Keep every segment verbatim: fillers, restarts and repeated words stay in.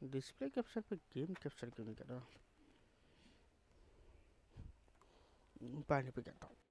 Display capture पे game capture क्यों नहीं कर रहा? पानी पे जाता हूँ।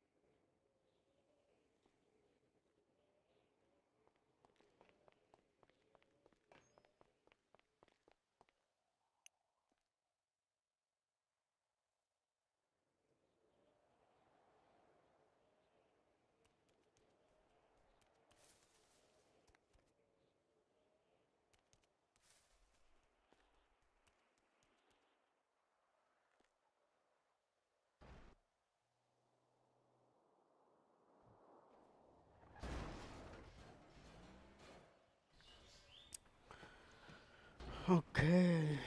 ओके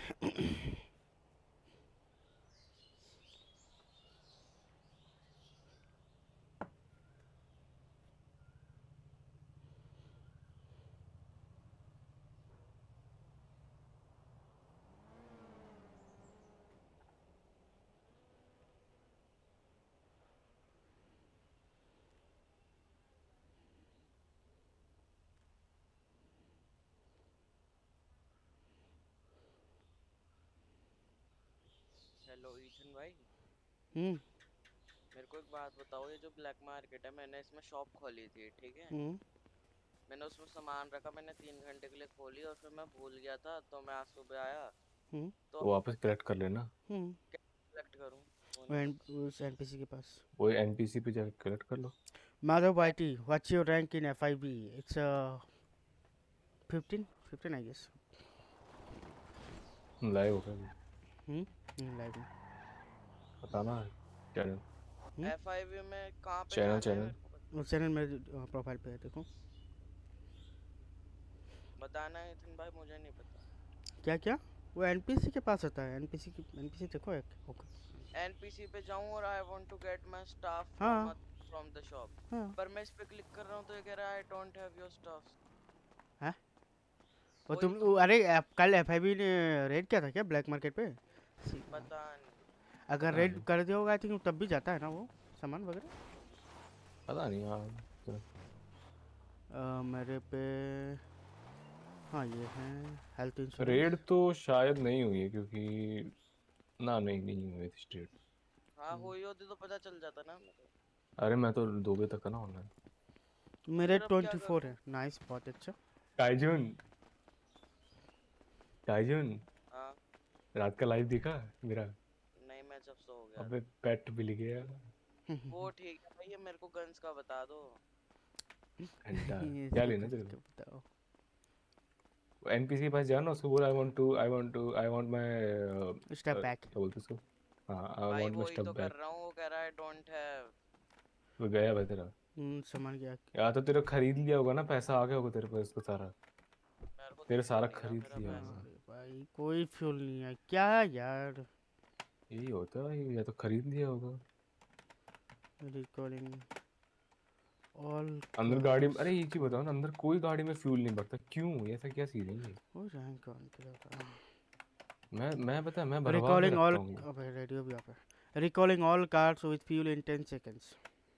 हेलो ईथन भाई। हम्म मेरे को एक बात बताओ, ये जो ब्लैक मार्केट है, मैंने इसमें शॉप खोली थी, ठीक है। हम्म मैंने उसमें सामान रखा, मैंने तीन घंटे के लिए खोली और फिर मैं भूल गया था, तो मैं आज सुबह आया हम्म तो तो वापस कलेक्ट कर लेना। हम्म कलेक्ट करूँ वो वो नहीं। एन, उस एनपीसी के पास। वही एनपीसी पे जाकर कलेक्ट कर लो। Madhav YT, what's your rank in F I B? It's fifteen fifteen I guess. Live हो गया हम्म लाइव में। बताना channel hmm F I B में कहाँ पे चैनल जाना है चैनल मेरे को बत- वो चैनल मेरे प्रोफाइल पे है, देखो। बताना है ईथन भाई, मुझे नहीं पता। क्या क्या? वो एनपीसी के पास होता है। एनपीसी की एनपीसी देखो एक। ओके। एनपीसी पे जाऊँ और I want to get my stuff from हाँ फ्रॉम द शॉप, हाँ पर मैं इस पे क्लिक कर रहा हूँ तो ये कह रहा है I don't have your stuff. है। वो वही तुम तो वो, अरे आप- कल एफ आई बी ने रेड किया था क्या ब्लैक मार्केट पे? पता नहीं। अगर पता रेड नहीं कर दिया होगा आई थिंक तब भी जाता है ना वो सामान वगैरह। पता नहीं यार चलो। अ, मेरे पे हाँ ये है हेल्थ इंश्योरेंस। रेड तो शायद नहीं हुई है क्योंकि ना नहीं नहीं हुई थी स्ट्रेट। हाँ हुई होती तो पता चल जाता ना मेरे को। अरे मैं तो दो बजे तक का ना ऑनलाइन। तो मेरे फिर अब क्या ट्वेंटी फोर करूँ? है। नाइस, बहुत अच्छा। टाइजुन टाइजुन हाँ। रात का लाइव देखा मेरा? नहीं, मैं जब सो गया अबे था। पेट मिल गया। वो ठीक है भाई, ये मेरे को गन्स का बता दो। घंटा ये क्या इसका लेना तेरे करके को? बताओ। एनपीसी के पास जाना, उसको बोला I want to I want to I want my step back. क्या बोलते उसको? हाँ आई भाई वांट माय वही स्टफ तो कर बैक। रहा हूँ, वो कह रहा है डोंट हैव। वो गया भाई तेरा। सामान गया। या तो तेरे खरीद लिया होगा ना, पैसा आ गया होगा तेरे पास उसको सारा। मेरे को तेरे दिख ही सारा नहीं रहा खरीद मेरा लिया पैसा। होगा। अरे भाई कोई फ्यूल नहीं है क्या यार? यही होता है भाई, या तो खरीद लिया होगा। रिकॉर्डिंग ऑल अंदर गाड़ी में, कार्स। अरे एक ही बताओ ना, अंदर कोई गाड़ी में फ्यूल नहीं भरता क्यों? ऐसा क्या सीन है ये? वो रैंक ऑन किया मैं मैं पता है मैं था। भरवा के रिकॉर्डिंग रखता ऑल। हूँ। अबे रेडियो भी ऑफ है। Recording all cars with fuel in ten seconds.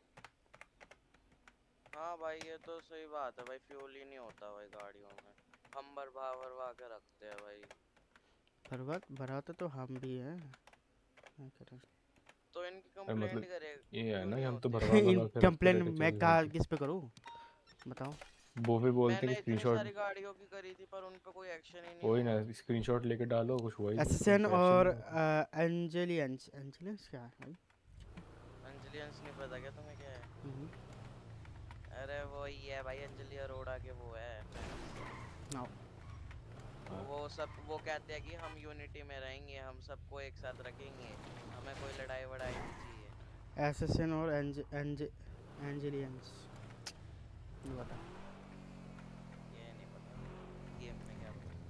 हाँ भाई ये तो सही बात है भाई, फ्यूल ही नहीं होता भाई गाड़ियों में। हम भरवा भरवा के रखते हैं भाई। भरवा भराते तो हम भी हैं, क्या करें। तो इनकी अरे कंप्लेंट मतलब करे, ये है क्यों ना कि नहीं हम तो होती? भरवा इन भरवा के रखते कंप्लेन रहते मैं चौबीस कहा घंटे। किस पे करूँ बताओ। वो भी बोलते मैंने हैं कि इतनी स्क्रीनशॉट। सारी गाड़ियों की करी थी पर उन पे कोई एक्शन ही नहीं वही ना, हुआ। स्क्रीनशॉट लेके डालो, कुछ हुआ ही नहीं तो उन एसएसएन पे एक्शन और नहीं होता। एंजेलियंस एंजेलियंस क्या है भाई? अंजलियंस नहीं पता क्या तुम्हें क्या है? हम्म, अरे वो ही है भाई, अंजलि अरोड़ा के वो है फैंस। नाउ हाँ वो सब वो कहते हैं कि हम यूनिटी में रहेंगे, हम सबको एक साथ रखेंगे, हमें कोई लड़ाई वड़ाई नहीं चाहिए। एसएसएन और एंज एंज एंजेलियंस ये बता। ये नहीं पता गेम में क्या पता।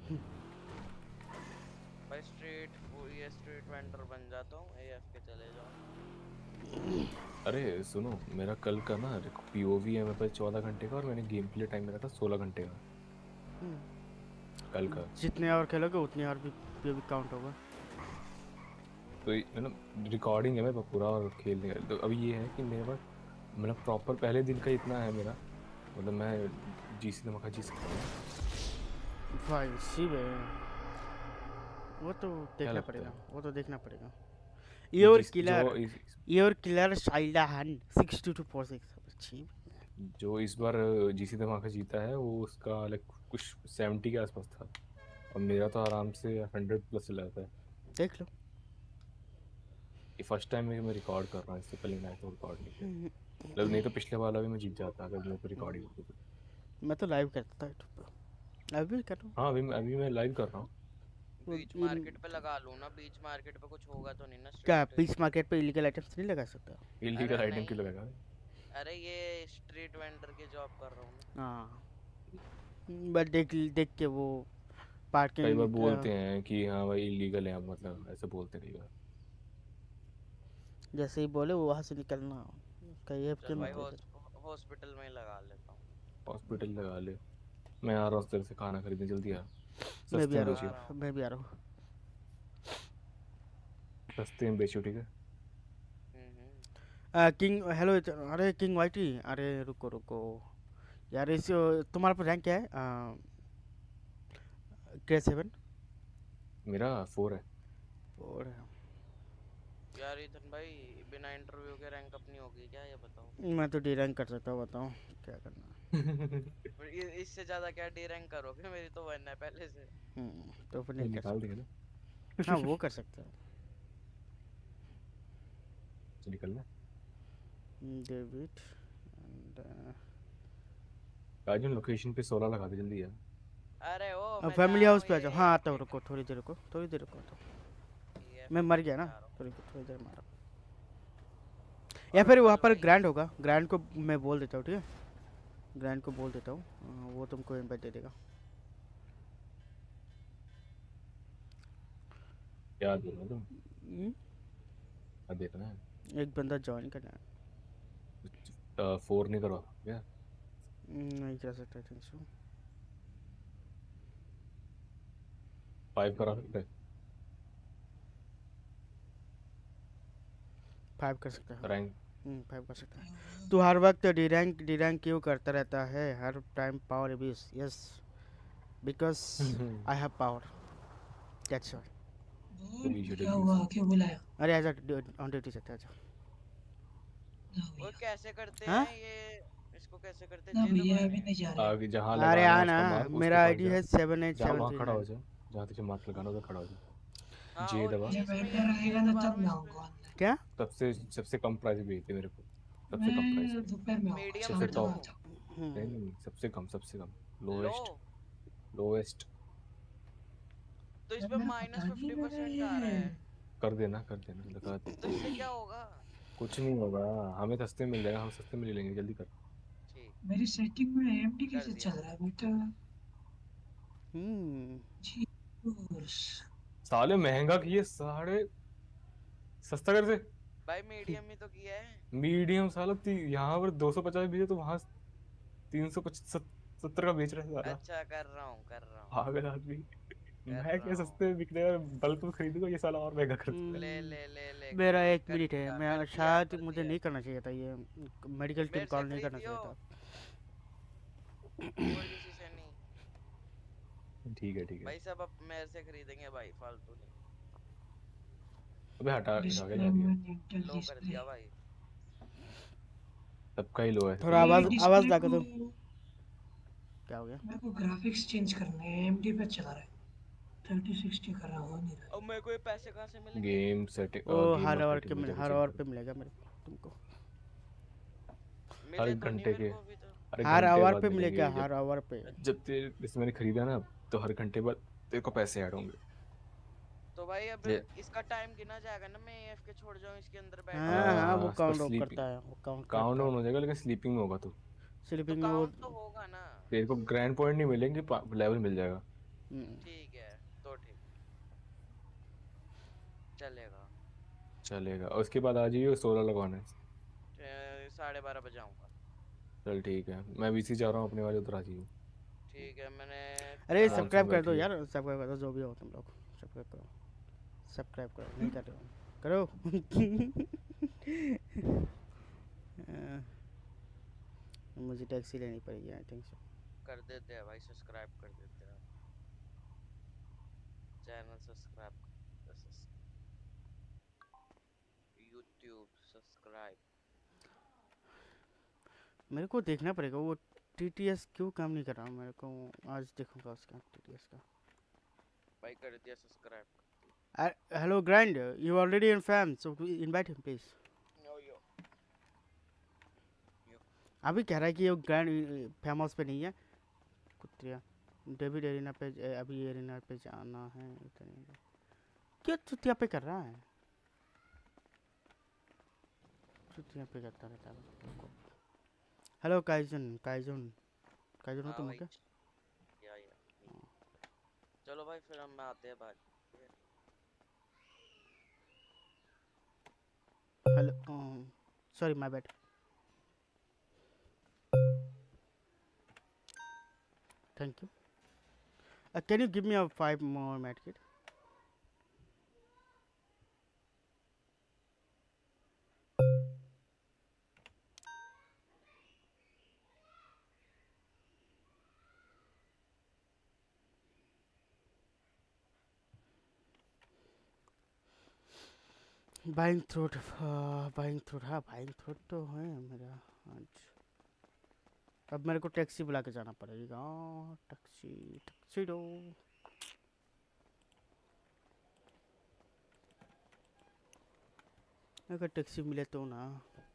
भाई स्ट्रीट ये स्ट्रीट वेंडर बन जाता हूँ, एएफ के चले जाऊँ। अरे सुनो, मेरा कल का ना पीओवी है मेरे पास चौदह घंटे का, और मैंने गेम प्ले टाइम मेरा था सोलह घंटे का कल का। जितने और खेलोगे उतने और भी, भी, भी काउंट होगा। तो ये मतलब रिकॉर्डिंग है मेरे पास पूरा, और खेलने का तो अभी ये है कि मेरे पास मतलब प्रॉपर पहले दिन का इतना है मेरा, मतलब मैं जी सी धमाका जी सकता हूँ। भाई सी बे वो तो देखना लगता पड़ेगा, है? वो तो देखना पड़ेगा। ये योर जिस किलर जो इस योर किलर शाइल्डा हन six two two four six अच्छी। जो इस बार जीसी धमाका जीता है वो उसका लाइक कुछ सेवेंटी के आसपास था, और मेरा तो आराम से हंड्रेड प्लस चला जाता है। देख लो। ये फर्स्ट टाइम है कि मैं रिकॉर्ड कर रहा हूँ, इससे पहले मैं तो रिकॉर्ड नहीं किया। हम्म, मतलब नहीं तो पिछले वाला भी मैं जीत जाता अगर मैं तो रिकॉर्डिंग होती तो। मैं तो लाइव करता था यूट्यूब पे, अभी भी कर रहा हाँ, अभी मैं अभी मैं लाइव कर रहा हूँ। हूँ। बीच ये मार्केट पे लगा लूँ ना, बीच मार्केट पे कुछ होगा तो नहीं ना क्या स्ट्रीट। पीस मार्केट पे इलीगल आइटम्स नहीं लगा सकता? इलीगल अरे आइटम क्यों नहीं, लगेगा? अरे ये स्ट्रीट वेंडर की जॉब कर रहा हूँ ना। हाँ, बट देख देख के वो कई बार पार्किंग बोलते हैं कि हाँ भाई इलीगल है, आप मतलब ऐसे बोलते हैं कई बार। जैसे ही बोले वो वहाँ से निकलना, कहीं है चल कि भाई मत इधर। हॉस- हॉस्पिटल में ही लगा लेता हूँ। हॉस्पिटल लगा ले। मैं आ रहा हूँ उस तरह से खाना खरीदने, जल्दी आ। मैं भी सस्ते आ में रहा आ बेचियो, रहा हूँ, हूँ। मैं भी आ रहा हूँ। सस्ते में बेचियो, ठीक है? Hmm hmm. Ah, king hello, अरे किंग वाइटी, अरे रुको रुको यार, इस तुम्हारा रैंक क्या है? के सेवन मेरा फोर है। और यार इथन भाई, बिना इंटरव्यू के रैंक अपनी होगी क्या, ये बताओ। मैं तो डी रैंक कर सकता हूँ, बताओ क्या करना है। पर ये- इससे ज्यादा क्या डी रैंक करोगे, मेरी तो वन है पहले से। हम्म, तो फिर ये नहीं कर निकाल देंगे सकते। ना। हाँ वो कर सकते हैं। तो निकलना। डेविड एंड गार्जियन लोकेशन पे सोलह लगा दे, जल्दी यार। अरे ओ अब मैं जा फैमिली रहा हाउस हूँ पे आ ये जाओ। हाँ आता हूँ, एएफके रुको थोड़ी देर, रुको थोड़ी देर, रुको तो मैं एएफके मर पे गया ना, जा रहा हूँ। थोड़ी थोड़ी देर मारा। या और फिर वहाँ कल पर वही ग्रैंड होगा, ग्रैंड को मैं बोल देता हूँ, ठीक है? ग्रैंड को बोल देता हूँ, अ, वो तुमको इनवाइट दे देगा। क्या देना तुम? हम्म, क्या देना है? एक बंदा ज्वाइन करना है। फोर नहीं करवा क्या? हम्म, नहीं कर सकता, आई थिंक सो। फाइव करा सकते हैं? फाइव कर सकता है। रैंक। हम्म, फाइव कर सकता है। तू हर वक्त डी रैंक डी रैंक क्यों करता रहता है हर time? Power abuse, yes, because I have power, that's why. तो बी क्या हुआ, क्यों बुलाया? अरे आजा ऑन ड्यूटी से आजा। ना वो भैया, कैसे करते हाँ, हैं ये, इसको कैसे करते हैं, ना जे भैया दबाने अभी हैं? नहीं जा रहे। आगे जहाँ अरे लगाना है आना, उसका मार्क, उसके मेरा पास आईडी जा। है सेवन एट जहाँ सेवन वहाँ थ्री खड़ा हो नाइन जा, जहाँ तुझे मार्क लगाना उधर खड़ा हो जा। हाँ जे और दबा। ये जब इसमें एंटर ये जे रहेगा ना दबा तब रहा हूँ मैं इस पे। आऊंगा ऑनलाइन। क्या? सबसे सबसे कम प्राइस भेजते मेरे को, सबसे कम प्राइस मैं पे। दोपहर में आऊंगा, मीडियम सबसे शाम कर तक दूं? टॉप। आता हूँ। नहीं हम्म, नहीं, सबसे कम, सबसे कम। लो, लोएस्ट। लोएस्ट। तो इस यार पे मेरा पता माइनस नहीं फिफ्टी मैंने परसेंट आ रहा ये है। कर देना, कर देना, लगा दे। तो इससे क्या होगा? कुछ नहीं होगा, हमें सस्ते में मिल जाएगा, हम सस्ते में ले लेंगे, जल्दी कर। ठीक, मेरी सेटिंग में एमडी कर कैसे दिया। चल रहा है बेटा? हम्म, जी बस। साले महंगा किए साढ़े, सस्ता कर दे। भाई मीडियम ही तो किया है। मीडियम साला ती, यहाँ पर दो सौ पचास भेजे तो वहाँ तीन सौ सत्तर का बेच रहे हैं साला। अच्छा कर रहा हूँ, कर रहा हूँ, पागल आदमी। कर मैं क्या रहा हूँ। सस्ते में बिकने का बल्क में खरीदूंगा, ये साला और महंगा कर देता है। ले हम्म, ले ले ले मेरा कर, एक कर मिनट है, दिया, कर मैं दिया, शायद कर मुझे दिया। नहीं करना चाहिए था ये, मेडिकल टीम मेरे से कॉल नहीं करना खरीदियो, चाहिए था। और किसी से नहीं। ठीक है, ठीक है। भाई सब अब मेरे से खरीदेंगे भाई, फालतू नहीं। अबे हटा, हटा के डिस्प्ले जा दिया। में इंटेल लो कर डिस्प्ले। दिया भाई। सबका ही लो है, थोड़ा तुम आवाज ये देखो। आवाज डिस्प्ले ला के को दो। क्या हो गया? मेरे को ग्राफिक्स चेंज करने हैं, एमडी पे चला रहा है। थर्टी सिक्सटी कर रहा हो नहीं रहा। अब मेरे को ये पैसे कहाँ से मिलेंगे? गेम सेटिंग, वो गेम हर और आवर के सेटिंग में मिल, जाके हर चेक आवर करो। पे मिलेगा मेरे को, तुमको हर मिले एक तो नहीं घंटे मेरे के, को अभी तो। हर एक हर घंटे आवर बाद पे मिलेगा, मिलेंगे। जब हर आवर पे। जब तेरे, जैसे मैंने खरीदा ना, तो हर घंटे बाद तेरे को पैसे ऐड होंगे। तो भाई अब ये इसका टाइम गिना जाएगा ना, मैं एएफके छोड़ जाऊं इसके अंदर बैठ के हाँ तो? हाँ, वो हाँ, पर काउंट ऑफ स्लीपिंग, करता है, वो काउंट काउंट करता है। डाउन हो जाएगा, लेकिन स्लीपिंग में होगा तो तो स्लीपिंग में वो। काउंट तो होगा ना। तेरे को ग्रैंड पॉइंट नहीं मिलेंगे, लेवल मिल जाएगा। हम्म, ठीक है, तो ठीक चलेगा। चलेगा, और उसके बाद आ जाइए सोलह लगवाने। ए, साढ़े बारह बजे आऊंगा। चल ठीक है, मैं बीसी जा रहा हूँ अपने वाले, उधर आ जाइए। ठीक है, मैंने अरे आराम अ, से सब्सक्राइब कर दो बैठिए। यार, सब्सक्राइब कर दो, जो भी हो तुम लोग सब्सक्राइब करो, सब्सक्राइब करो, नहीं कर रहे हो करो। अ, मुझे टैक्सी लेनी पड़ेगी, आई थिंक सो। कर देते हैं भाई, सब्सक्राइब कर देते हैं। Channel subscribe YouTube subscribe. मेरे को देखना पड़ेगा वो टीटीएस क्यों काम नहीं कर रहा। मेरे को आज देखूंगा उसका टीटीएस का। भाई कर दिया subscribe. Hello grand, you already in fam, so invite him please. Yo yo अभी कह रहा है कि वो ग्रैंड फैम हाउस पे नहीं है कुत्तिया। डेविड एरिना पे अभी एरिना पे जाना है। क्या चुतिया पे कर रहा है, चुतिया पे करता रहता है। हेलो काइजन, काइजन काइजन हो तुम क्या? या या चलो भाई फिर हम आते हैं बाद। Hello, sorry my bad. Thank you. Can you give me a five more medkit? Buying throat, buying throat, हाँ बाइंग थ्रोट तो है मेरा आज। अब मेरे को टैक्सी बुला के जाना पड़ेगा। टैक्सी टैक्सी दो। अगर टैक्सी मिले तो ना।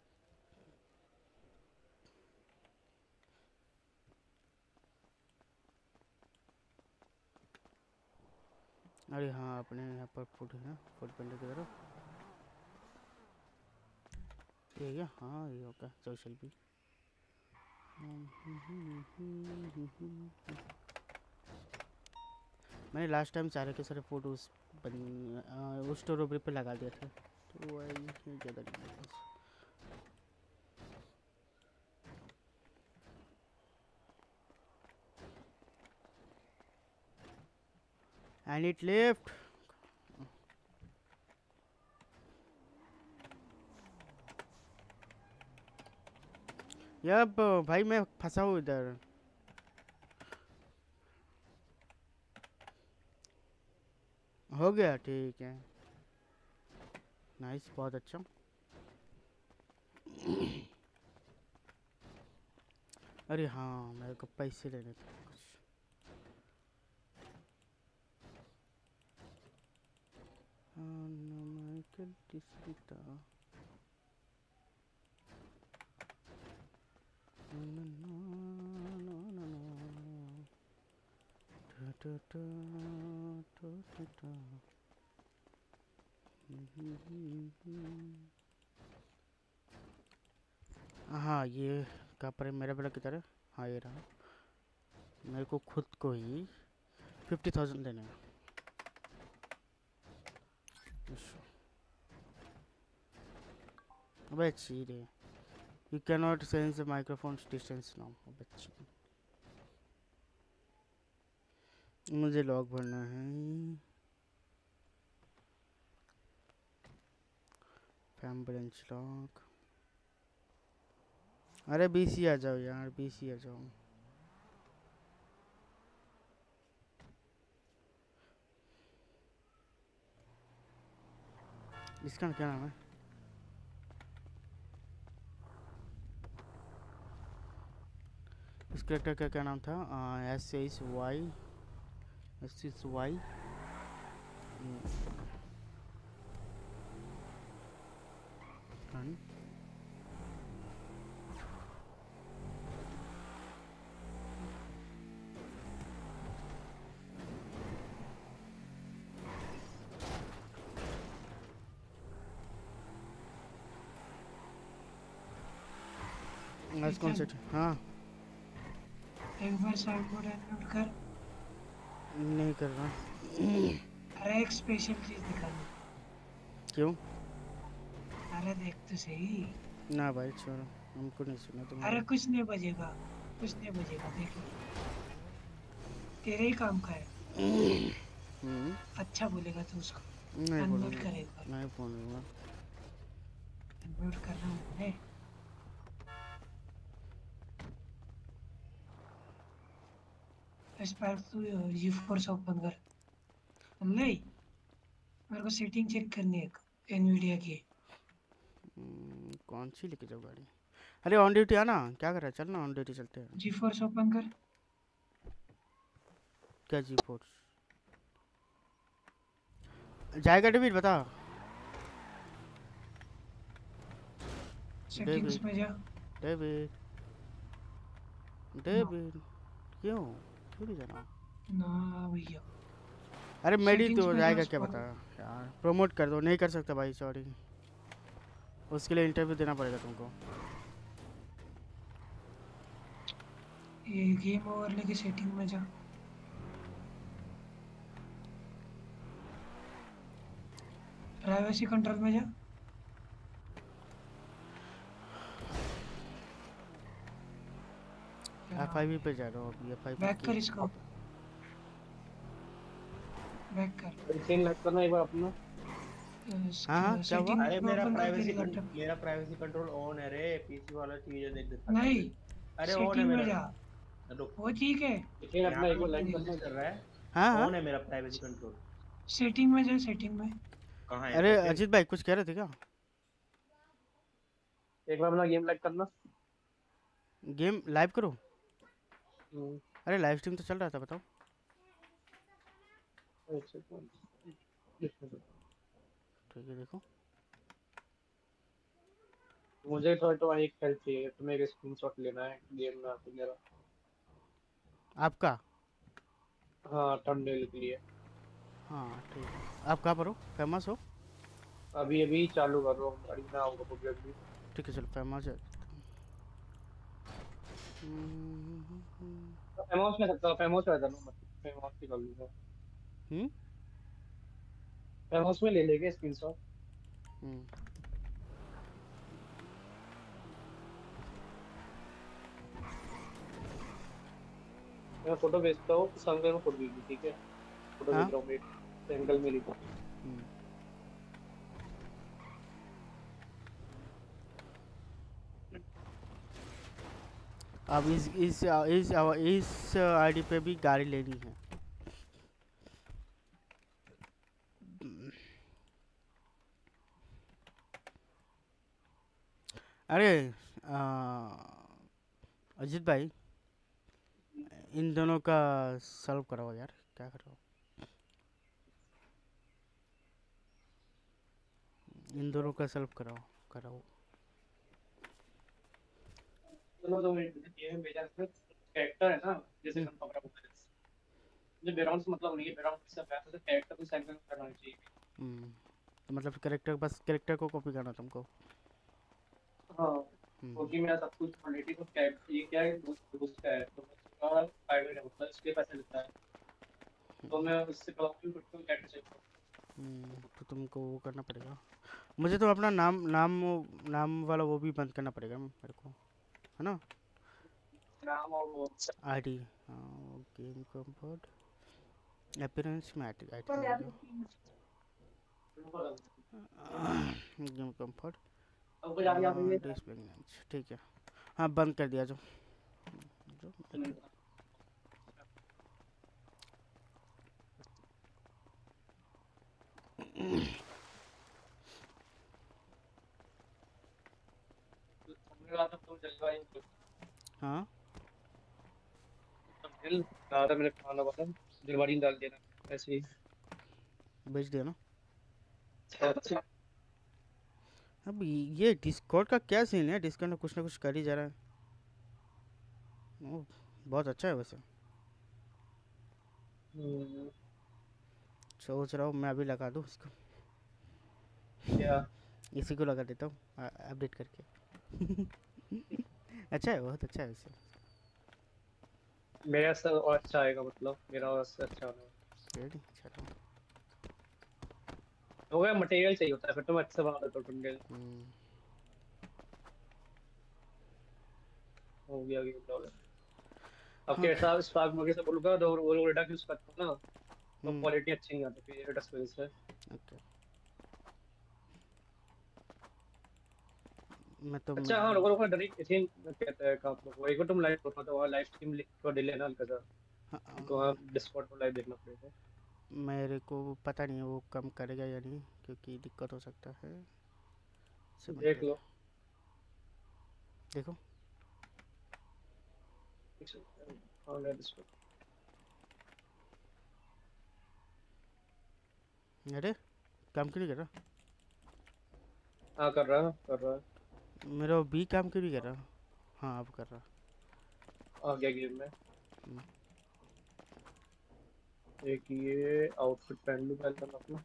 अरे हाँ, अपने यहाँ पर फूड है ना, फूड बंदे की तरफ ये क्या? हाँ ये होगा सोशल भी। मैंने लास्ट टाइम सारे के सारे फोटोज बन उस स्टोरी पे लगा दिए थे, तो वही ज़्यादा नहीं है। And it left. यब भाई मैं फंसा हूँ इधर। हो गया, ठीक है, नाइस, बहुत अच्छा। अरे हाँ, मेरे को पैसे लेने थे कुछ। माइकल डिस्रिता हाँ ये कहाँ पर है? मेरा बेला किधर है? हाँ ये रहा। मेरे को खुद को ही फिफ्टी थाउजेंड देना है। अबे चीरे, you can not sense the microphone distance now. अबे चीरे, मुझे लॉग भरना है। Fam branch log. अरे बीसी आ जाओ यार, बीसी आ जाओ। इसका क्या नाम है? इस कैरेक्टर का क्या नाम था? S S Y, S S Y. आज कौन सा? हाँ एक बार साउंड मोड अनम्यूट कर। नहीं कर रहा। अरे एक स्पेशल चीज दिखा दे। क्यों? अरे देख तो सही। ना भाई छोड़ो, हमको नहीं सुना तुम। अरे कुछ नहीं बजेगा, कुछ नहीं बजेगा, देख लो। तेरे ही काम का है। अच्छा बोलेगा तू उसको। नहीं अनम्यूट कर एक बार। नहीं बोलूँगा। अनम्यूट करना है। स्पार्क तू जी फोर्स ओपन कर। नहीं, मेरे को सेटिंग चेक करनी है एनवीडिया की। हम्म, कौन सी लेके जाओ गाड़ी? अरे ऑन ड्यूटी आना, क्या कर रहा है? चल ना ऑन ड्यूटी चलते हैं। जी फोर्स ओपन कर। क्या जी फोर्स जाएगा? डेविड बता। सेटिंग्स डेविड में जा। डेविड डेविड क्यों क्यों नहीं जाना? ना भैया, अरे मेडी सेटिंग्स तो में जा। जाएगा क्या बता यार। प्रमोट कर दो। नहीं कर सकता भाई, सॉरी, उसके लिए इंटरव्यू देना पड़ेगा तुमको। ये गेम ओवरले की सेटिंग में जा। प्राइवेसी कंट्रोल में जा। एफ आई वी पे जा रहा हूँ अभी। एफ आई वी बैक कर इसको, बैक कर। सीन लग करना एक बार अपना। हाँ हाँ क्या हुआ? अरे मेरा प्राइवेसी मेरा प्राइवेसी कंट्रोल ऑन है रे। पीसी वाला चीज देख देता नहीं, अरे ऑन है सेटिंग में मेरा। जा। रुक, वो ठीक है, सीन अपना एक बार लाइन लाइव करना। कर रहा है। हाँ हाँ ऑन है मेरा प्राइवेसी कंट्रोल। सेटिंग में जा। सेटिंग में कहाँ है? अरे अजीत भाई कुछ कह रहे थे क्या? एक बार अपना गेम लाइक करना। गेम लाइव करो? हम्म, अरे लाइव स्ट्रीम तो चल रहा था, बताओ। अच्छा, ठीक है देखो। मुझे थोड़ा तो एक हेल्प चाहिए। तुम्हें एक स्क्रीनशॉट लेना है गेम में आके मेरा। आपका? हाँ, थंबनेल के लिए। हाँ ठीक है। आप कहाँ पर हो? फेमस हो? अभी अभी चालू कर रहा हूँ गाड़ी ना होगा प्रॉब्लम भी। ठीक है चलो फेमस है। फेमस में सकता हूँ, फेमस रहता ना, मतलब फेमस ही कर लूँगा। हम्म फेमस में ले लेंगे स्क्रीनशॉट। हम्म मैं फोटो भेजता हूँ, संग में फोटो भेज दो, ठीक है? फोटो हाँ? भेज रहा हूँ एक एंगल में लिखो। हम्म। अब इस इस इस इस आईडी पे भी गाड़ी लेनी है। अरे आ, अजीत भाई इन दोनों का सॉल्व कराओ यार, क्या कर रहे हो? इन दोनों का सॉल्व कराओ कराओ। चलो तो गेम भेजा है, कैरेक्टर है ना, जैसे हम पकड़ा पकड़ा जो बैकग्राउंड से मतलब नहीं है, बैकग्राउंड से पैसा से कैरेक्टर को सेंड करना चाहिए। हम्म तो मतलब कैरेक्टर, बस कैरेक्टर को कॉपी करना तुमको। हाँ, हम्म क्योंकि मेरा सब कुछ क्वालिटी तो कैरेक्टर ये क्या है, दोस्त दोस्त का है तो उसका प्राइवेट है, मतलब इसके पैसे लेता है तो मैं उससे कॉपी करके कैरेक्टर चाहिए। हम्म, तो तुमको वो करना पड़ेगा। मुझे तो अपना नाम नाम नाम वाला वो भी बंद करना पड़ेगा मेरे को, है ना? नाम और वो आईडी, हाँ गेम कंफर्ट अपीयरेंस में आईडी आईडी गेम कंफर्ट अब कुछ आगे आगे डिस्प्ले नेम्स, ठीक है। हाँ बंद कर दिया जो जो एक- तो जलवायु हाँ दिल ज़्यादा मैंने खाना बना दिलवाड़ी डाल देना ऐसे ही। भेज दिया ना। अच्छा, अब ये डिस्कॉर्ड का क्या सीन है? डिस्कॉर्ड में कुछ ना कुछ कर ही जा रहा है। ओ, बहुत अच्छा है वैसे। हम्म, सोच रहा हूँ मैं अभी लगा दूँ इसको, क्या इसी को लगा देता हूँ अपडेट करके। अच्छा है, बहुत अच्छा है वैसे। मेरा सब और अच्छा आएगा, मतलब मेरा और से अच्छा होगा। रेडी चलो। हो गया, मटेरियल चाहिए होता है फिर तो मैं अच्छा बना देता हूँ टंडे। हम्म, हो गया गेम डॉलर। अब कैसा स्पार्क मगे से बोलूंगा तो वो उल्टा यूज करता हूँ ना तो हम्म, क्वालिटी अच्छी नहीं आती फिर एडिट स्पेस से। ओके। मैं तो अच्छा हाँ, रुको रुको डरी इथिन कहते हैं काम लोग एक बार तुम लाइव करो तो वहाँ लाइव स्ट्रीम को डिले ना हल्का सा हाँ, तो वहाँ डिस्कॉर्ड पर लाइव देखना पड़ेगा। मेरे को पता नहीं वो कम करेगा या नहीं, क्योंकि दिक्कत हो सकता है। समझ देख गए। लो। देखो हाँ मैं इस पे- अरे काम क्यों नहीं कर रहा? हाँ कर रहा है कर रहा है। मेरा वो बी काम क्यों नहीं कर रहा? हाँ अब कर रहा। आ गया गेम में। हम्म। एक ये आउटफिट पहन लूँ पहले मैं अपना।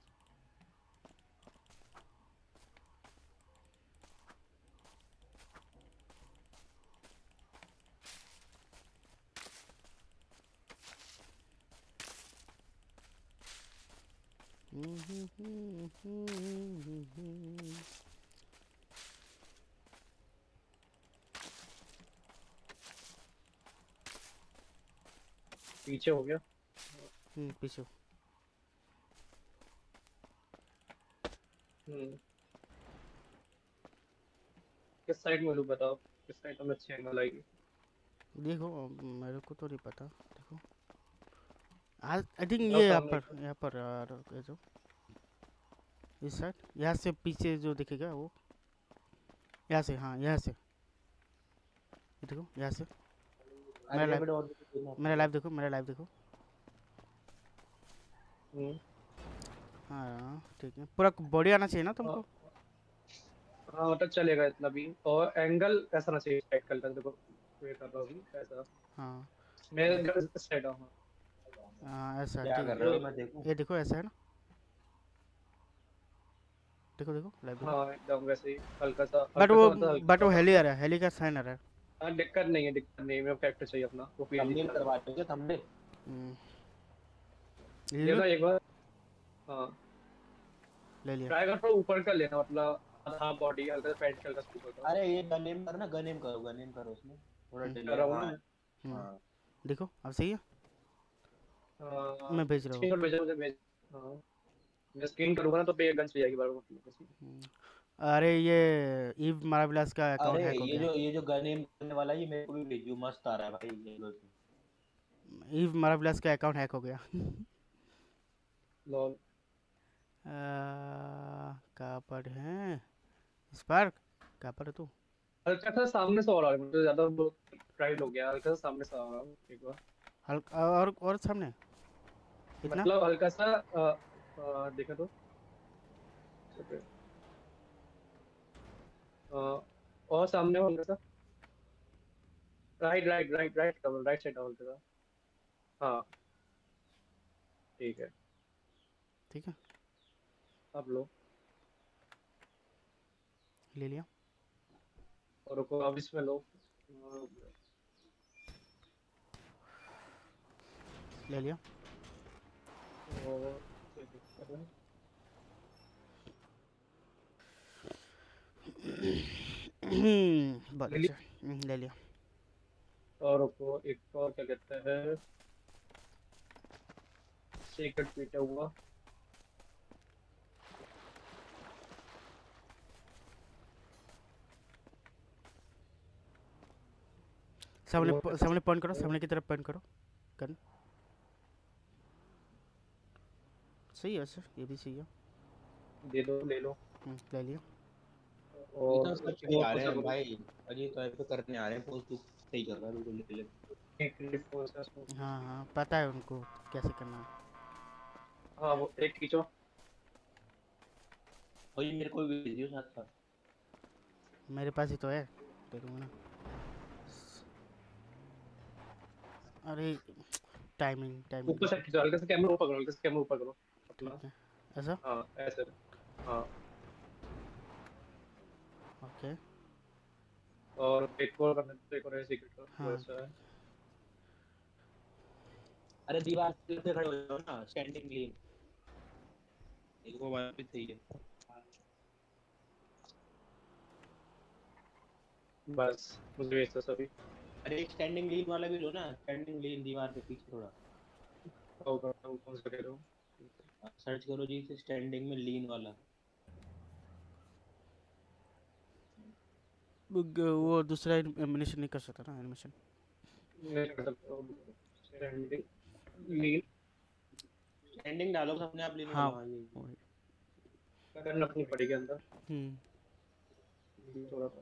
पीछे हो गया। हम्म, पीछे। हम्म। किस साइड में लूँ बताओ, किस साइड में अच्छी एंगल आएगी? देखो अब मेरे को तो नहीं पता। देखो आई थिंक जाओ ये यहाँ सामने पर, यहाँ पर यार, ये जो इस साइड, यहाँ से पीछे जो दिखेगा वो, यहाँ से, हाँ यहाँ से, ये देखो यहाँ से। मेरा अरे लाइव, बेटा और भी देखना मेरा लाइव देखो, मेरा लाइव देखो। हम्म। हाँ ठीक है, पूरा बॉडी आना चाहिए ना तुमको। हाँ मतलब चलेगा इतना भी, और एंगल ऐसा ना चाहिए साइड का। देखो ये कर रहा हूँ ऐसा। हाँ मैं साइड हूँ। हाँ ऐसा क्या ठीक कर है। रहे हो मैं देखूं? ये देखो ऐसा है ना, देखो देखो लाइव देखो। हाँ एकदम वैसे ही हल्का सा बट हल्का वो सा मतलब हल्का बट वो सा। हेली आ रहा है, हेली का साइन आ रहा है। हाँ दिक्कत नहीं है, दिक्कत नहीं है, मेरे को कैरेक्टर चाहिए अपना वो पीएनजी थंबनेल दिखा करवा दोगे थंबनेल? हम्म, दो। ले ये लो, ना एक बार। हाँ ले लिया। ट्राई कर, थोड़ा ऊपर का लेना मतलब हाँ बॉडी हल्का सा पैंट हल्का सा ऊपर का। अरे ये गनेम कर ना, गनेम करो गनेम करो उसमें थोड़ा हम्म। डिले कर रहा हूँ हाँ। ना। हम्म, हाँ देखो अब सही है, हाँ मैं भेज रहा हूँ। स्क्रीन पर भेजा मुझे भेज। हाँ मैं स्क्रीन करूँगा ना तो पे गन चाहिए बार मतलब। हम्म, अरे ये ईव माराविलास का अकाउंट अरे हैक हो ये गया। जो ये जो गनेम करने वाला है, ये मेरे को भी भेजियो, मस्त आ रहा है भाई ये लो इसमें। ईव माराविलास का अकाउंट हैक हो गया। लॉल। आ, कहाँ पर है स्पार्क, कहाँ पर है तू? हल्का सा सामने से और आ रहा है, मुझे ज्यादा वो राइट हो गया, हल्का सा सामने से आ रहा है एक बार। हल्का और और सामने कितना? मतलब हल्का सा अ, अ, देखा तो ओके। अ, और सामने हल्का सा right right right right double right side double का। हाँ ठीक है। ठीक है, अब लो ले लिया। और रुको अब इसमें लो। अ, ले लिया। और क्या दिक्कत है? बहुत ले लिया। अच्छा, हम्म, ले लिया। और रुको एक और क्या कहते हैं, सीक्रेट पीटा हुआ। सामने वो प- सामने पॉइंट करो, सामने की तरफ पॉइंट करो। गन सही है सर, ये भी सही है। दे दो ले लो। हम्म, ले लिया। ये और तो सब उसके पे बाद आ रहे दूसरा हैं करो। भाई, और ये तो ऐसे करने आ रहे हैं पोस्ट, तू सही कर रहा है बिल्कुल ले ले। एक क्लिप प्रोसेस में। हाँ हाँ पता है उनको कैसे करना है। हाँ वो एक खींचो। और ये मेरे को भी भेज दियो साथ साथ। मेरे पास ही तो है, दे दूँगा ना। अरे टाइमिंग टाइमिंग ऊपर से खींचो, हल्का सा कैमरा ऊपर करो, हल्का सा कैमरा ऊपर करो अपना। ठीक है, ऐसा हाँ ऐसे। हाँ ओके। और एक और करना है, एक और है सीक्रेट का वो हाँ ऐसा है। अरे दीवार पे खड़े हो जाओ ना, स्टैंडिंग लीन, एक वो वाला भी सही है। बस मुझे ऐसा सभी अरे एक स्टैंडिंग लीन वाला भी लो ना, स्टैंडिंग लीन दीवार के पीछे थोड़ा होगा। वो कौन सा कह रहे हो? सर्च करो जी से, स्टैंडिंग में लीन वाला। वो ग- वो दूसरा एनिमेशन नहीं कर सकता ना, एनिमेशन। नहीं कर सकता हूँ। स्टैंडिंग लीन स्टैंडिंग डालो तो अपने आप लेने हाँ वाला है ये। वही। गन रखनी पड़ेगी अंदर हम्म थोड़ा सा,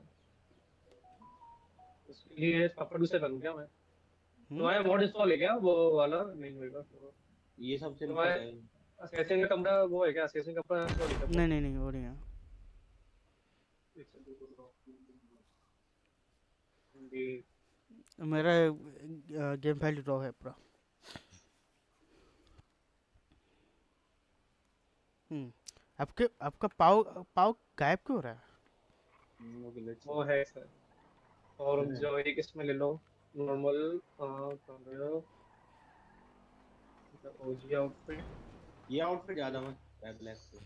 उसके लिए प्रॉपर दूसरे बन गया मैं। हम्म तुम्हारा मॉड इंस्टॉल है क्या वो वाला? नहीं होगा ये सब सिंपल तुम्हारे है। असैसिन का कमरा वो है क्या? असैसिन का कमरा इंस्टॉल है क्या? नहीं नहीं नहीं वो नहीं है। जी मेरा गेम फाइल ड्रॉ है पूरा। हम्म आपके आपका पाव पाव गायब क्यों हो रहा है? वो glitch वो है सर। और जो एक इसमें ले लो नॉर्मल कमरा ओजी आउटफिट। ये आउटफिट ज्यादा मत ब्लैक से।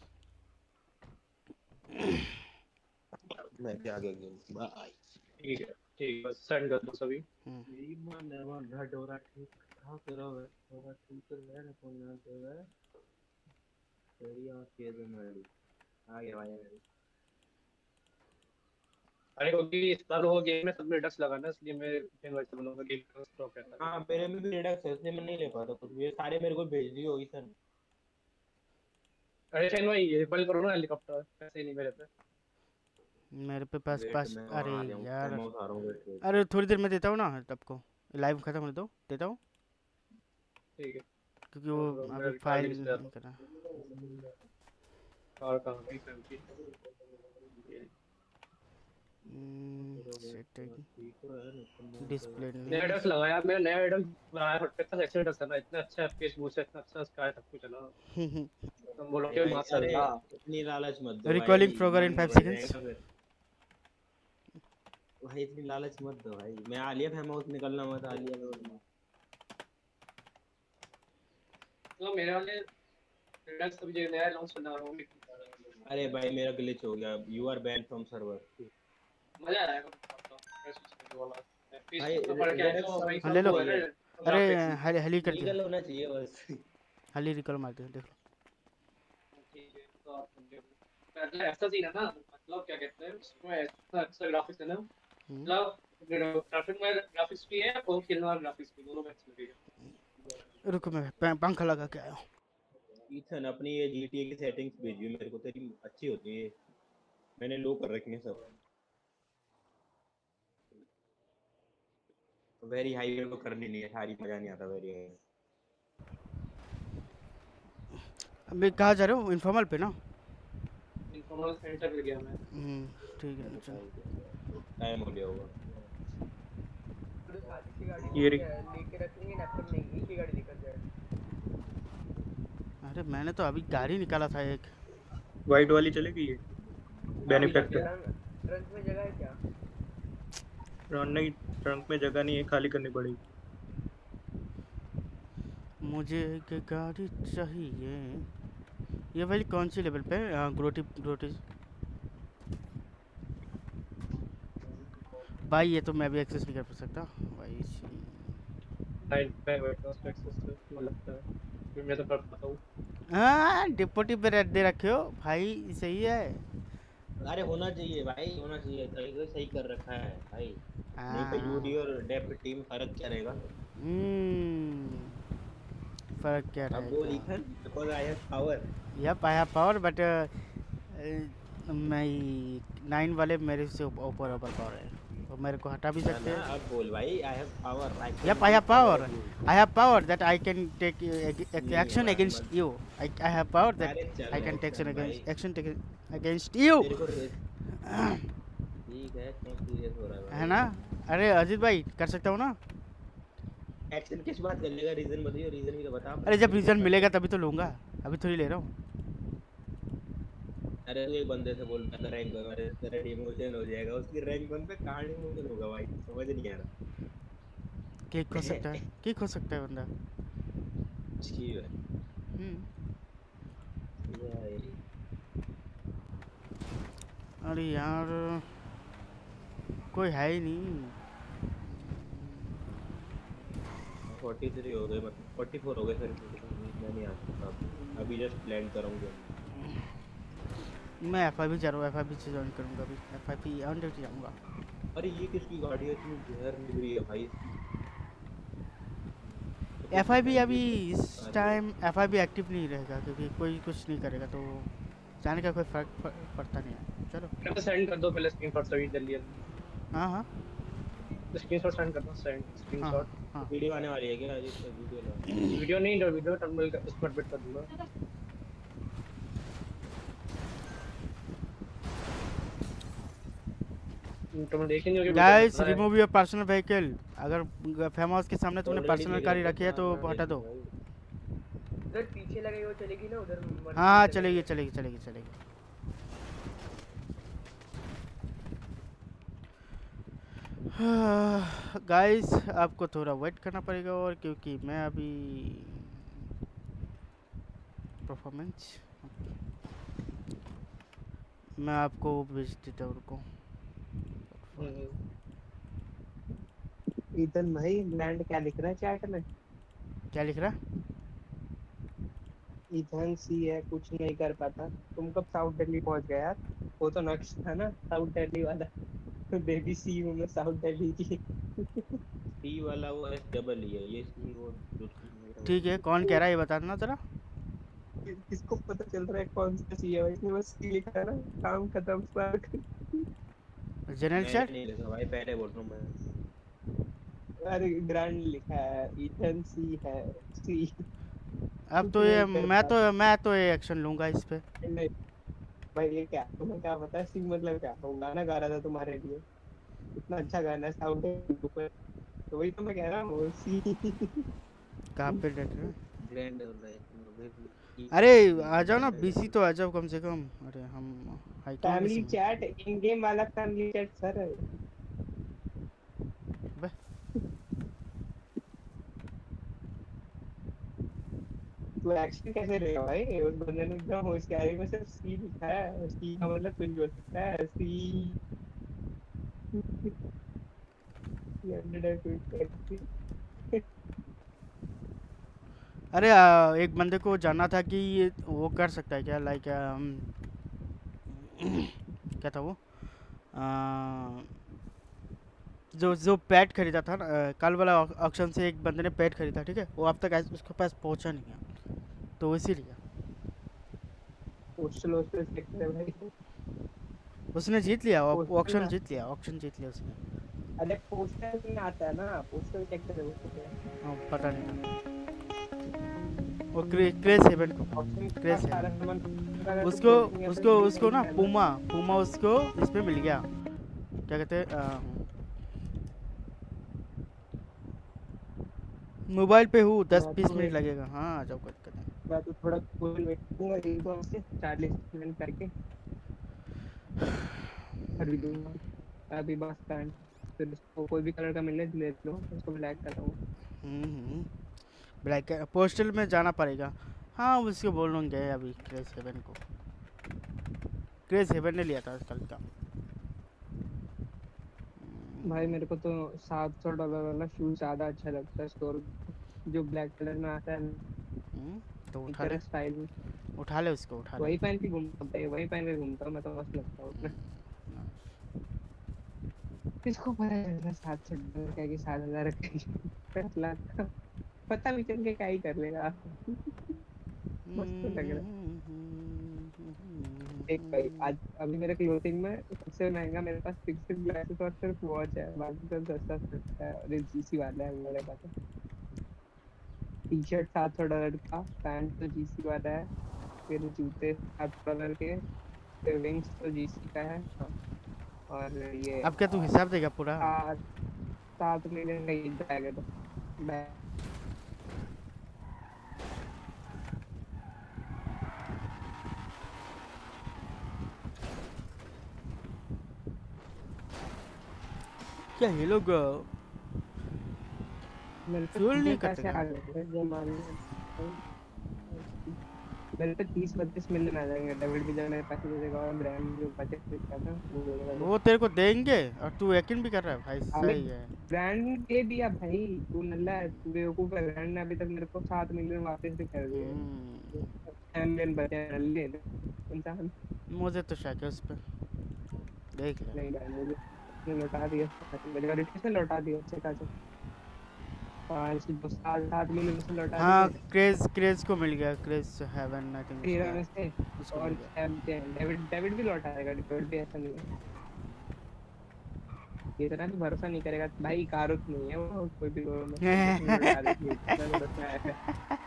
मैं भी आ गया गेम। बाय। ठीक है ठीक है बस सेंड कर दो सभी। मेरी मन मन डोरा ठीक ठाक रहो डोरा ठीक मेरे को ना देवे तेरी आंखें जो मेरी आ गया भाई मेरी। अरे क्योंकि इस बार वो गेम में सब रिडक्स लगाना इसलिए मैं इनवाइट से बनाऊंगा गेम का स्टॉक रहता है। हाँ मेरे में भी रिडक्स है इसलिए मैं नहीं ले पाता कुछ भी। ये सारे मेरे को भेज दिए होगी सर। अरे चैन भाई ये रिपल करो ना हेलीकॉप्टर पैसे नहीं मेरे पे। मेरे पे पास वेट पास मैं अरे आ रहा हूँ यार मैं उठा रहा हूँ वेट वेट। अरे थोड़ी देर में देता हूँ ना आपको लाइव खत्म होने दो देता हूँ ठीक है क्योंकि वो तो मैं अभी रिकॉर्ड फाइल लिस्ट नहीं डालता करा। और कहां गई फैमिली? सेटिंग डिस्प्ले नया नहीं एडस लगाया मैं नया एडस लगाया फट पे था एक्शन एडस था ना इतना अच्छा एफपीएस बूस्ट इतना अच्छा स्काई सब कुछ है ना तुम बोलो कि मार अरे सकता। इतनी लालच मत दो Recalling भाई, Frogger in मन five बढ़ seconds. जाएगा फिर। भाई इतनी लालच मत दो भाई। मैं आलिया फैम हाउस निकलना मत आलिया में। तो मेरे वाले एडस कभी जो नया लॉन्च करना रहा हूं। अरे भाई मेरा ग्लिच हो गया। You are ban from server. मजा आएगा कैसे वाला भाई, एफपीएस तो बढ़ गया है तो भाई हाँ, ले लो। सब वो है ना, अरे graphics। हली हली कर लीगल दिया होना चाहिए बस। हली रिकॉल मार दिया देख लो। ठीक है तो आप समझे मतलब ऐसा सीन है ना मतलब क्या कहते हैं उसमें ऐसा अच्छा ग्राफिक्स है ना हम्म, मतलब ग्राफिक में ग्राफिक्स भी है और खेलने वाला ग्राफिक्स भी दोनों मैच लगेगा। रुको मैं पं- पंखा लगा के आया हूँ। ईथन अपनी ये जीटीए की सेटिंग्स भेजिए मेरे को। तेरी अच्छी होती है। मैंने लो कर रखी है सब। वेरी हाई मेरे को करनी नहीं है। सारी मजा नहीं आता वेरी हाई। अभी कहाँ जा रहे हो इन्फॉर्मल पे ना? इन्फॉर्मल सेंटर पे गया मैं। हम्म, ठीक है चलो। टाइम हो गया होगा। ये रे लेके रख लेंगे ना पर नहीं एक ही गाड़ी निकल जाए। अरे मैंने तो अभी गाड़ी निकाला था एक। वाइट वाली चलेगी ये बेनिफिट ट्रंक में जगह है क्या? नहीं ट्रंक में जगह नहीं है खाली करनी पड़ेगी। मुझे एक गाड़ी चाहिए। ये वाली कौन सी लेवल पे है? ग्रोटी ग्रोटी भाई ये तो मैं भी एक्सेस नहीं कर सकता भाई सी। नाइन पे वाइट कॉस्ट एक्सेस तो लगता है फिर मैं तो कर पाता हूं। हाँ डिपोटी पे रेड दे रखे हो भाई सही है। अरे होना चाहिए भाई होना चाहिए। सही सही कर रखा है भाई। नहीं तो यूडी और डेप टीम फर्क क्या रहेगा? हम्म फर्क क्या अब वो रहेगा? लिखन because I have power. Yup I have power but मैं नाइन वाले मेरे से ऊपर ऊपर पावर है और मेरे को हटा भी सकते हैं। अब बोल भाई I have power. Yep, I have power. I have power that I can take uh, ag- ag- action against you. I, I have power that I can take action against action take against you. तेरे को रे- ठीक है क्यों serious हो रहा है भाई? है ना? अरे अजीत भाई कर सकता हूँ ना? एक्शन किस बात कर लेगा? रीजन बताइए। रीजन भी तो बता। अरे जब रिजल्ट मिलेगा तभी तो लूंगा। अभी थोड़ी ले रहा हूँ। अरे तू एक बंदे से बोल मैं रैंक वन मेरे तेरा डिमोशन हो जाएगा। उसकी रैंक वन पे कहां डिमोशन होगा भाई? समझ नहीं आ रहा। केक हो सकता है। केक हो सकता है बंदा। ठीक है हम्म। यार अरे यार कोई है ही नहीं। तैंतालीस हो गए मतलब चौवालीस हो गए सर। मैं नहीं आ सकता अभी जस्ट प्लान करूंगा। मैं एफ आई बी जा रहा हूँ। एफ आई बी से ज्वाइन करूँगा अभी। F I B on duty जाऊँगा। अरे ये किसकी गाड़ी है? इतनी जहर निकली है भाई। एफ आई बी अभी इस time F I B active नहीं रहेगा क्योंकि कोई कुछ नहीं करेगा तो जाने का कोई फर्क प- पड़ता नहीं है। चलो मेरे को सेंड कर दो पहले स्क्रीनशॉट सभी जल्दी हाँ हाँ जल्दी स्क्रीनशॉट सेंड कर दो सेंड हाँ स्क्रीनशॉट हाँ वीडियो आने वाली है क्या आज इसका वीडियो ला वीडियो नहीं जो वीडियो टर्मिनल का उसमें एडमिट कर दूंगा तुम देखेंगे कि guys remove your personal vehicle. अगर फेमस के सामने तुमने Already पर्सनल दिख गाड़ी रहा है, रखी है तो हाँ, हटा दो। भाई। उधर पीछे लगेगी वो चलेगी ना उधर मर्जी हाँ से चलेगी चलेगी चलेगी चलेगी। गाइस आपको थोड़ा वेट करना पड़ेगा और क्योंकि मैं अभी परफॉर्मेंस मैं आपको भेज देता हूँ रुको। ईथन भाई ब्रांड क्या लिख रहा है चैट में? क्या लिख रहा है? ईथन सी है कुछ नहीं कर पाता। तुम कब साउथ दिल्ली पहुंच गए यार? वो तो नक्श था ना साउथ दिल्ली वाला। बेबी सी हूँ मैं साउथ दिल्ली की। सी वाला वो एस डबल ही है ये सी वो जो सी मेरा ठीक है कौन कह रहा है ये बता देना जरा। किसको पता चल रहा है कौन सा सी है भाई? इसने बस सी लिखा है ना काम खत्म फर्क। जनरल सर नहीं लिखा भाई पहले बोल रहा हूँ मैं। अरे ग्रैंड लिखा है ईथन सी है सी। अब तो ये मैं तो मैं तो ये एक्शन लूंगा इस पे। नहीं भाई ये क्या तुम्हें क्या पता है सी मतलब क्या? वो गाना गा रहा था तुम्हारे लिए इतना अच्छा गाना है साउंड ऊपर तो वही तो मैं कह रहा हूँ सी। कहाँ पे डट रहे हैं? ग्रैंड हो रहा है। अरे आ जाओ ना बीसी तो आ जाओ कम से कम। अरे हम hi family chat in game वाला फैमिली चैट सर है। बे। तो एक्शन कैसे रहेगा भाई? उस बंदे ने एकदम होशियारी में सिर्फ सी लिखा है। सी का मतलब कुछ भी हो सकता है। सी अरे आ, एक बंदे को जानना था कि ये वो कर सकता है क्या लाइक क्या था वो आ, जो जो पैड खरीदा था ना आ, कल वाला ऑक्शन से एक बंदे ने पैड खरीदा ठीक है वो अब तक ऐस- उसके पास पहुंचा नहीं है तो इसीलिए पोस्टल होस्टल चेक करे भाई। उसने जीत लिया Postal ऑक्शन ना- जीत लिया ऑक्शन जीत लिया उसने। अरे पोस्टल में आता है ना पोस्टल चेक करे उसको। हाँ, पता नहीं वो क्रे, क्रेस हेवन को क्रेस सारा हेवन सामान उसको उसको उसको ना पूमा पूमा उसको इसमें मिल गया क्या कहते हैं आ, मोबाइल पे हूँ दस हाँ, बीस तो मिनट मैं- लगेगा। हाँ आ जाओ कोई दिक्कत नहीं। मैं तो थोड़ा कूल वेट करूंगा एकदम से चार्ली मिनट करके खरीदूंगा अभी बस स्टैंड फिर उसको कोई भी कलर का मिलने ले लो उसको ब्लैक कराऊंगा। हम्म ब्लैक पोस्टल में जाना पड़ेगा। हाँ उसको बोल लूँगे अभी क्रेस हेवन को। क्रेस हेवन ने लिया था कल का। भाई मेरे को तो सात सौ डॉलर वाला शूज ज्यादा अच्छा लगता है स्टोर जो ब्लैक कलर में आता है हम्म, तो उठा ले तेरा स्टाइल में उठा ले उसको उठा ले। वही पहन के घूमता हूँ भाई वही पहन के घूमता हूँ मैं तो मस्त लगता हूँ उसमें। किसको पता चल रहा है सात सौ डॉलर क्या कि सात हजार दस लाख का पता भी चल के क्या ही कर लेगा। मस्त लग रहा है। एक भाई आज अभी मेरे क्लोथिंग में सबसे महंगा मेरे पास पिक्सल ग्लासेस और सिर्फ वॉच है बाकी सब सस्ता सस्ता है और ये जीसी वाला है मेरे पास। टी शर्ट सात सौ डॉलर का पैंट तो जीसी वाला है फिर जूते सात सौ डॉलर के फिर विंग्स तो जीसी का है हाँ। और ये अब क्या तू हिसाब देगा पूरा? सात सात मिलियन का ये जैकेट है। क्या ये लोग मेरे पे फ्यूल नहीं पैसे करते आ क्या? गए थे जो मान मेरे पे तीस बत्तीस मिलियन आ जाएंगे डेविड भी जब मेरे पैसे दे देगा और ब्रांड जो बजट पे था ना वो दे देगा। वो तेरे को देंगे और तू यकीन भी कर रहा है भाई सही है। ब्रांड दे दिया भाई तू नल्ला है तू बेवकूफ है। ब्रांड ने अभी तक मेरे को सात मिलियन वापस भी कर दिए हम्म, छह मिलियन बचे हैं नल्ले इंसान। मुझे तो शक है उस पर देख ले। नहीं भाई मुझे उसने लौटा दिया मेजॉरिटी से लौटा दिया अच्छे खासे। पाँच दो साल सात मिलियन से लौटा हाँ दिए क्रेज क्रेज को मिल गया, क्रेज हेवन आई थिंक तेरह में उसका से। उसको और मिल गया। चैंपियन डेविड डेविड भी लौटा देगा, डेविड भी ऐसा नहीं है। ये तरह भी भरोसा नहीं करेगा भाई, कारुत नहीं है वो, कोई भी रोल में लौटा देगी, इतना भरोसा है।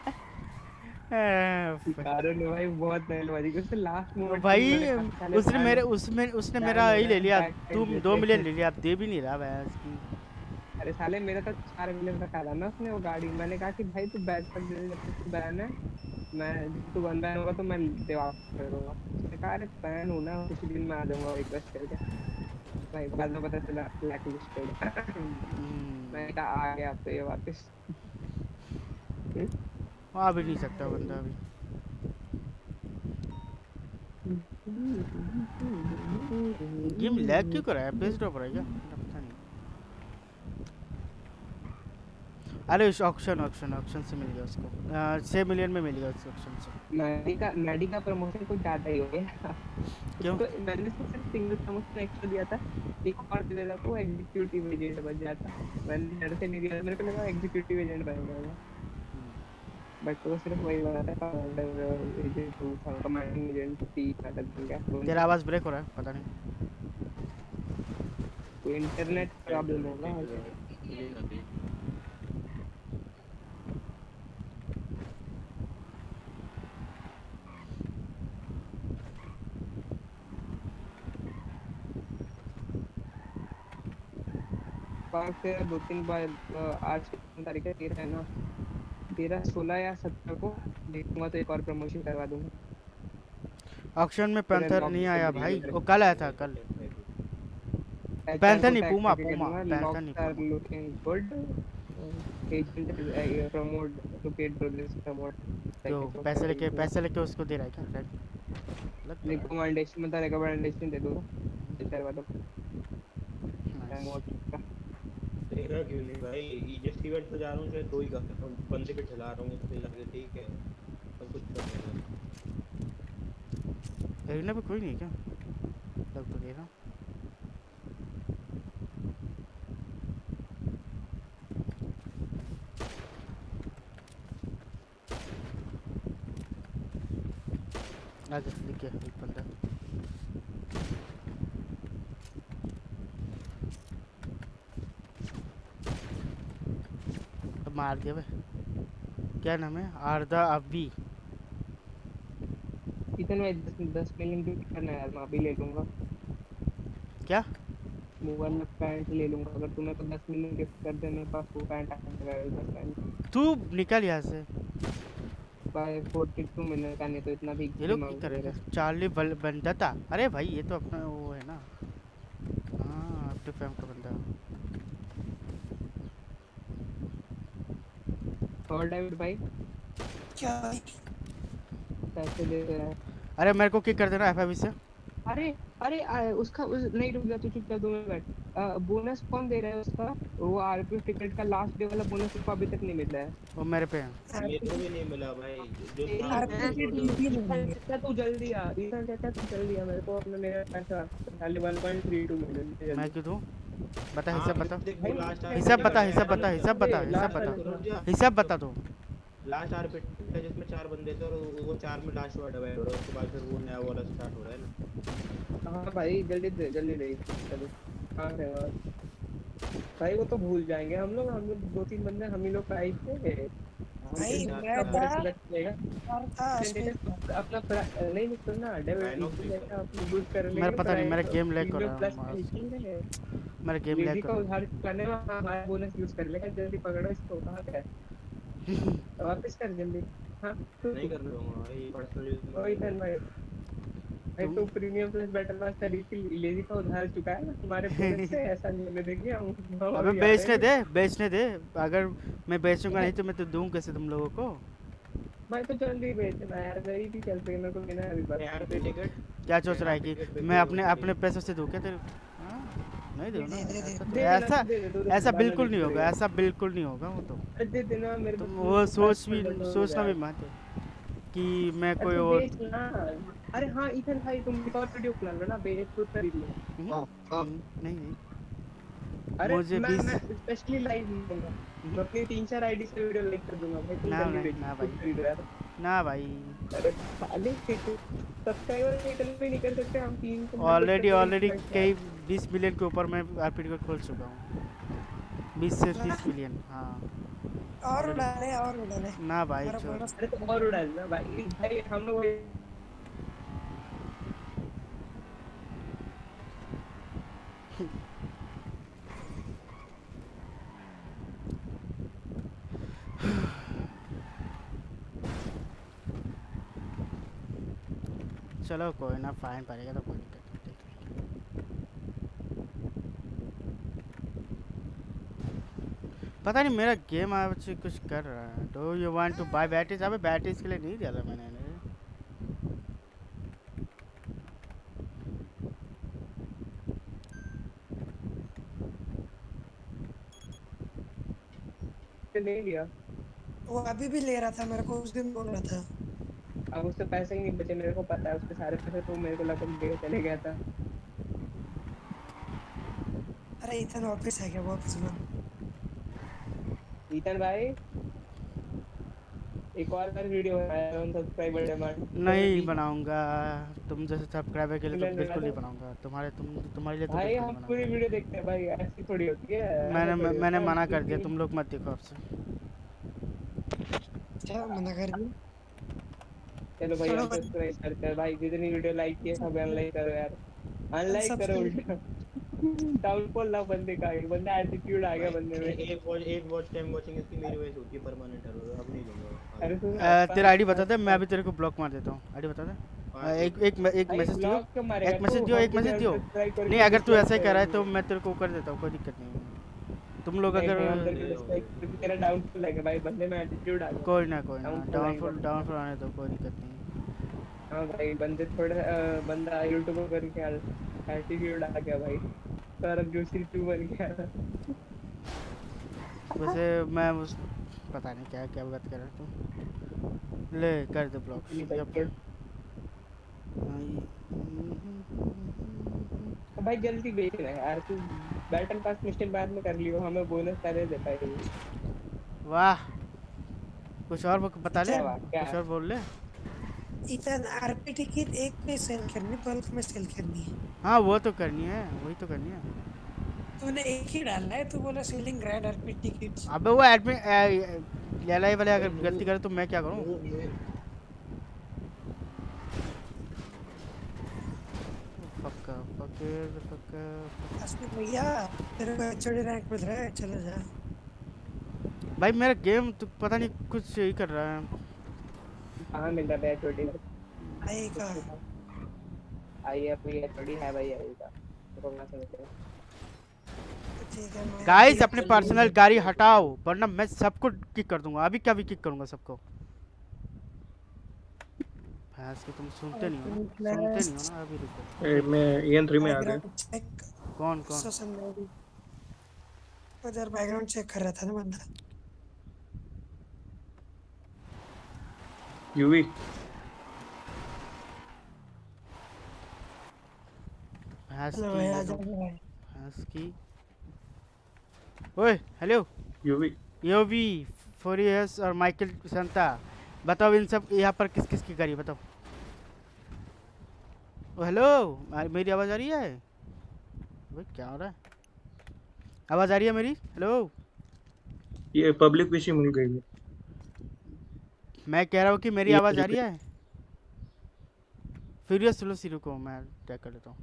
कारुत ने भाई बहुत पहलवाजी की, उसने लास्ट मोमेंट में भाई मैंने कहा साले उसने बैन मेरे उसमें उसने बैन मेरा हो ही रहा ले है, लिया, बैक साइड तुम दो देते मिलियन हैं। ले लिया, अब दे भी नहीं रहा भाई उसकी। अरे साले मेरा तो चार मिलियन रखा था ना उसने वो गाड़ी, मैंने कहा कि भाई तू बैक तक दे दे, जब तक तू बैन है मैं, जब तू वन बैन होगा तो मैं दे वापस कर दूंगा। उसने कहा अरे बैन हूँ ना, कुछ दिन में आ जाऊंगा रिक्वेस्ट करके। भाई बाद में पता चला ब्लैक लिस्टेड। मैंने कहा आ गया तो ये वापस। आ भी नहीं सकता बंदा अभी। गेम लैग क्यों कर रहा है, पेज ड्रॉप हो रहा है क्या, पता नहीं। अरे उस ऑक्शन ऑक्शन ऑक्शन से मिल गया उसको, छः मिलियन में मिल गया उस ऑक्शन से। मैडी का मैडी का प्रमोशन कुछ ज्यादा ही हो गया। क्यों? तो मैंने सिर्फ सिंगल प्रमोशन एक्स्ट्रा दिया था, एक और दे देता तो एग्जीक्यूटिव एजेंट बन जाता। मैंने डर से नहीं दिया, मेरे को लगा एग्जीक्यूटिव एजेंट बन जाएगा, बट वो सिर्फ वही बना था कमांडर एजेंट टू था, कमांडिंग एजेंट थ्री का बन गया। तेरा आवाज़ ब्रेक हो रहा है, पता नहीं कोई इंटरनेट प्रॉब्लम होगा। पाँच तेरह दो तीन बार आज कितनी तारीख है, तेरह है ना, तेरह सोलह या सत्रह को देखूंगा तो एक और प्रमोशन करवा दूंगा। ऑक्शन में पैंथर नहीं आया भाई, वो कल आया था कल। पैंथर नहीं, पूमा पूमा पैंथर नहीं, puma looking good agent promote locate progress promote. तो पैसे लेके पैसे लेके उसको दे रहा है क्या फ्रेंड? रिकमेंडेशन मतलब रिकमेंडेशन दे दो करवा दो। तेरा क्यों नहीं भाई, ईजेस्ट इवेंट तो जा रहा हूँ, शायद दो ही का बंदे पे चला रहा हूँ, तो लगे ठीक है सब कुछ कर रहे हैं। एरिना पे कोई नहीं है क्या, लग तो दे रहा। आगे दिख गया एक बंदा। अब मार दिया भाई। क्या नाम है, आरदा अबी। इतने में दस, दस मिलियन ड्यूटी करना है यार, मैं अभी ले लूंगा। क्या मोबाइल में पैंट ले लूंगा, अगर तूने तो दस मिलियन गिफ्ट कर दे, मेरे पास वो पैंट आ जाएगा। तू निकल यहाँ से बाय बयालीस मिलियन का, नहीं तो इतना भी ये लोग क्या करेंगे। चार्ली बंदा था, अरे भाई ये तो अपना वो है ना, हाँ अपने फैम का बंदा। और डेविड भाई क्या पैसे दे रहा है? अरे मेरे को किक कर देना एफआईवी से। अरे अरे आ, उसका उस, नहीं रुक जा तू, चुप कर, दो मिनट। बोनस कौन दे रहा है उसका, वो आरपीएफ टिकट का लास्ट डे वाला बोनस उसको अभी तक नहीं मिला है। वो मेरे पे है, मेरे को भी नहीं मिला भाई, जो चाचा तू जल्दी आ, ईशान चाचा तू जल्दी आ, मेरे को अपना मेरा पैसा खाली one point three two million. मैं क्यों दूं, बता हिसाब बता, हिसाब हिसाब बता हिसाब बता हिसाब बता हिसाब बता हिसाब बता दो। लास्ट आर पे है जिसमें चार बंदे थे, और वो चार में लास्ट वाला डिवाइड हो रहा है, उसके बाद फिर वो नया वाला स्टार्ट हो रहा है ना। हाँ भाई जल्दी दे, जल्दी दे, चलो कहाँ है और भाई, वो तो भूल जाएंगे हम लोग, हम लोग दो तीन बंदे हम ही लोग आए थे भाई मैं अपना नहीं सुनना मेरा पता नहीं, मेरा गेम लैग कर रहा है, मेरा गेम लैग कर रहा है। करने में हमारा बोनस यूज कर लेगा, जल्दी पकड़ो इसको, कहाँ गया वापस कर जल्दी। हाँ नहीं कर लूंगा भाई, पर्सनल यूज वही धन भाई, भाई तो प्रीमियम प्लस बैटल पास का लेजी का उधार चुका है ना तुम्हारे बोनस से, ऐसा नहीं होने देंगे हम। अबे बेचने दे बेचने दे, अगर मैं बेचूंगा नहीं तो मैं तो दूं कैसे तुम लोगों को। भाई तो जल्दी बेचना यार, गरीब ही चलते हैं, मेरे को बिना अभी बात यार पे टिकट क्या सोच रहा है कि मैं अपने अपने पैसों से दूं क्या तेरे, नहीं दे ना, ऐसा ऐसा बिल्कुल नहीं होगा, ऐसा बिल्कुल नहीं होगा। वो तो दे देना मेरे को, वो सोच भी सोचना भी मत कि मैं कोई और। अरे हाँ इथन भाई तुम एक और वीडियो खुला लो ना, बेच तो खरीद लो। नहीं नहीं अरे मुझे मैं बीस मैं स्पेशली लाइव नहीं दूंगा। मैं अपनी तीन चार आईडी से वीडियो लाइक कर दूंगा भाई, तुम ना जल्दी नहीं, देखो ना खुद भाई। खरीदो यार। ना भाई, अरे साले सब्सक्राइबर सेटल भी नहीं कर सकते हम तीन को ऑलरेडी ऑलरेडी कई बीस मिलियन के ऊपर मैं आरपीडी को खोल चुका हूँ, बीस से तीस मिलियन। हाँ और ऑलरेडी। उड़ाने और उड़ाने ना भाई मेरा छोड़। बोनस अरे तो और उड़ाना भाई, भाई हम लोग चलो कोई ना, फाइन पड़ेगा तो कोई दिक्कत नहीं। पता नहीं मेरा गेम आज कुछ कर रहा है। Do you want to buy batteries? अबे बैटरीज के लिए नहीं दिया था मैंने। नहीं लिया, वो अभी भी ले रहा था मेरे को, उस दिन बोल रहा था। अब उससे पैसे ही नहीं बचे, मेरे को पता है उसके सारे पैसे तो मेरे को लगभग दे चले गया था। अरे इथन ऑफिस है क्या? वो ऑफिस में ईतन भाई एक और बार वीडियो बनाया उन सब्सक्राइबर डिमांड। नहीं बनाऊंगा, तुम जैसे सब्सक्राइबर के लिए तो बिल्कुल नहीं बनाऊंगा। तुम्हारे तुम तुम्हारे लिए तो भाई बिल्कुल हम नहीं पूरी बनाऊंगा। वीडियो देखते हैं भाई, ऐसी थोड़ी होती है। मैंने ऐसा थोड़ी मैंने होता है, मना हम कर दिया, पूरी- तुम लोग मत देखो आपसे। क्या मना कर दी? चलो भाई चलो हम सब्सक्राइब करते हैं भाई, जितनी वीडियो लाइक किए सब अनलाइक करो यार, अनलाइक करो उल्टा। डाउनफॉल ना बंदे का, ये बंदा एटीट्यूड आ गया बंदे में। एक वॉच एक वॉच टाइम वॉचिंग इसकी मेरी वजह से होती है परमानेंट एरर, अब नहीं लूंगा। अरे सुन अ, तेरा आईडी बता दे, मैं अभी तेरे को ब्लॉक मार देता हूँ। आईडी बता दे। हाँ, अ, एक ठीक है। एक एक भाई मैसेज दियो, ब्लॉक क्यों मारेगा एक मैसेज तू? दियो, हम एक तुझे मैसेज दियो। unsubscribe करके नहीं अगर तू dislike ऐसा ही कर रहा है तो करेंगे। मैं तेरे को कर देता हूँ, कोई दिक्कत नहीं है। तुम लोग नहीं, अगर नहीं, हम तेरे को dislike क्योंकि तेरा डाउनफॉल है भाई, बंदे में एटीट्यूड आ गया। कोई ना कोई ना, Downfall डाउनफॉल आएगा। डाउनफॉल आने दो, कोई दिक्कत नहीं। हाँ भाई बंदे थोड़ा अ, बंदा यूट्यूबर बन गया, एटीट्यूड आ गया भाई, सौरभ जोशी टू बन गया। वैसे मैं उस पता नहीं क्या क्या बात कर रहा तू। ले कर दे ब्लॉक। नहीं भाई, यप। कर- तो भाई जल्दी बेच रहा है यार तू, बैटल पास मिशन बाद में कर लियो, हमें बोनस पहले दे पाएगी। वाह, कुछ और बक- बता ले, क्या बात, क्या कुछ और बोल ले। इथन आरपीटी की एक पे सेल करनी, बल्क में सेल करनी है। हाँ वो तो करनी है, वही तो करनी है। तूने एक ही डाला है, तू बोला सेलिंग ग्रैंड आरपीटी किट्स। अबे वो एडमिन एल आई वाले अगर गलती करे तो मैं क्या करूँ? मुझे- मुझे- पक्का पक्का पक्का। असली भैया तेरे को एचओडी रैंक मिल रहा है, चले जा। भाई मेरा गेम तो पता नहीं कुछ यही कर रहा है। कहाँ मिल रहा है छोटी? आएगा आई है कोई छोटी है भाई, आएगा तो कहाँ से मिलेगा? ठीक है। मैं गाइस अपने पर्सनल गाड़ी हटाओ वरना मैं सबको किक कर दूंगा। अभी क्या भी किक करूंगा सबको। भैंस के तुम सुनते नहीं हो ना, सुनते नहीं हो ना। अभी रुको, ए, मैं ईएन थ्री में आ गया। चेक कौन कौन? सोशल मीडिया उधर बैकग्राउंड चेक कर रहा था ना बंदा। यूवी भैंस हेलो की भाई, ये आ तो- जाओ भाई। भैंस की। ओए हेलो यूवी यो भी फोरियस और माइकल संता, बताओ इन सब यहाँ पर किस किस की गाड़ी बताओ। ओ हेलो, आ- मेरी आवाज़ आ रही है? भाई क्या हो रहा है? आवाज़ आ रही है मेरी? हेलो, ये पब्लिक विशी मिल गई है। मैं कह रहा हूँ कि मेरी ये आवाज़ आ मुझे- रही है? फ्यूरियस चलो सी रुको, मैं चेक कर लेता हूँ।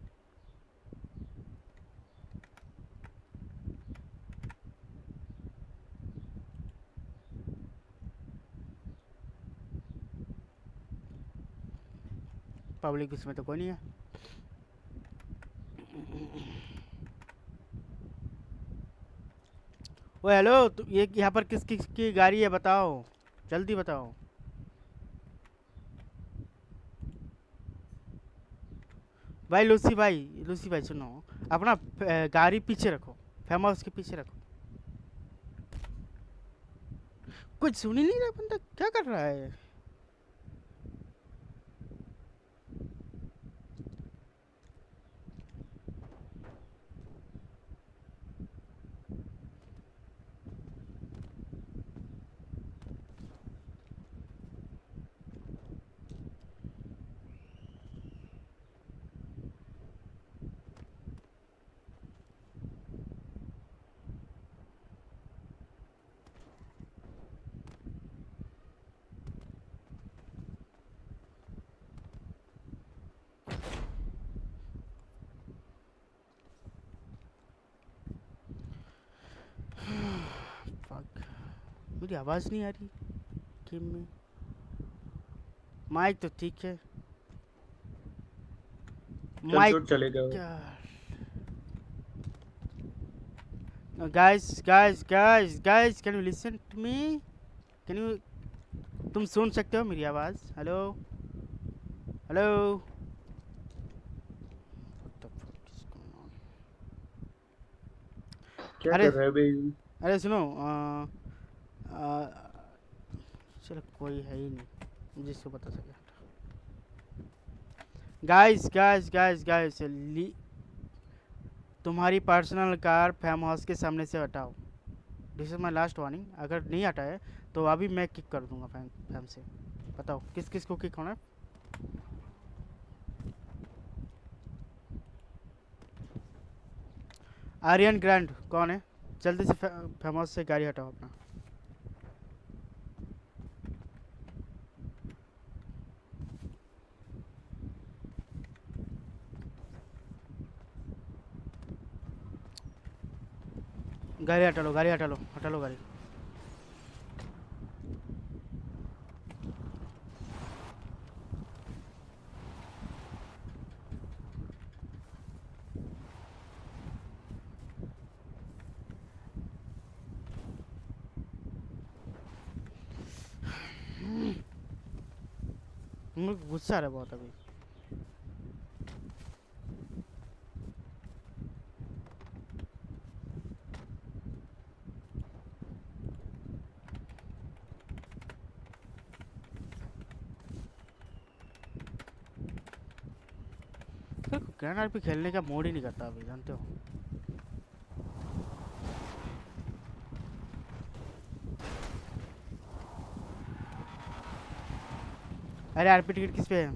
पब्लिक इसमें तो कोई नहीं है। ओ हेलो, तु- ये यहाँ पर किस किस की गाड़ी है बताओ, जल्दी बताओ। भाई लूसी भाई, लूसी भाई सुनो, अपना अ, गाड़ी पीछे रखो, फेमस के पीछे रखो। कुछ सुन ही नहीं रहा बंदा, क्या कर रहा है? मेरी आवाज़ नहीं आ रही गेम में। माइक तो ठीक है। चल माइक शूट चलेगा। Guys guys guys guys can you listen to me? Can you, तुम सुन सकते हो मेरी आवाज़? Hello hello. क्या अरे कर रहा है भाई? अरे सुनो, आ, आ, चलो कोई है ही नहीं जिसको बता सके। गाइस गाइस गाइस गाइस तुम्हारी पर्सनल कार फैम हाउस के सामने से हटाओ। This is my last warning. अगर नहीं हटाए तो अभी मैं किक कर दूंगा फैम फैम से। बताओ किस किस को किक होना है? आर्यन ग्रैंड कौन है? जल्दी से फैम हाउस से गाड़ी हटाओ अपना। गाड़ी हटा लो, गाड़ी हटा लो, हटा लो गाड़ी। मुझे गुस्सा आ रहा है बहुत अभी। ग्रैंड आरपी खेलने का मूड ही नहीं करता अभी, जानते हो। अरे आरपी टिकट किस पे है?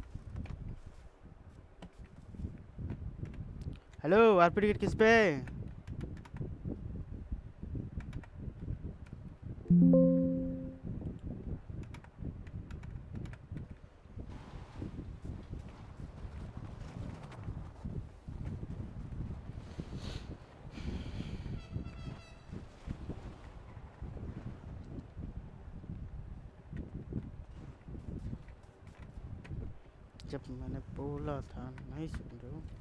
हेलो आरपी टिकट किस पे है? जब मैंने बोला था नहीं सुन रहे हो।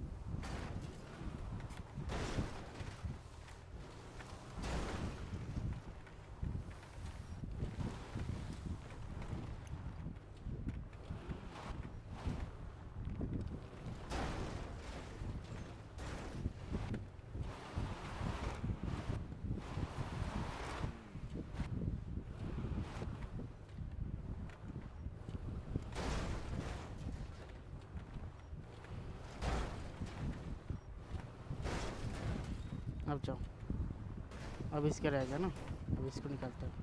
अब जाओ, अब इसका रहेगा ना, अब इसको निकालते हैं।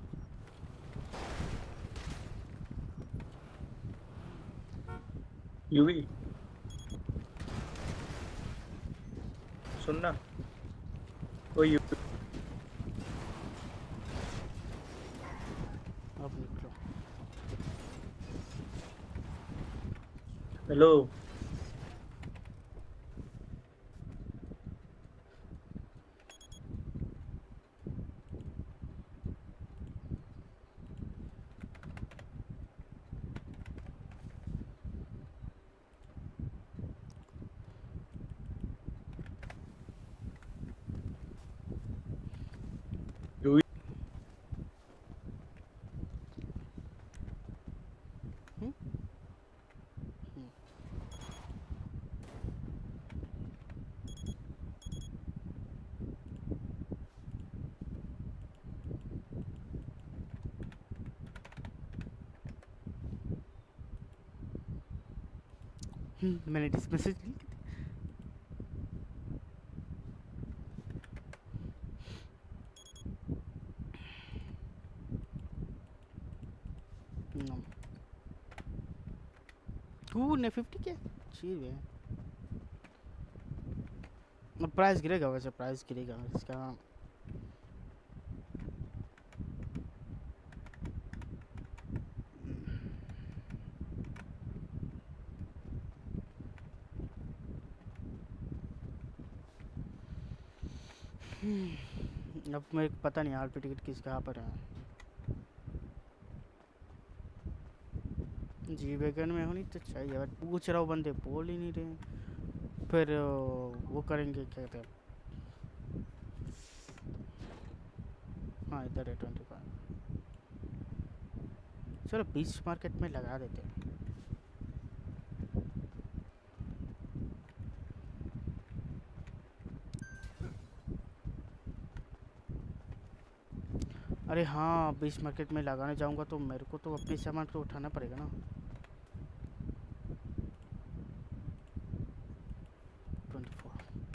यूवी सुनना, ओ यूवी अब निकलो। हेलो यूवी हम्म? हम्म। हम्म, मैंने डिस मैसेज नहीं की थी। नो टू ने फिफ्टी के चीज है। अब प्राइस गिरेगा, वैसे प्राइस गिरेगा इसका। अब मेरे को पता नहीं आरपी टिकट किस कहाँ पर है। जी वैगन में होनी तो चाहिए, बट पूछ रहा हूँ बंदे बोल ही नहीं रहे। फिर अ, वो करेंगे क्या कहते हैं, हाँ इधर है ट्वेंटी फाइव। चलो बीच मार्केट में लगा देते हैं। अरे हाँ बीच मार्केट में लगाने जाऊंगा तो मेरे को तो अपने सामान तो उठाना पड़ेगा ना। Twenty four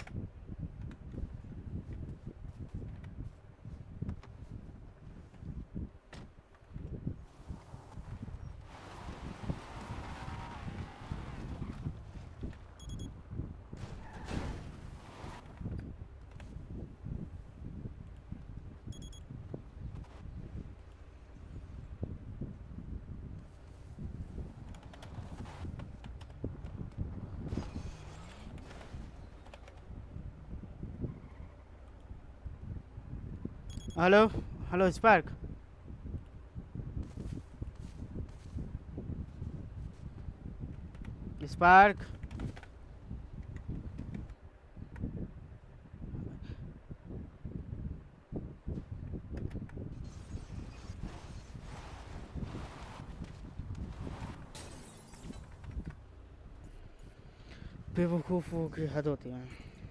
hello hello Spark, Spark बेवकूफ़ों की हद होती है।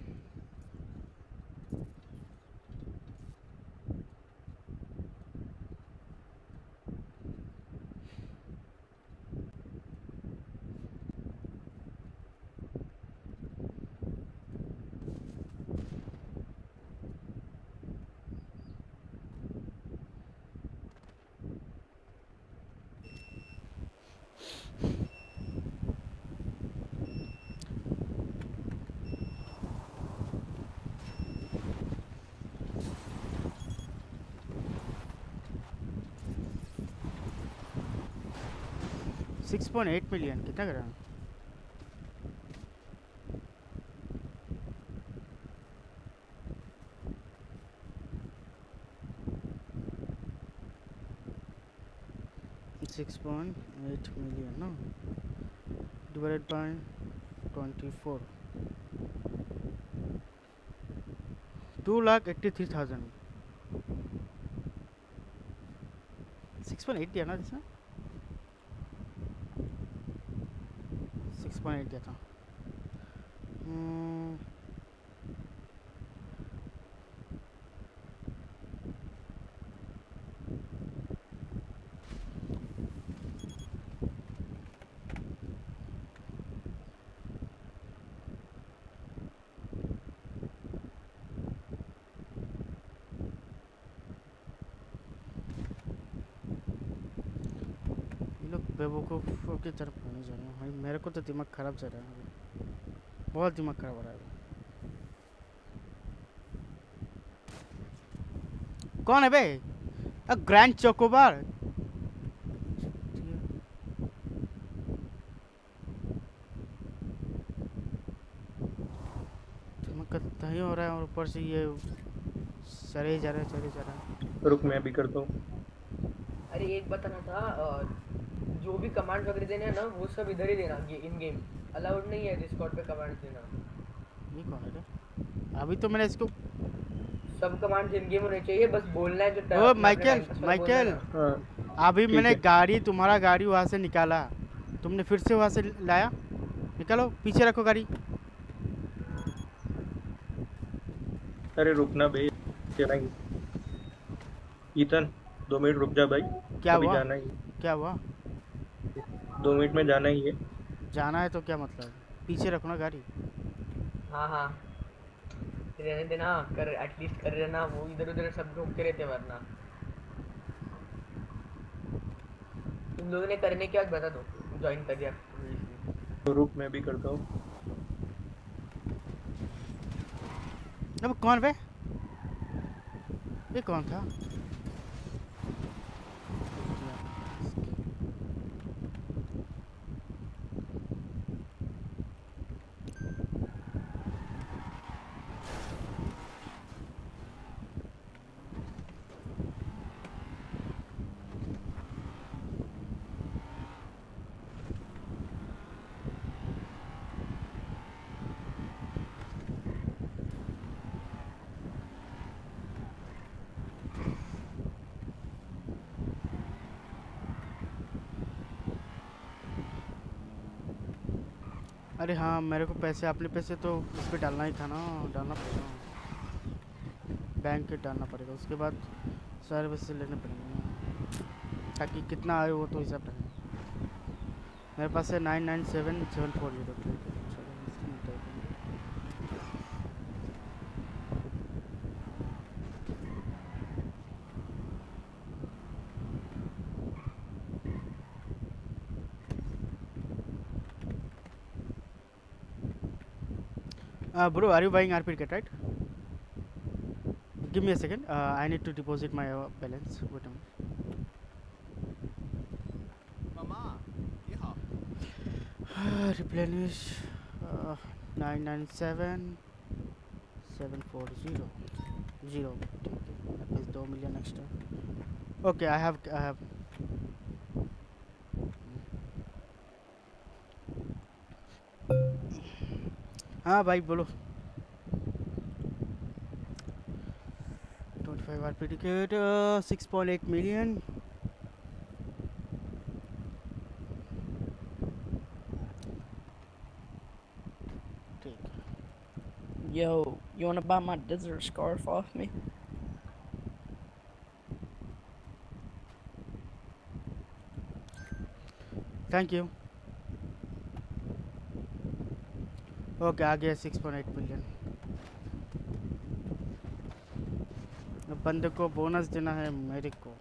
सिक्स पॉइंट एट मिलियन कितना करा? सिक्स पॉइंट एट मिलियन ना, divided by twenty four, two lakh eighty three thousand. Six point eight दिया ना जिसने, सिक्स पॉइंट एट दिया था। हम्म, ये लोग बेवकूफ़ों की तरफ होने जा रहे हैं भाई। मेरे को तो दिमाग ख़राब चल रहा है अभी, बहुत दिमाग ख़राब हो रहा है अभी। कौन है बे? A grand chocobar. दिमाग का दही हो रहा है और ऊपर से ये चले जा रहे चले जा रहे। रुक मैं भी करता हूँ। अरे एक बताना था, अ, जो भी कमांड वगैरह देने हैं ना वो सब इधर ही देना, ये इन गेम अलाउड नहीं है डिस्कॉर्ड पे कमांड देना। ये कौन है रे? अभी तो मैंने इसको, सब कमांड इन गेम होने चाहिए, बस बोलना है जो टा- ओ अपना माइकल time pass वाला बोलना है माइकल, ना। हाँ अभी ठीक मैंने है। गाड़ी, तुम्हारा गाड़ी वहाँ से निकाला, तुमने फिर से वहाँ से लाया। निकालो, पीछे रखो गाड़ी। अरे रुकना भाई, जाना ही। ईथन दो मिनट रुक जा भाई, क्या अभी हुआ? जाना ही, क्या हुआ? दो मिनट में जाना ही है। जाना है तो क्या मतलब, पीछे रखो ना गाड़ी। हाँ हाँ रहने देना, कर एटलीस्ट कर रहना, वो इधर उधर सब ढूंढते रहते वरना। तुम लोगों ने करने के बाद बता दो, ज्वाइन कर दिया। तो रुक मैं भी करता हूँ। अब कौन बे? ये कौन था? अरे हाँ मेरे को पैसे अपने पैसे तो उस पर डालना ही था ना, डालना पड़ेगा बैंक के डालना पड़ेगा, उसके बाद सारे पैसे लेने पड़ेंगे ताकि कितना आए वो तो हिसाब रहे। मेरे पास है nine nine seven seven four zero. Uh, bro, are you buying R P ticket, right? Give me a second. Uh, I need to deposit my uh, balance. Wait a minute. Replenish uh, nine nine seven seven four zero zero. That is two million extra. Okay, I have I have. हाँ भाई बोलो। twenty-five R P ticket, uh, six point eight million. Yo, you wanna buy my desert scarf off me? Thank you. Okay आ गया six point eight million. अब बंदे को bonus देना है मेरे को।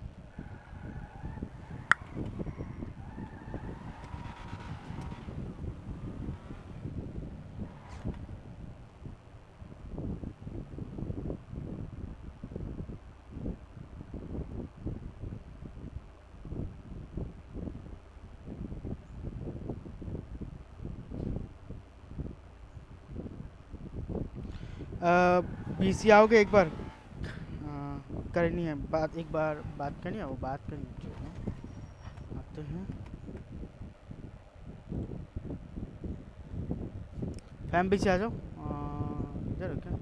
बीसी आओगे एक बार करनी है बात, एक बार बात करनी है, वो बात करनी है। आते हैं फैम बीसी आ जाओ इधर क्या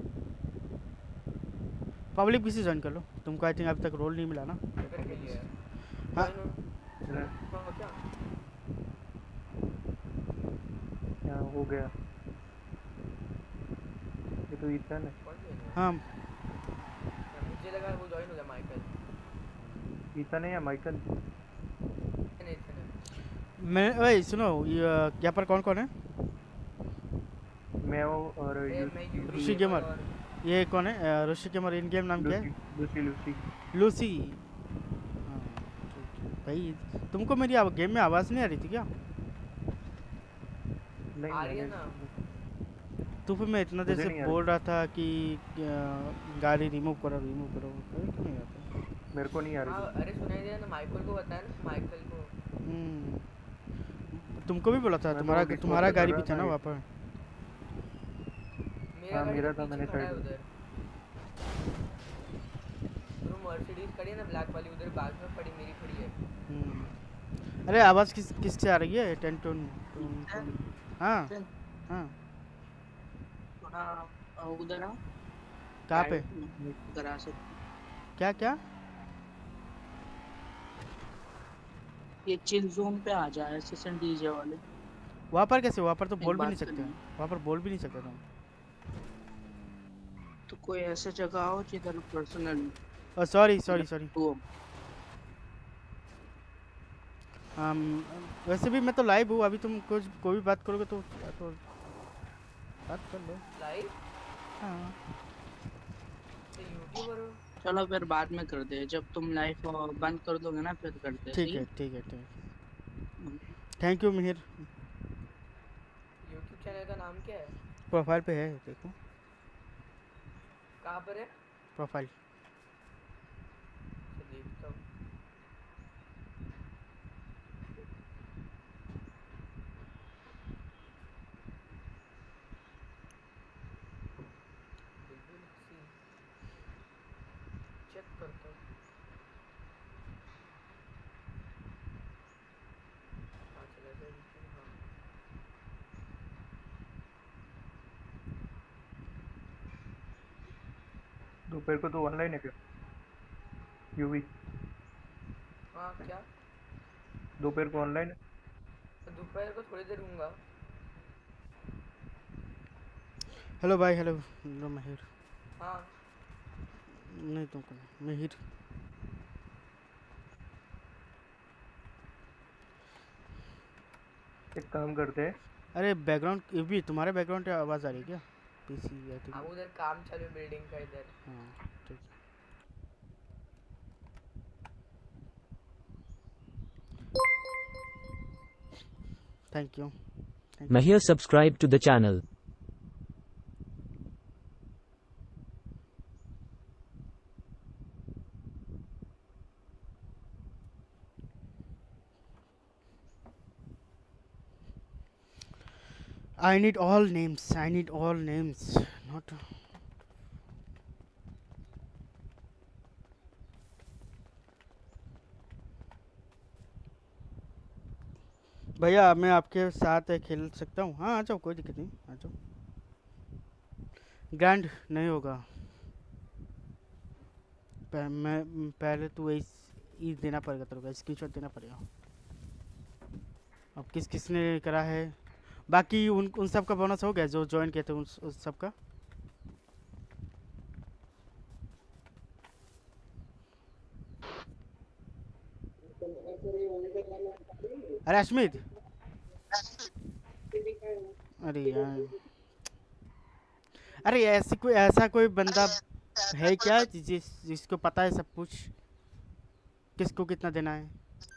पब्लिक बीसी ज्वाइन कर लो। तुमको आई थिंक अभी तक रोल नहीं मिला ना। हाँ क्या हो गया? ये तो ईथन है। हाँ मुझे लगा वो जॉइन हो गया माइकल। ईथन है या माइकल? नहीं मैं ओए सुनो यहाँ पर कौन कौन है? मैं वो और ऋषि गेमर। ये कौन है ऋषि गेमर? इन गेम नाम क्या है? Lucy Lucy Lucy. हाँ भाई तुमको मेरी अब गेम में आवाज़ नहीं आ रही थी क्या? नहीं आ रही है ना। तो फिर मैं इतना देर से बोल रहा था कि गाड़ी रिमूव करो रिमूव करो, क्यों नहीं आता? मेरे को नहीं आ रही। हाँ अरे सुनाई दिया ना, माइकल को बताया ना, माइकल को। हम्म तुमको भी बोला था, तुम्हारा तुम्हारा गाड़ी भी था ना वहाँ पर। मेरा गाड़ी मेरा था, मैंने साइड उधर वो मर्सिडीज खड़ी है ना ब्लैक वाली, उधर बाग में पड़ी मेरी खड़ी है। हम्म अरे आवाज़ किस किस से आ रही है? Ten tone. हाँ हाँ उधर आओ। कहाँ पे? करा से क्या क्या? ये चिल जोन पे आ जाए एसएसएन डीजे वाले। वहाँ पर कैसे? वहाँ पर तो बोल भी नहीं सकते, वहाँ पर बोल भी नहीं सकते तुम। तो कोई ऐसा जगह हो जिधर पर्सनली। Oh sorry sorry sorry. um, वैसे भी मैं तो लाइव हूँ अभी, तुम कुछ कोई भी बात करोगे तो, तो बात कर लो लाइव। हाँ तो यूट्यूबर हो। चलो फिर बाद में कर दे, जब तुम लाइव बंद कर दोगे ना फिर करते हैं। ठीक है ठीक है ठीक है। Thank you Mihir. YouTube channel का नाम क्या है? प्रोफाइल पे है देखो। कहाँ पर है? प्रोफाइल देखता हूँ। चेक करता हूँ। हाँ चला जाए। हाँ दोपहर को तो ऑनलाइन है क्या? यूवी हाँ क्या? दोपहर को ऑनलाइन है? दोपहर को थोड़ी देर होऊंगा। हेलो भाई, हेलो हेलो महिर। हाँ नहीं तुमको नहीं, महिर। एक काम करते हैं। अरे बैकग्राउंड, ये भी तुम्हारे बैकग्राउंड की आवाज़ आ रही है क्या? PC I think. हाँ उधर काम चालू है बिल्डिंग का इधर। हाँ ठीक है, thank you. Mahir subscribe to the channel. I need all names. I need all names. Not. भैया मैं आपके साथ खेल सकता हूँ? हाँ आ जाओ, कोई दिक्कत नहीं, आ जाओ। ग्रैंड नहीं होगा। पह, मैं पहले तो इस ई देना पड़ेगा तेरे को, स्क्रीनशॉट देना पड़ेगा। अब किस किसने करा है? बाकी उन उन सब का बोनस हो गया जो ज्वाइन किए थे, उन, उन सब का। अरे अश्मित, अरे यार, अरे ऐसी कोई ऐसा कोई बंदा है क्या जिस जिसको पता है सब कुछ, किसको कितना देना है?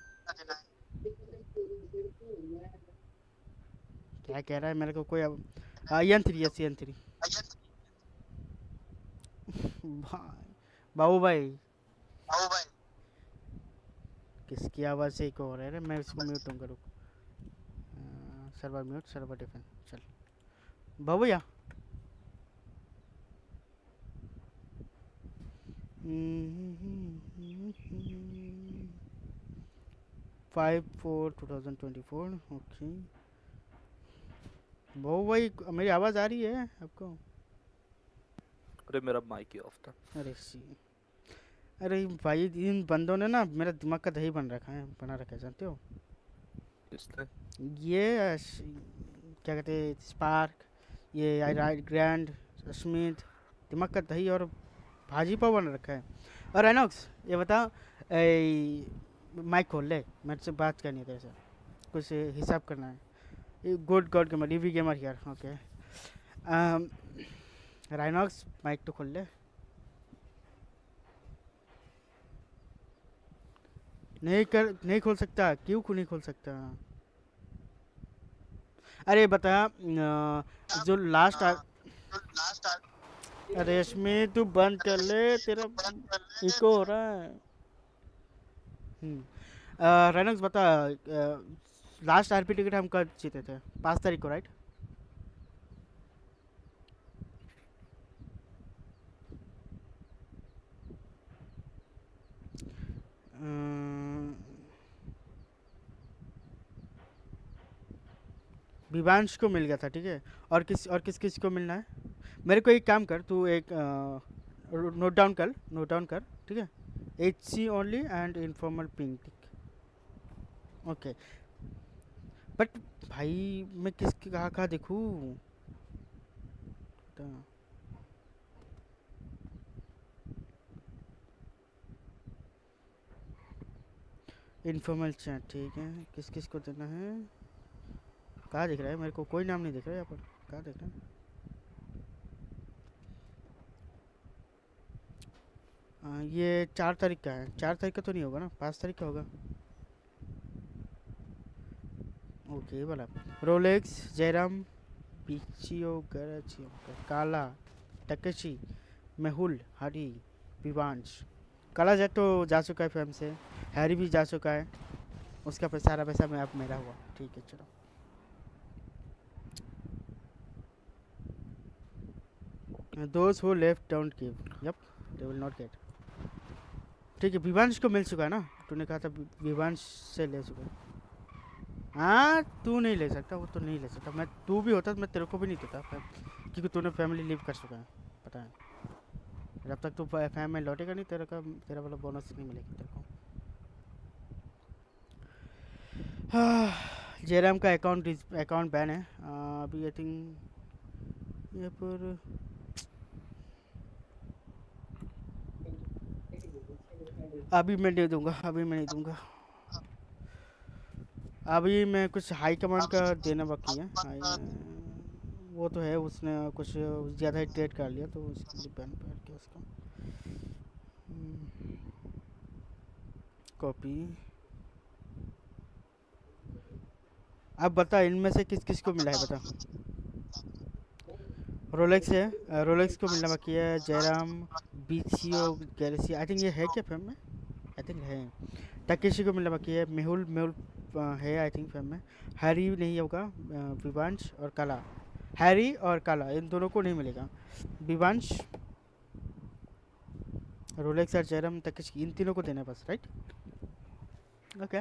क्या कह रहा है मेरे को कोई? N three S N three बाबू भाई, किसकी आवाज़ से एक और है? मैं इसको म्यूट दूंगा, रुक। सर्वर म्यूट, सर्वर डिफेंस, चल बाबू भैया। Five four two thousand twenty four okay. बाबू भाई मेरी आवाज़ आ रही है आपको? अरे मेरा माइक ही ऑफ था। अरे सी, अरे भाई इन बंदों ने ना मेरा दिमाग का दही बन रखा है, बना रखा है, जानते हो? ये क्या कहते हैं, स्पार्क, ये ग्रैंड, अश्मित, दिमाग का दही और भाजी पाव बन रखा है। और एनॉक्स ये बता, माइक खोल ले, मेरे से बात करनी है तेरे से, कुछ हिसाब करना है। Good god gamer, EV gamer here, okay. Rhinox mic तो खोल ले। नहीं कर नहीं खोल सकता? क्यों नहीं खोल सकता? अरे बता, जो लास्ट आ... अरे रेशमी तू बंद कर ले, तेरा इको हो रहा है। हम्म रेनॉक्स बता, लास्ट आरपी टिकट हम कब जीते थे? पाँच तारीख को, राइट? विवांश को मिल गया था, ठीक है। और किस और किस किस को मिलना है? मेरे को एक काम कर, तू एक नोट डाउन कर, नोट डाउन कर, ठीक है। H C only and informal pink, okay. But भाई मैं किस कहाँ कहाँ देखूँ? इनफॉर्मल चैट, ठीक है। किस किस को देना है? कहाँ दिख रहा है? मेरे को कोई नाम नहीं दिख रहा है यहाँ पर। कहाँ दिख रहा है? आ, ये चार तारीख का है। चार तारीख का तो नहीं होगा ना? पाँच तारीख का होगा। ओके बोला। रोलेक्स, जयराम, पिचियो, गराचियो, काला, टकेशी, मेहुल, हरी, विवांश। काला जैक तो जा चुका है फैम से, हैरी भी जा चुका है, उसका पैसा सारा पैसा मैं अब मेरा हुआ, ठीक है। चलो those who left don't give, yep they will not get, ठीक है। विवांश को मिल चुका है ना? तूने कहा था विवांश से ले चुका है। हाँ तू नहीं ले सकता, वो तो नहीं ले सकता। मैं तू भी होता तो मैं तेरे को भी नहीं देता, क्योंकि तूने फैमिली लीव कर चुका है, पता है। जब तक तू फैम में लौटेगा नहीं, तेरा का तेरा वाला बोनस नहीं मिलेगा तेरे को। जयराम का अकाउंट अकाउंट बैन है अभी, आई थिंक यहाँ पर अभी मैं नहीं दूंगा, अभी मैं नहीं दूंगा। अभी मैं कुछ हाई कमांड का देना बाकी है। हाई वो तो है, उसने कुछ ज़्यादा ही ट्रेड कर लिया तो उसके लिए बैन कर के उसका कॉपी। अब बता इनमें से किस किस को मिला है बता। रोलेक्स है, रोलेक्स को मिलना बाकी है। Jairam, BCO, Galaxy, I think ये है क्या फेम में, आई थिंक है। टकेशी को मिलना बाकी है। मेहुल मेहुल है आई थिंक फेम में। हैरी नहीं होगा। विवांश और काला, हैरी और काला इन दोनों को नहीं मिलेगा। विवांश, रोलेक्स और जयराम, टकेशी, इन तीनों को देना है बस, राइट? ओके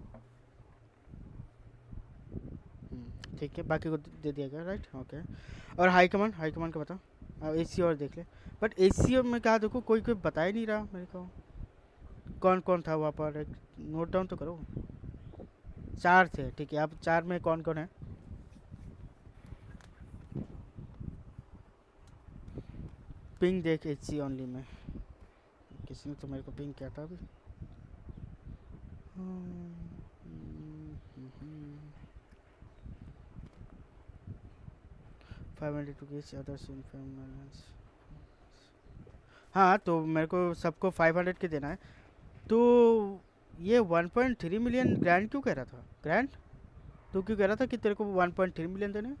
ठीक है, बाकी को दे दिया गया, राइट? ओके। और हाई कमांड, हाई कमांड का बता। अब एसी और देख ले, बट एसी में कहा देखो कोई कोई बता ही नहीं रहा मेरे को कौन कौन था वहाँ पर। एक नोट डाउन तो करो। चार थे, ठीक है। अब चार में कौन कौन है? पिंग देख एसी ओनली में। किसी ने तो मेरे को पिंग किया था अभी। Five hundred to gauge others information. हाँ तो मेरे को सबको फाइव हंड्रेड के देना है। तो ये one point three million grand क्यों कह रहा था? ग्रैंड तू क्यों कह रहा था कि तेरे को वन पॉइंट थ्री मिलियन देने?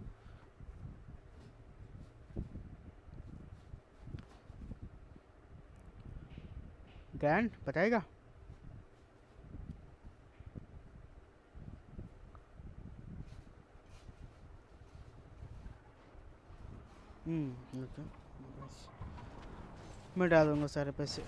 ग्रैंड बताएगा? हम्म ओके, मैं डाल दूंगा सारे पैसे।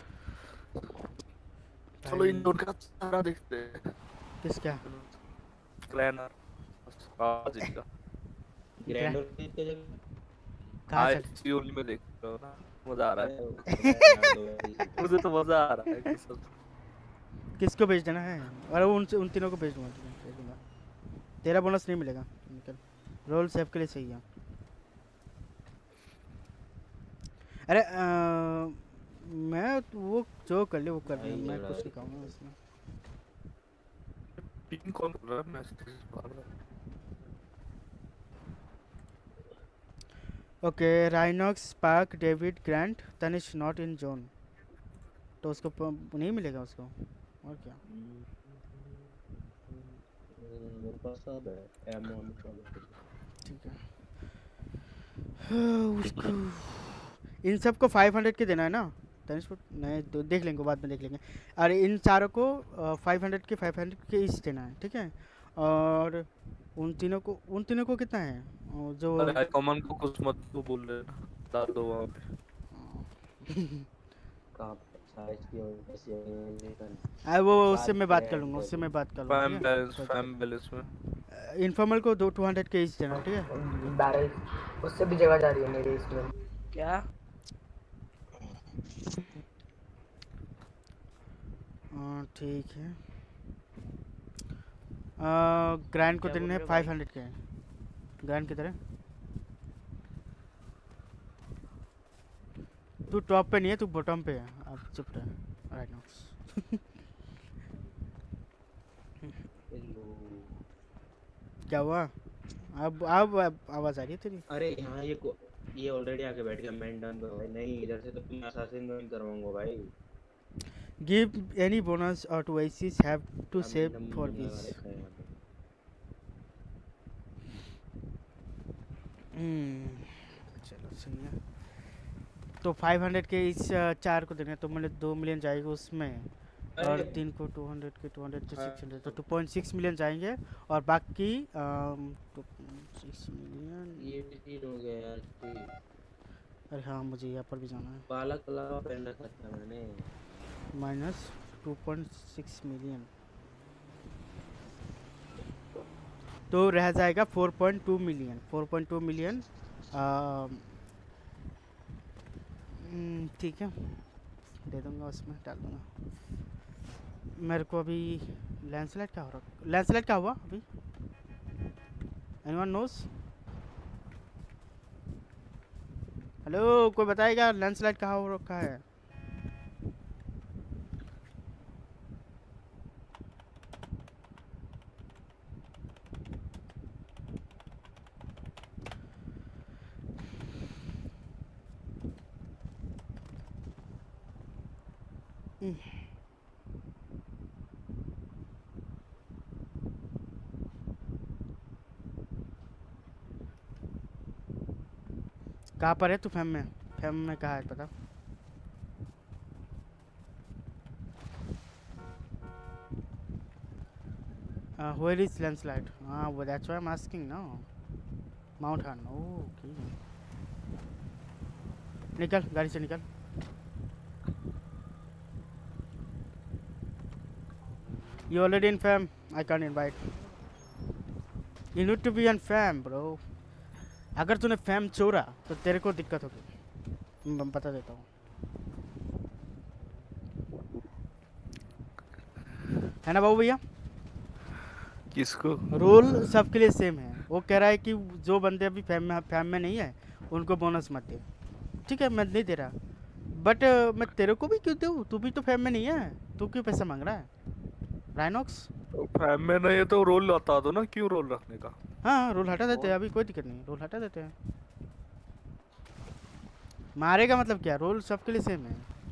चलो इन दोनों का सारा देखते हैं। किसका? ग्रैंडर आज इसका ग्रैंडर कितने जगह कहाँ आज चल? सीओली में देख रहा हूँ ना, मजा आ रहा है मुझे तो मजा आ रहा है कसम। किसको भेज देना है? और उन उन तीनों को भेज दूंगा, भेज दूंगा। तेरा बोनस नहीं मिलेगा, निकल। रोल सेव के लिए सही है। अरे आ, मैं वो जो कर ले वो कर ले, मैं कुछ नहीं कहूँगा उसमें। पिंग कौन कर रहा है? मैसेज बार बार। Okay, Rhinox, Spark, David, Grant, Tanish not in zone, तो उसको प- नहीं मिलेगा उसको। और क्या? मेरे पास सब है एमो ठीक है। उसको इन सबको फाइव हंड्रेड के देना है ना? तनिष को नहीं तो देख लेंगे, बाद में देख लेंगे। और इन चारों को फाइव हंड्रेड के फाइव हंड्रेड के ईच देना है, ठीक है? और उन तीनों को उन तीनों को कितना है? और जो अरे हाई कमांड को कुछ मत तो बोल रहे ना, डाल दो वहाँ पे। कहाँ पे साइज की और कैसे लेकर अरे वो उससे मैं बात कर लूँगा, उससे मैं बात कर लूँगा। फैम बैलेंस, फैम बैलेंस में इनफॉर्मल को दो टू हंड्रेड के ईच देना, ठीक है? बैरल उससे भी जगह जा रही है मेरी इसमें। क्या? हाँ ठीक है। ग्रैंड को देने फाइव हंड्रेड के। ग्रैंड की तरह तू टॉप पे नहीं है, तू बॉटम पे है। अब चुप रह राइट नाउ। क्या हुआ? अब अब आवाज आ रही है तेरी? अरे यहाँ ये को ये ऑलरेडी आके बैठ गया। मैं डन कर भाई। नहीं इधर से तो मैं असासिन में करवाऊंगा भाई। Give any bonus or to A Cs have to save for this. हम्म चलो सही है। तो फाइव हंड्रेड के इस अ, चार को देने तो मैंने दो मिलियन जाएगा उसमें, और तीन को टू हंड्रेड के टू हंड्रेड तो सिक्स हंड्रेड तो टू पॉइंट सिक्स मिलियन जाएंगे। और बाकी टू पॉइंट सिक्स मिलियन ये भी तीन हो गया यार। अरे हाँ मुझे यहाँ पर भी जाना है। काला काला पहन रखा था मैंने। Minus two point six million तो रह जाएगा four point two million. Four point two million ठीक है, दे दूंगा, उसमें डाल दूंगा। मेरे को अभी लैंडस्लाइड क्या हो रहा? लैंडस्लाइड क्या हुआ अभी? Anyone nose? हेलो, कोई बताएगा लैंडस्लाइड कहाँ हो रखा है? कहाँ पर है तू? फैम में? फैम में कहाँ है पता? Uh, where is landslide? Ah, well, that's why I'm asking now. Mount Han. Oh, okay. निकल, गाड़ी से निकल. You already in fam? I can't invite. You need to be on fam, bro. अगर तूने फैम छोड़ा तो तेरे को दिक्कत होगी, मैं बता देता हूँ, है ना बाबू भैया? किसको? रूल सबके लिए सेम है। वो कह रहा है कि जो बंदे अभी फैम में फैम में नहीं है उनको बोनस मत दे। ठीक है, मैं नहीं दे रहा, बट मैं तेरे को भी क्यों दूँ? तू भी तो फैम में नहीं है, तू क्यों पैसा मांग रहा है? राइनॉक्स फैम में नहीं है तो रोल बता दो ना, क्यों रोल रखने का? हाँ, रोल हटा देते हैं, अभी कोई दिक्कत नहीं, रोल हटा देते हैं। मारेगा मतलब क्या? रोल सबके लिए सेम है।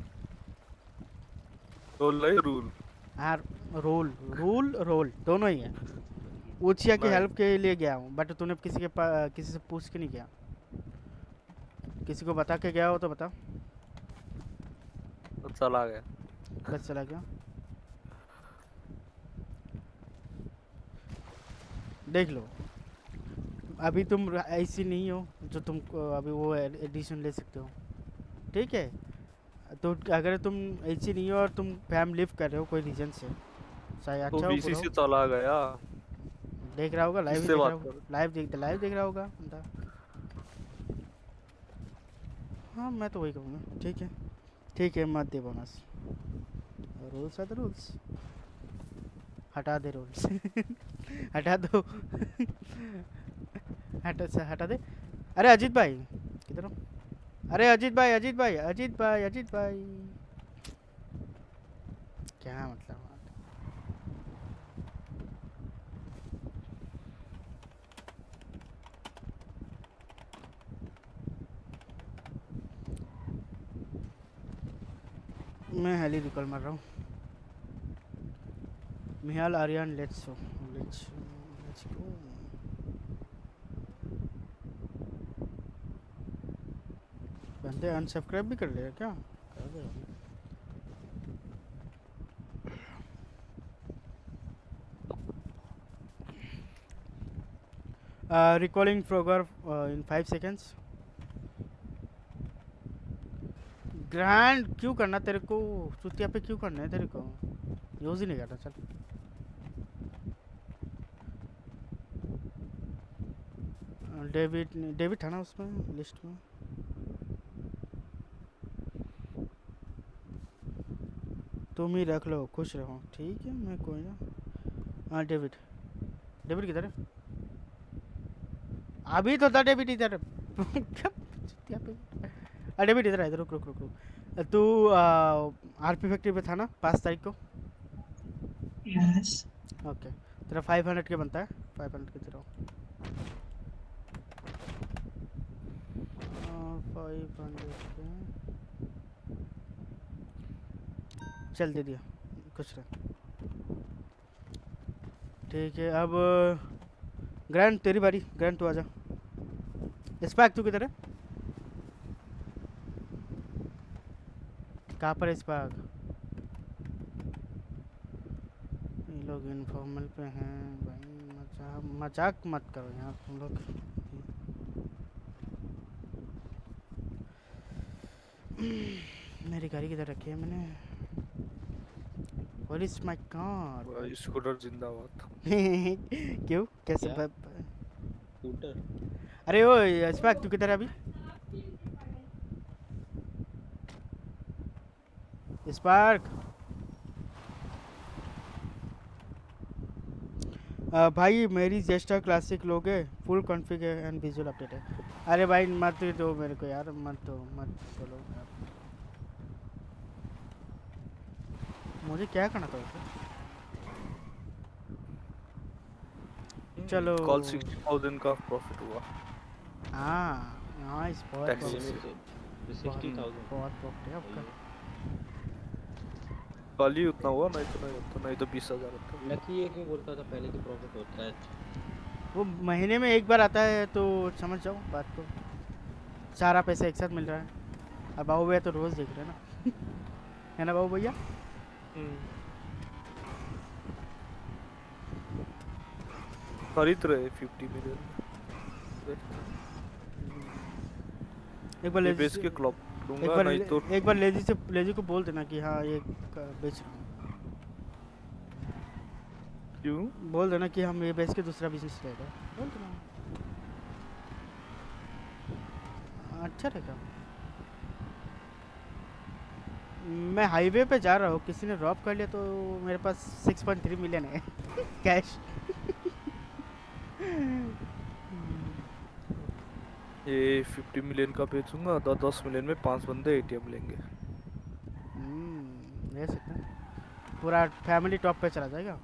रोल नहीं, रूल। हाँ, रोल रूल रोल दोनों ही है। ऊचिया की हेल्प के लिए गया हूँ, बट तूने किसी के पा, किसी से पूछ के नहीं गया। किसी को बता के गया हो तो बता। तो चला गया। बस चला गया। देख लो, अभी तुम ऐसी नहीं हो जो तुम अभी वो एडिशन ले सकते हो, ठीक है? तो अगर तुम ऐसी नहीं हो और तुम फैम लिव कर रहे हो कोई रीजन से, चाहे अच्छा तो हो बीसी से चला गया। देख रहा होगा, लाइव देख रहा होगा, लाइव देख लाइव देख रहा होगा बंदा। हाँ, मैं तो वही कहूँगा। ठीक है, ठीक है, मत दे bonus. Rules are the rules. हटा दे रूल्स हटा दो हटा से हटा दे। अरे अजीत भाई किधर हो? अरे अजीत भाई, अजीत भाई, अजीत भाई, अजीत भाई, क्या मतलब? मैं हेली रिकॉल मार रहा हूँ। Mihal Aryan, let's go, let's let's go. बंदे अनसब्सक्राइब भी कर ले क्या? कर दे। Recalling program in five seconds. Grand क्यों करना तेरे को? चुतिया पे क्यों करना है तेरे को? यूज ही नहीं करना। चल डेविड, डेविड था ना उसमें लिस्ट में? तुम ही रख लो, खुश रहो। ठीक है, मैं कोई ना। हाँ डेविड, डेविड किधर है? अभी तो था डेविड इधर डेविड इधर है। रुक रुक रुक रुक तू आरपी फैक्ट्री पे था ना पाँच तारीख को? यस। ओके, तेरा फाइव हंड्रेड के बनता है। फाइव हंड्रेड के तेरा फाइव हंड्रेड के चल दे दिया, कुछ रहा। ठीक है, अब ग्रैंड तेरी बारी। ग्रैंड तू आजा। स्पैक तू किधर है? कहाँ पर है स्पैक? ये लोग इनफॉर्मल पे हैं भाई, मजाक मजाक मत करो यार तुम लोग। मेरी गाड़ी किधर रखी है मैंने? Where is my car? Scooter जिंदाबाद। क्यों? कैसे? स्कूटर? अरे ओ स्पैक तू किधर है अभी? स्पार्क आ, भाई मेरी जेस्टा क्लासिक लोगे फुल कॉन्फ़िग है एंड विजुअल अपडेट है। अरे भाई मत दो मेरे को यार, मत दो, मत बोलो यार। मुझे क्या करना था उसे? चलो कॉल सिक्सटी थाउजेंड का प्रॉफिट हुआ। हाँ नाइस, बहुत Tax बहुत से। बहुत सिक्सटी थाउजेंड बहुत प्रॉफिट है आपका। कल ही उतना हुआ, नहीं तो नहीं होता, नहीं तो बीस हजार होता। लकी ये क्यों बोलता था पहले की प्रॉफिट होता है? वो महीने में एक बार आता है तो समझ जाओ बात को, सारा पैसा एक साथ मिल रहा है। और बाबू भैया तो रोज देख रहे हैं ना है ना बाबू भैया? खरीद रहे फिफ्टी मिलियन। एक बार ये लेजी बेच से- के क्लब एक दूंगा, बार नहीं ले- तो एक बार लेजी से लेजी को बोल देना कि हाँ ये क- बेच रहा हूँ। क्यों? बोल देना कि हम ये बेच के दूसरा बिजनेस रहेगा, बोल देना। अच्छा रहेगा। मैं हाईवे पे जा रहा हूँ, किसी ने ड्रॉप कर लिया तो मेरे पास सिक्स पॉइंट थ्री मिलियन है कैश। ये फिफ्टी मिलियन का बेचूंगा तो दस मिलियन में पांच बंदे एटीएम लेंगे। हम्म, ले सकते हैं, पूरा फैमिली टॉप पे चला जाएगा।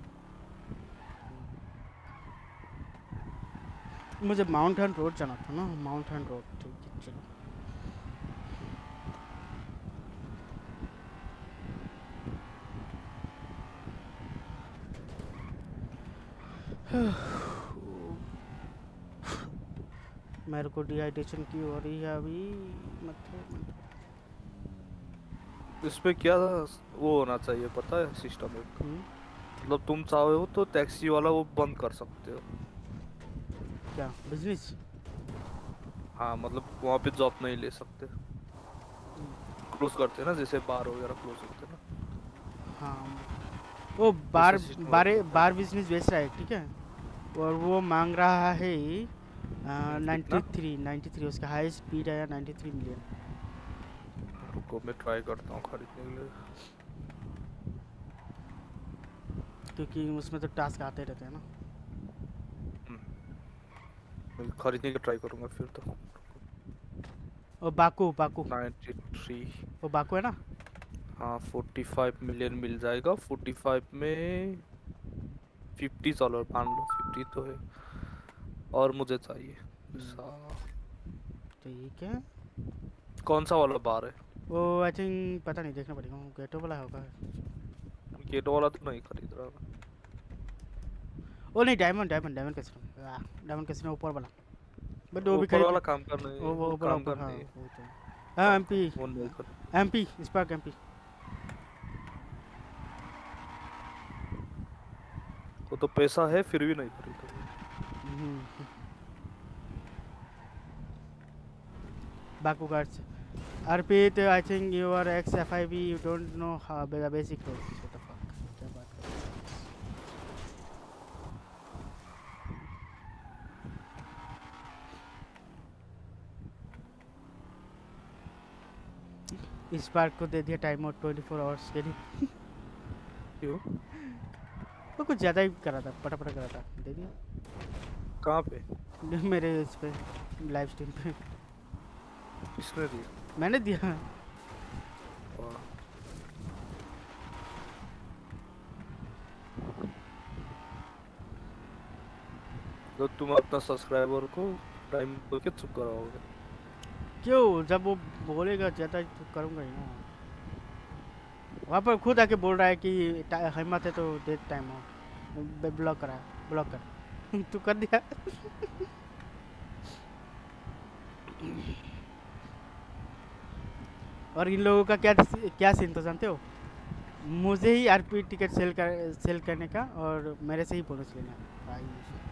मुझे माउंटेन रोड जाना था ना, माउंटेन रोड, ठीक है चलो। मेरे को डिहाइड्रेशन की हो रही है अभी, मतलब इस पे क्या वो होना चाहिए पता है सिस्टम एक, मतलब तुम चाहो हो तो टैक्सी वाला वो बंद कर सकते हो। क्या बिजनेस? हाँ मतलब वहाँ पे जॉब नहीं ले सकते, क्लोज करते हैं ना, जैसे बार वगैरह क्लोज होते हैं ना। हाँ वो बार ऐसा system बार होता है। बार बिजनेस बेच रहा है, ठीक है, और वो मांग रहा है नाइन्टी थ्री नाइन्टी थ्री उसका हाई स्पीड है नाइन्टी थ्री मिलियन। रुको मैं ट्राई करता हूँ खरीदने के लिए, क्योंकि उसमें तो टास्क आते रहते हैं ना। मैं खरीदने का ट्राई करूँगा फिर तो। और बाकू बाकू नाइन्टी थ्री वो बाकू है ना? हाँ पैंतालीस मिलियन मिल जाएगा। पैंतालीस में पचास डॉलर मान लो, पचास तो है और मुझे चाहिए। ठीक है, कौन सा वाला बार है? वो आई थिंक पता नहीं, देखना पड़ेगा, गेटो वाला होगा। गेटो वाला तो नहीं खरीद रहा मैं। ओ नहीं, diamond diamond diamond casino, diamond casino ऊपर वाला, बट वो भी ऊपर खरीद वाला काम करना है, वो वो वो ऊपर काम ऊपर, करना हाँ है। वो तो हाँ एमपी वो नहीं खरीद। एमपी स्पार्क एमपी वो तो पैसा है फिर भी नहीं खरीदा। Baku cards Arpit, I think you are X F I B, you don't know how the basic rules. What the fuck, क्या बात कर रहे हो? इस पार्क को दे दिया time out twenty four hours के लिए। क्यों? वो कुछ ज़्यादा ही करा था, पटा पटा करा था, दे दिया। कहाँ पे? मेरे इस पे लाइव स्ट्रीम पे। किसने दिया? मैंने दिया। वाह। तो तुम अपना सब्सक्राइबर को टाइम बोल के चुप कराओगे? क्यों, जब वो बोलेगा ज़्यादा तो करूँगा ही ना। वहाँ पर खुद आके बोल रहा है कि हिम्मत है तो दे टाइम आउट, ब्लॉक करा, ब्लॉक कर तू कर दिया। और इन लोगों का क्या क्या सीन तो जानते हो, मुझे ही आरपी टिकट सेल कर सेल करने का और मेरे से ही बोनस लेना भाई।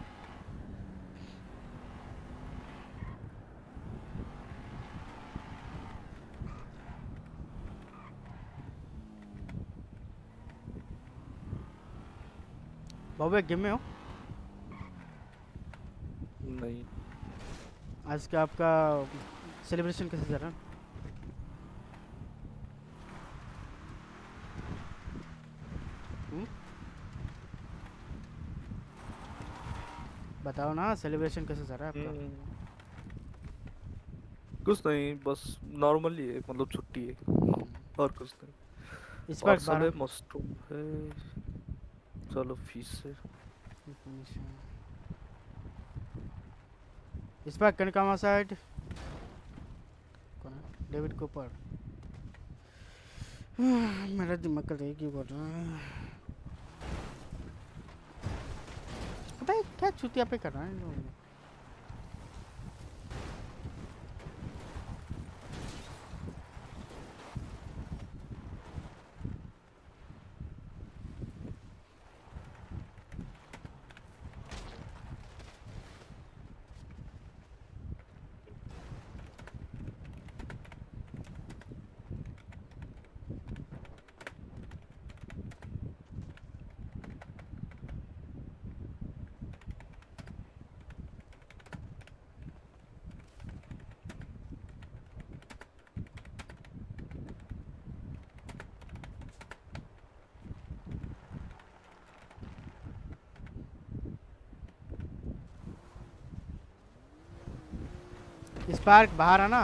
बाबू गेम में हो? नहीं। आज का आपका सेलिब्रेशन कैसे चल रहा है? बताओ ना सेलिब्रेशन कैसे चल रहा है आपका? कुछ नहीं, बस नॉर्मली है, मतलब छुट्टी है और कुछ नहीं। इस बार पार्सल है, बारह मशरूम है, चलो फिश है। इस बार कनकामा साइड कौन है? David Cooper. मेरा दिमाग का एक ही बोल रहा है। अबे क्या चुतिया पे कर रहा है इन लोगों? स्पार्क बाहर आना।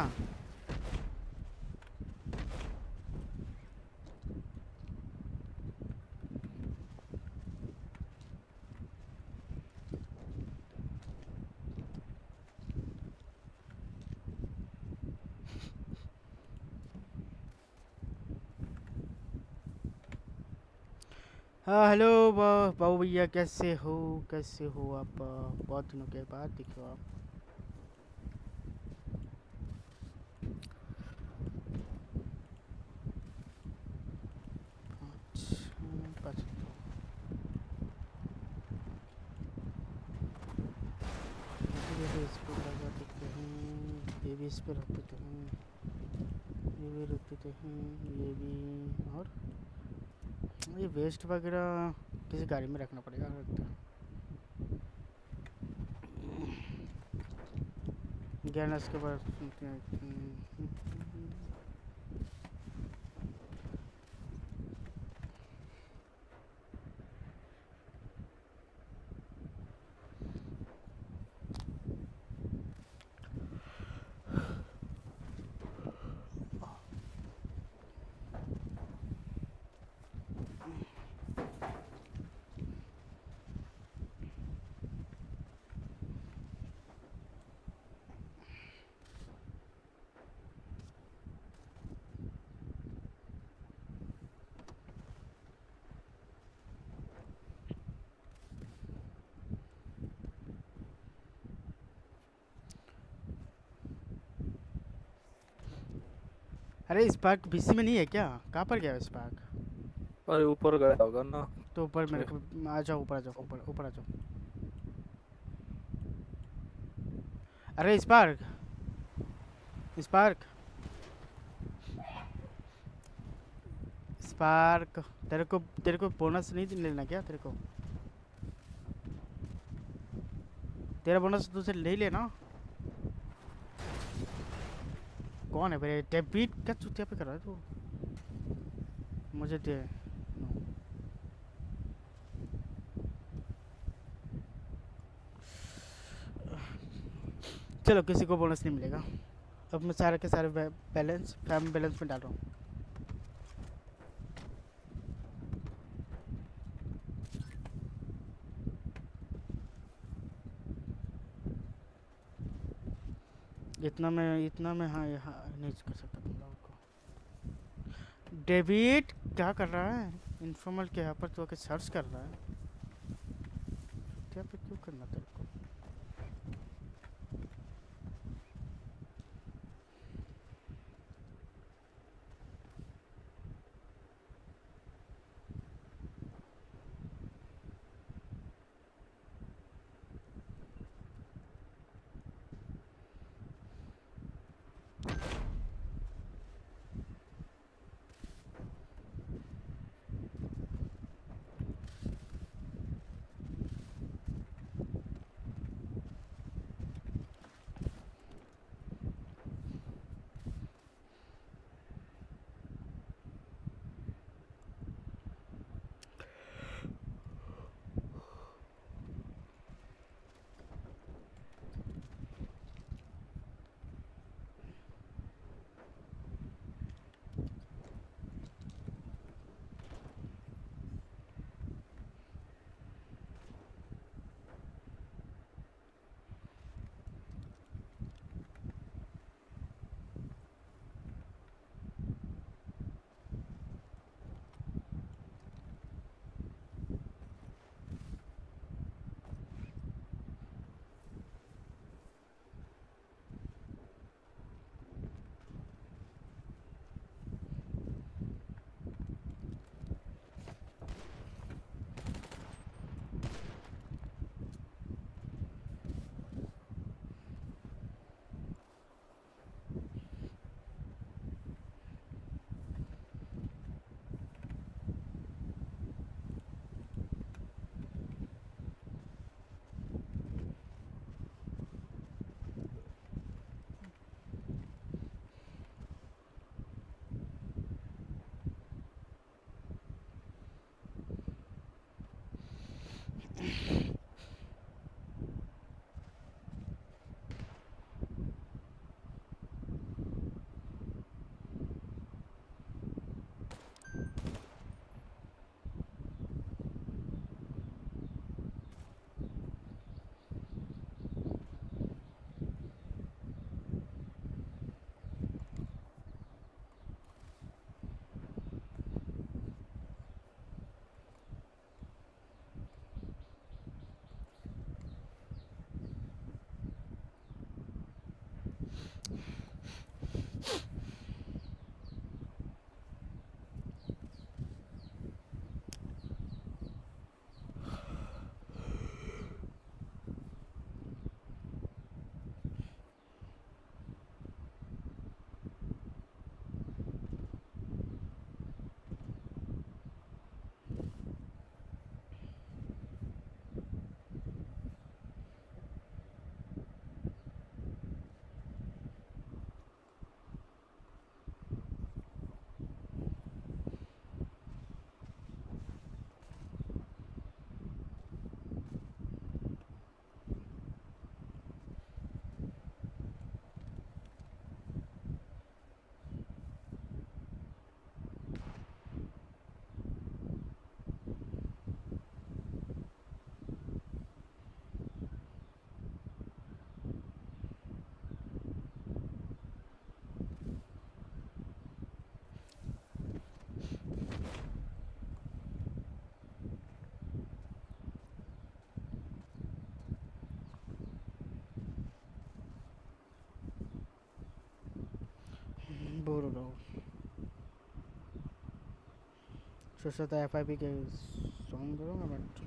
हाँ हेलो बाबू भैया, कैसे हो कैसे हो आप? बहुत दिनों के बाद दिखे हो आप। ये भी इस पे रख देते हैं, ये भी रख देते हैं, ये भी। और ये वेस्ट वगैरह किसी गाड़ी में रखना पड़ेगा लगता है। गैस के बाद अरे स्पार्क बीसी में नहीं है क्या? कहाँ पर गया स्पार्क? अरे ऊपर गया होगा ना। तो ऊपर मेरे को आ जाओ, ऊपर आ जाओ, ऊपर ऊपर आ जाओ। अरे स्पार्क स्पार्क स्पार्क तेरे को तेरे को बोनस नहीं लेना क्या? तेरे को तेरा बोनस दूसरे ले ही लेना। कौन है भाई? डेबिट क्या चुतिया पे कर रहा है तू? मुझे दे। चलो किसी को बोनस नहीं मिलेगा। अब मैं सारे के सारे बैलेंस फैमिली बैलेंस में डाल रहा हूँ। इतना मैं इतना मैं हाँ यहाँ नहीं कर सकता तुम लोगों को। डेविड क्या कर रहा है? इनफॉर्मल के यहाँ पर तो आके सर्च कर रहा है। क्या पे क्यों करना तेरे को? बोर हो रहा हूँ। सोचा था एफ आई पी के सॉन्ग करूँगा बट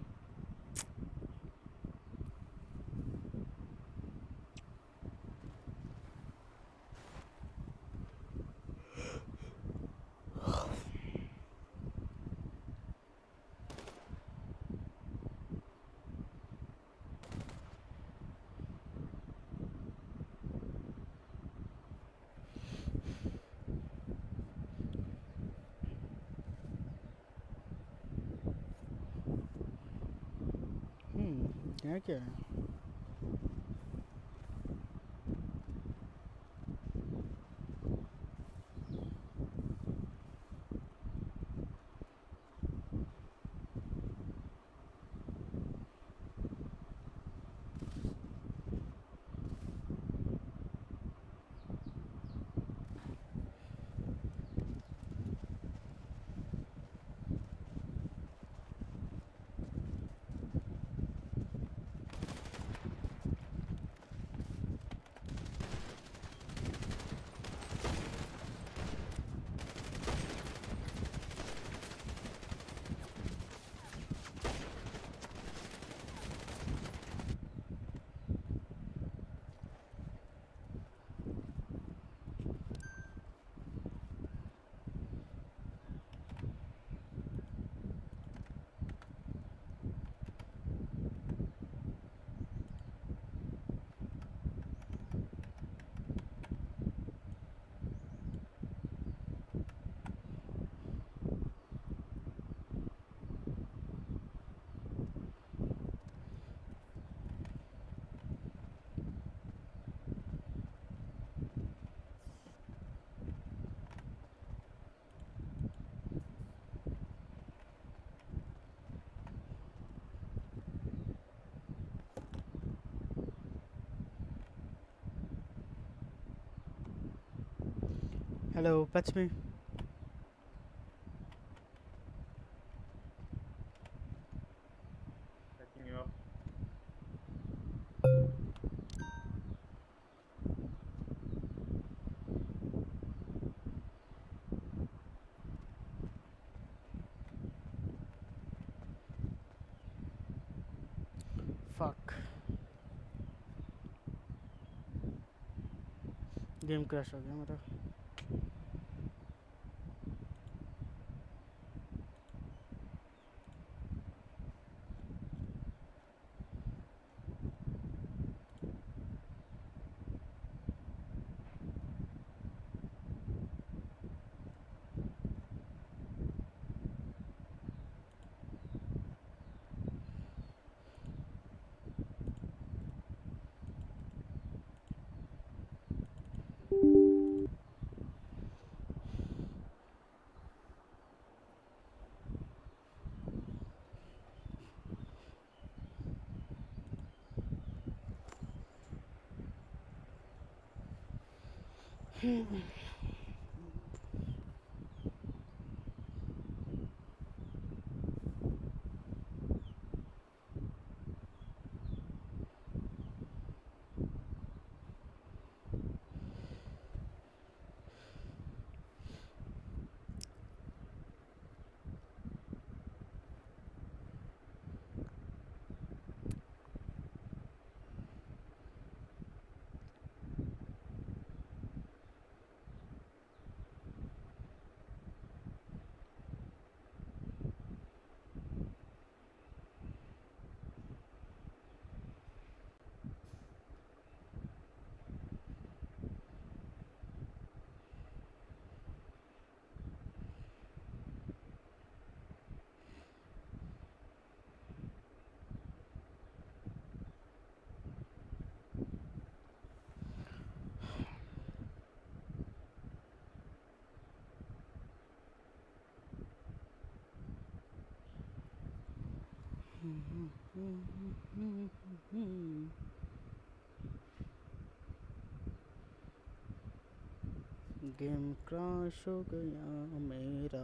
हम्म यहाँ क्या है? Hello, that's me. Checking you up. Fuck. Game crash हो गया मेरा। गेम क्रैश हो गया मेरा।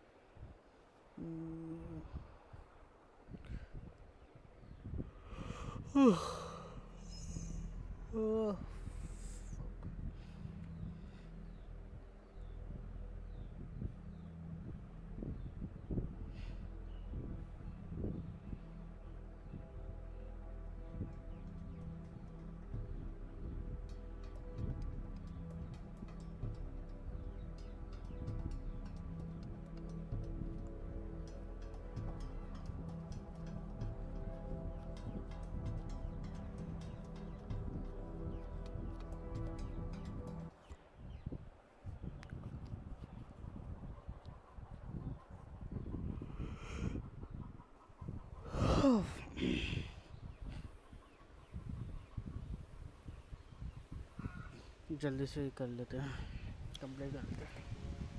जल्दी से कर लेते हैं, कंप्लीट कर लेते हैं।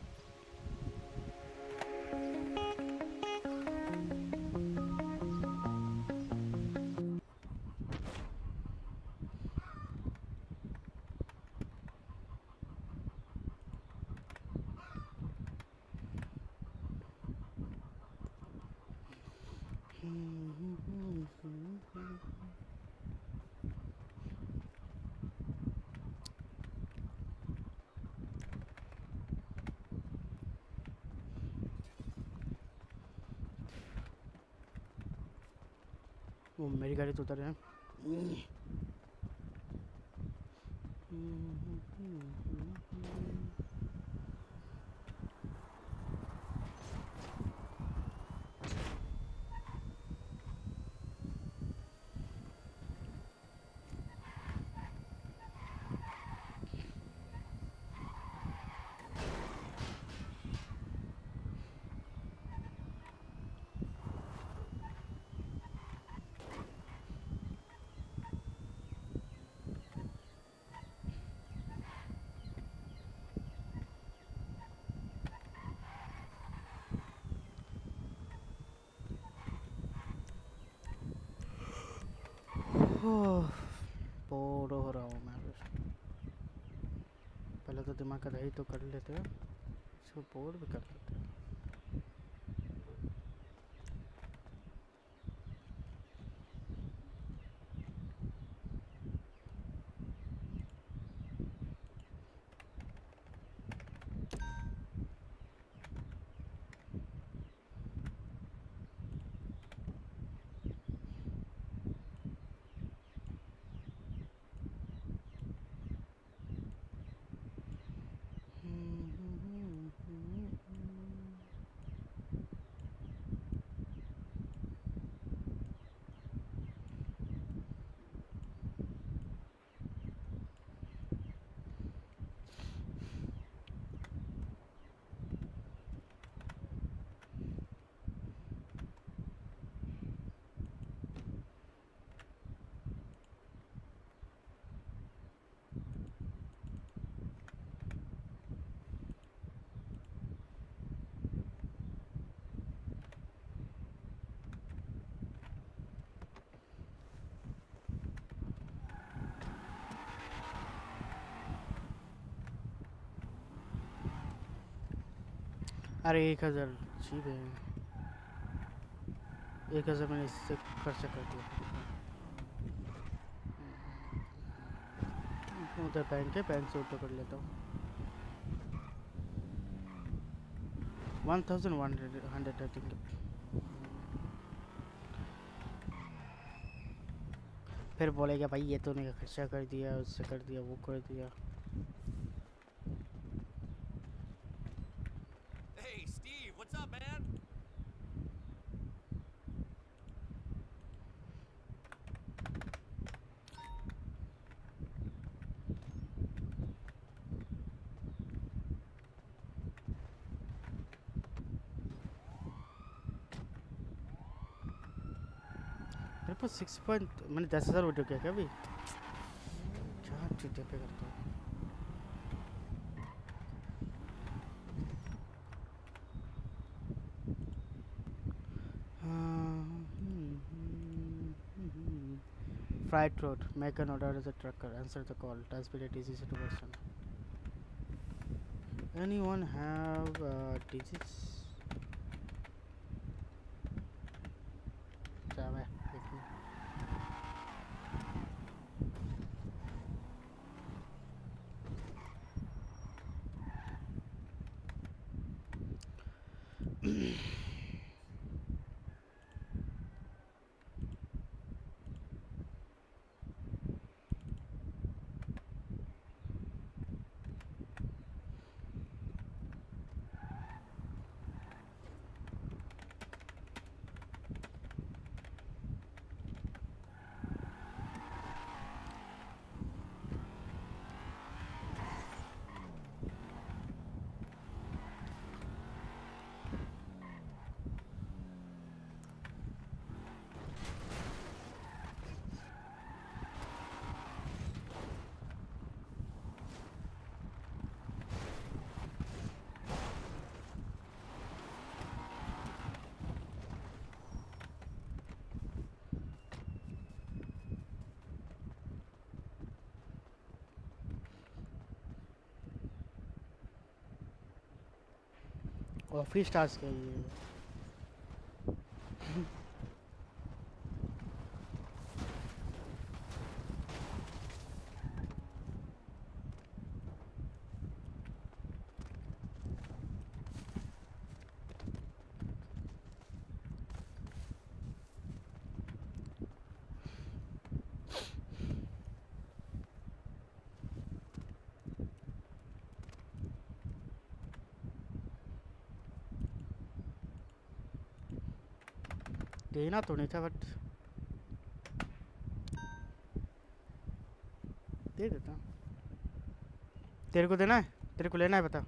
वो मेरी गाड़ी तो उतर है। बोर हो रहा हूँ मैं। पहले तो दिमाग का दही तो कर लेते हैं, इसको बोर भी कर लेते हैं। अरे एक हज़ार चीप है, एक हज़ार मैंने इससे खर्चा कर दिया। उधर बैंक है, बैंक से ऑटो कर लेता हूँ। One thousand one hundred I think. फिर बोलेगा भाई ये तूने खर्चा कर दिया, उससे कर दिया, वो कर दिया। Hey, Steve, what's up, man? मेरे पास सिक्स पॉइंट मैंने दस हज़ार वीडियो किया क्या अभी? क्या ट्विटर पे करता हूँ। Freight road. Make an order as a trucker. Answer the call. Transport a disease to person. Anyone have uh, disease? Chave, office task है ये। देना तो नहीं था बट दे देता। तेरे को देना है, तेरे को लेना है, बता।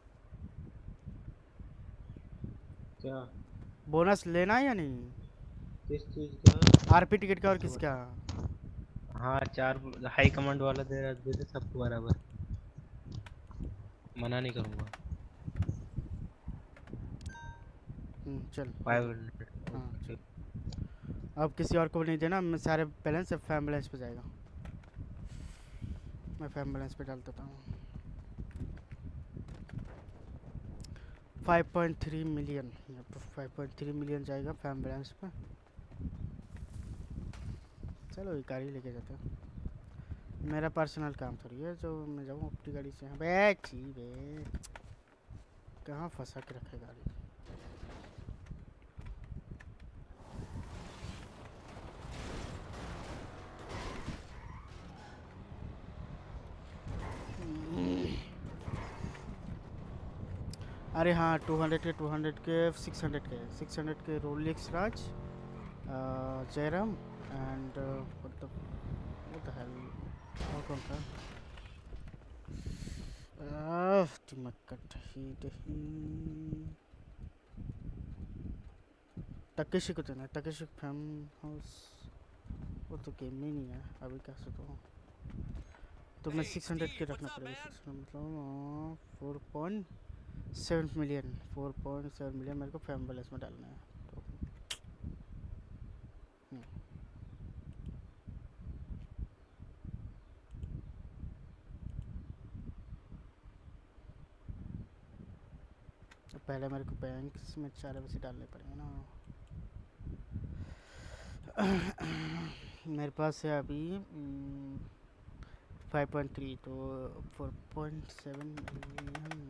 क्या बोनस लेना है या नहीं? किस चीज का? आरपी टिकट का और किसका? हाँ चार हाई कमांड वाला दे रहा, दे दे सबको बराबर, मना नहीं करूंगा। हम्म चल फाइव हंड्रेड। हाँ चल। अब किसी और को नहीं देना, मैं सारे बैलेंस अब फैम बैलेंस पे जाएगा। मैं फैम बैलेंस पे डाल देता हूँ। Five point three million, five point three million जाएगा फैम बैलेंस पे। चलो ये गाड़ी लेके जाते हैं। मेरा पर्सनल काम थोड़ी है जो मैं जाऊँ अपनी गाड़ी से। बैठी बे कहाँ फंसा के रखे गाड़ी। अरे हाँ टू हंड्रेड के टू हंड्रेड के सिक्स हंड्रेड के सिक्स हंड्रेड के Rolex Raj Jairam and what the what the hell और कौन था? आह दिमाग का दही दही। तकेशी को देना है, तकेशी फैम हाउस। वो तो गेम में नहीं है अभी, कैसे तो तो मैं सिक्स हंड्रेड के रखना पड़ेगा। मतलब four point seven million four point seven million मेरे को फैम बैलेंस में डालना है तो तो पहले मेरे को बैंक में सारे पैसे डालने पड़ेंगे ना। मेरे पास है अभी फाइव पॉइंट थ्री, तो फोर पॉइंट सेवन मिलियन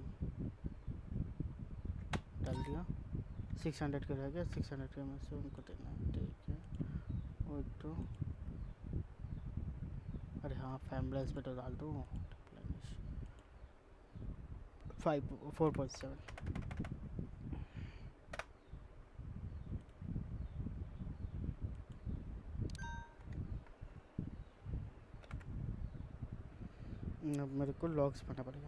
डाल दिया। सिक्स हंड्रेड का रह गया, सिक्स हंड्रेड का में से उनको देना है, ठीक है। और तो अरे हाँ फैमिलीज पे तो डाल दूँ। फाइव फोर पॉइंट सेवन अब मेरे को लॉग्स भरना पड़ेगा।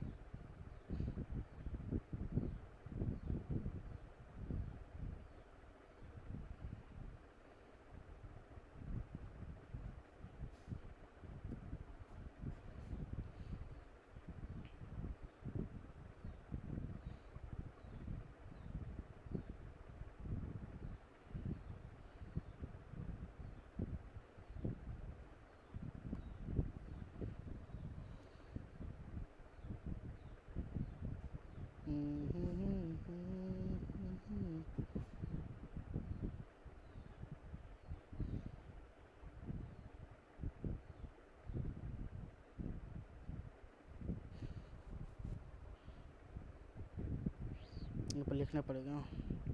यहाँ पर लिखना पड़ेगा।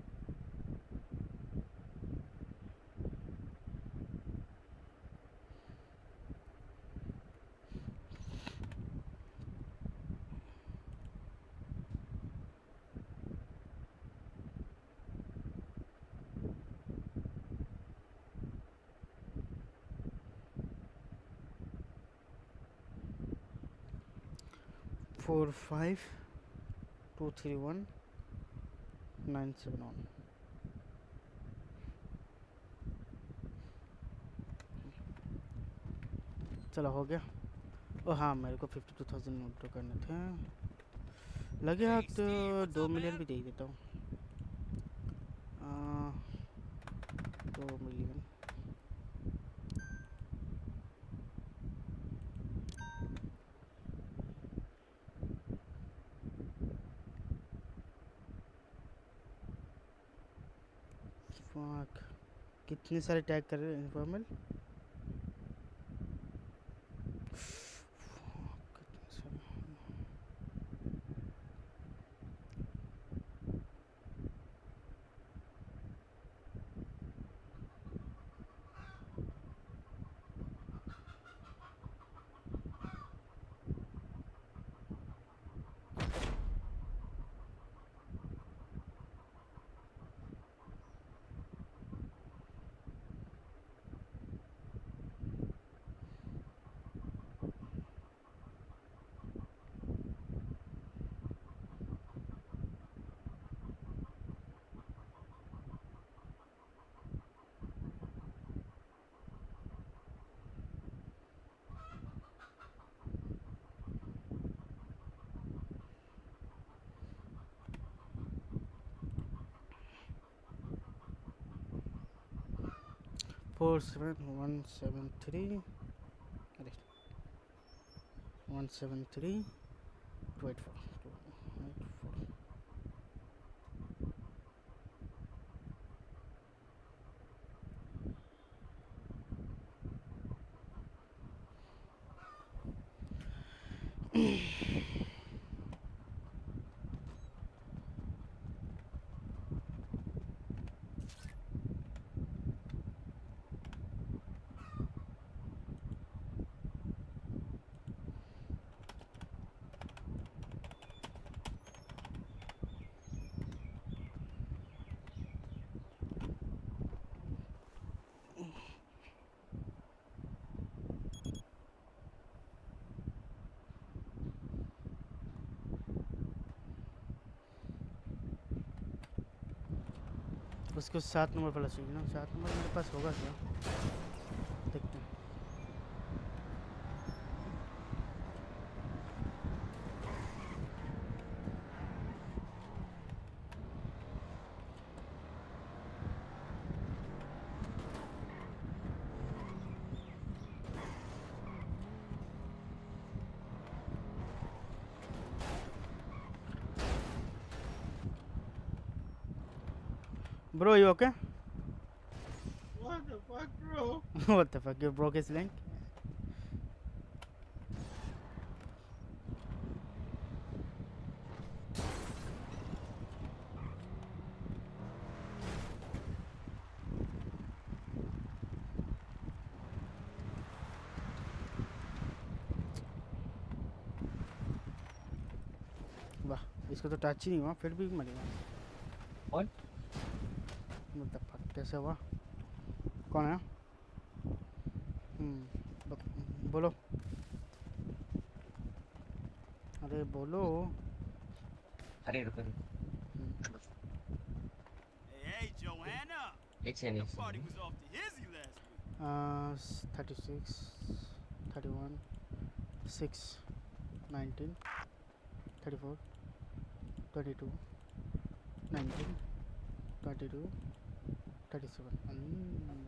Four five two three one nine seven one. चलो हो गया। ओ हाँ मेरे को फिफ्टी टू थाउजेंड विड्रॉ करने थे, लगे हाथ तो दो मिलियन भी दे ही देता हूँ। दो मिलियन कितने सारे टैग कर रहे हैं informal. Four seven one seven three अरे one seven three two eight four two eight four. उसको सात नंबर वाला चाहिए ना, सात नंबर मेरे पास होगा क्या, देखते हैं। Bro, you okay? What the fuck, bro? What the fuck? You broke his link? वाह, इसको तो टच ही नहीं हुआ फिर भी मरेगा। What? What the fuck? कैसे हुआ? कौन है? हम्म, ब- बोलो। अरे बोलो। अरे रुको रुको। Hey, hey, Joanna. एक सेकंड Your एक party second. was off to hizzy last week. Uh, thirty-six, thirty-one, six, nineteen, thirty-four, twenty-two, nineteen, twenty-two, thirty-seven. Mm.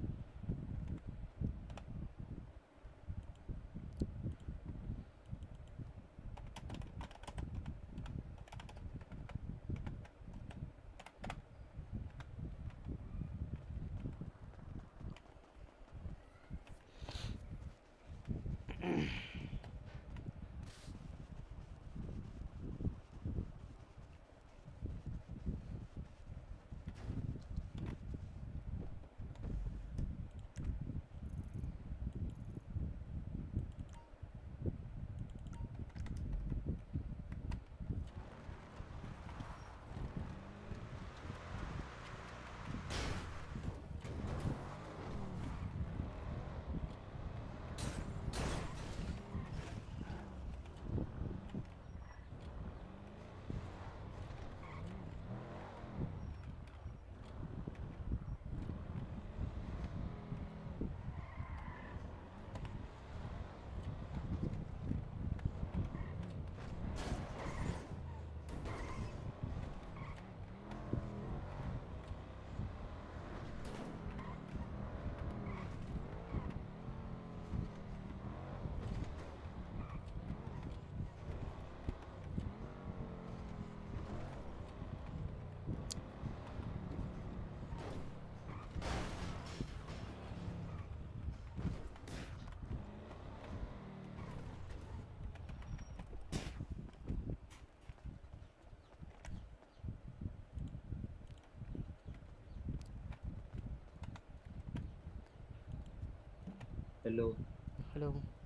Hello hello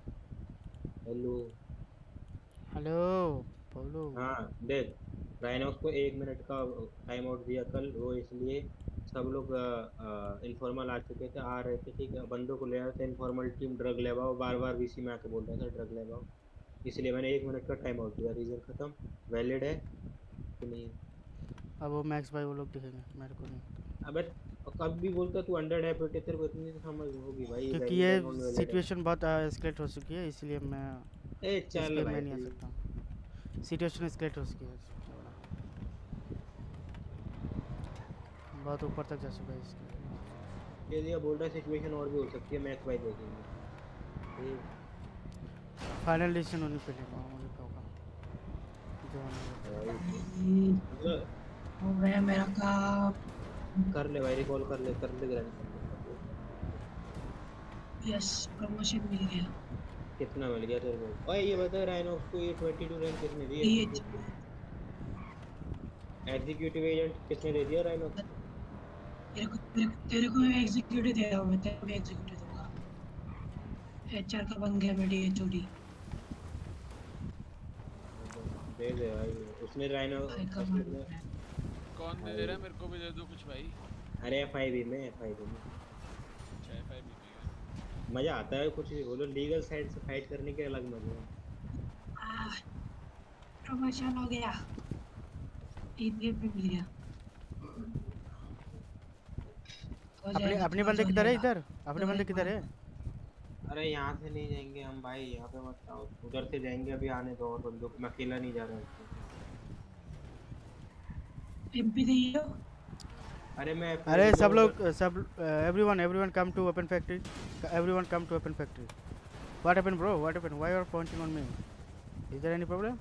hello hello बोलो। हाँ देख, राइनॉक्स को एक मिनट का टाइम आउट दिया कल, वो इसलिए सब लोग इनफॉर्मल आ चुके थे, आ रहे थे, ठीक है, बंदों को ले आए थे इनफॉर्मल टीम, ड्रग ले आओ, बार बार वीसी में आके बोल रहा था ड्रग ले आओ, इसलिए मैंने एक मिनट का टाइम आउट दिया। रीजन खत्म, वैलिड है कि नहीं? अब वो मैक्स भाई वो लोग दिखेंगे, मेरे को नहीं। अबे कब भी बोलता तू अंडर डेप्यूटेड, तेरे को इतनी समझ होगी भाई, क्योंकि valid है, ये non-valid है। सिचुएशन बहुत एस्केलेट हो चुकी है, इसलिए मैं ए इस चल पे भाई मैं नहीं आ please। सकता। सिचुएशन एस्केलेट हो चुकी है, बहुत ऊपर तक जा चुका है इसके। ये लिया बोल रहा है सिचुएशन और भी हो सकती है, मैक्स भाई देखेंगे। ये फाइनल डिसीजन होनी पड़ेगा मुझे क्या होगा जो हो गया मेरा काम। कर ले भाई, रिकॉल कर ले, कर ले ग्रैंड। यस, प्रमोशन मिल गया। कितना मिल गया तेरे को? ओए ये बता राइनॉक्स को ये बाईस रैंक किसने दी? एग्जीक्यूटिव एजेंट किसने दे दिया राइनॉक्स? तेरे को तेरे, तेरे को एग्जीक्यूटिव दे रहा हूं मैं, तेरे को एग्जीक्यूटिव दूंगा। एचआर का बन गया मेरी एचओडी। दे दे भाई, उसने राइनॉक्स कौन दे रहा है? मेरे को भी दे दो कुछ भाई। अरे एफआईबी में, एफआईबी में अच्छा एफआईबी में मजा आता है, कुछ भी बोलो, लीगल साइड से फाइट करने के अलग मजे हैं। प्रमोशन हो गया, इन गेम पे मिल गया। अपने अपने बंदे किधर है? इधर अपने बंदे किधर है? अरे यहाँ से नहीं जाएंगे हम भाई, यहाँ पे मत आओ, उधर से जाएंगे। अभी आने दो और बंदों को, मैं अकेला नहीं जा रहा हूँ। एमपी दियो। अरे मैं अरे सब लोग सब everyone everyone come to open factory, everyone come to open factory. What happened bro? What happened? Why you are pointing on me? Is there any problem?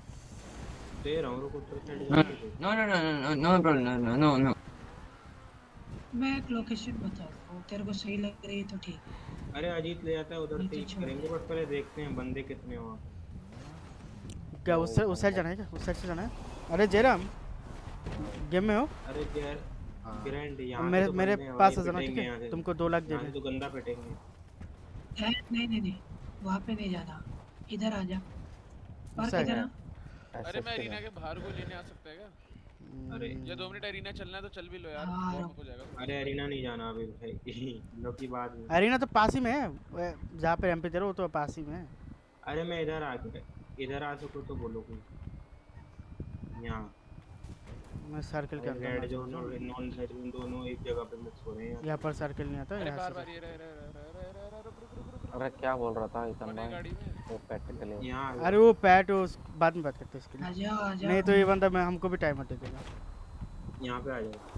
दे रहा हूँ, रुको तो side No, no, no, no, no, no problem, no, no, no, no. मैं एक location बताता हूँ, तेरे को सही लग रही है तो ठीक है। अरे अजीत ले जाता है उधर नहीं से तो ही छोड़ करेंगे, दे। बट पहले देखते हैं बंदे कितने हैं वहाँ पे। क्या उस उस साइड जाना है क्या? उस साइड से जाना है? अरे जयराम गेम में हो? अरे यार ग्रैंड यहाँ से मेरे तो मेरे बंदे हैं पास भाई, आ जाना, ठीक पिटेंगे यहाँ है? से। तुमको दो लाख यहाँ देने। से तो गंदा पिटेंगे। है, नहीं नहीं नहीं, वहाँ पे नहीं जाना, इधर आ जा। और ऐसा है किधर क्या? आ? अरे मैं एरिना के बाहर को लेने आ सकता है क्या? अरे या दो मिनट एरिना चलना है तो चल भी लो यार, हाँ, वार्म अप हो जाएगा। अरे अरीना नहीं जाना अभी भाई लोग की बात में। अरीना तो पास ही में है, वो जहाँ पे एमपी दे रहे हो तो पास ही में है। अरे मैं इधर आ गया, इधर आ सको तो बोलो कोई। यहाँ मैं सर्कल के अंदर रेड ना जोन चला और जाऊं। नॉन रेड जोन दोनों एक जगह पे मिक्स हो रहे हैं। यहाँ पर सर्कल नहीं आता, अरे यहाँ बार से बार ये रह रह रह रह रह रह रुक रुक रुक रुक अरे क्या बोल रहा था इतन कौन है भाई? गाड़ी में? वो प्रैक्टिकली यहाँ अरे वो पैट उस बाद में बात करते हैं इसके आ लिए। जाओ आ जाओ। नहीं तो ये बंदा मैं हमको भी टाइमर दे देगा। यहाँ पे आ जाओ।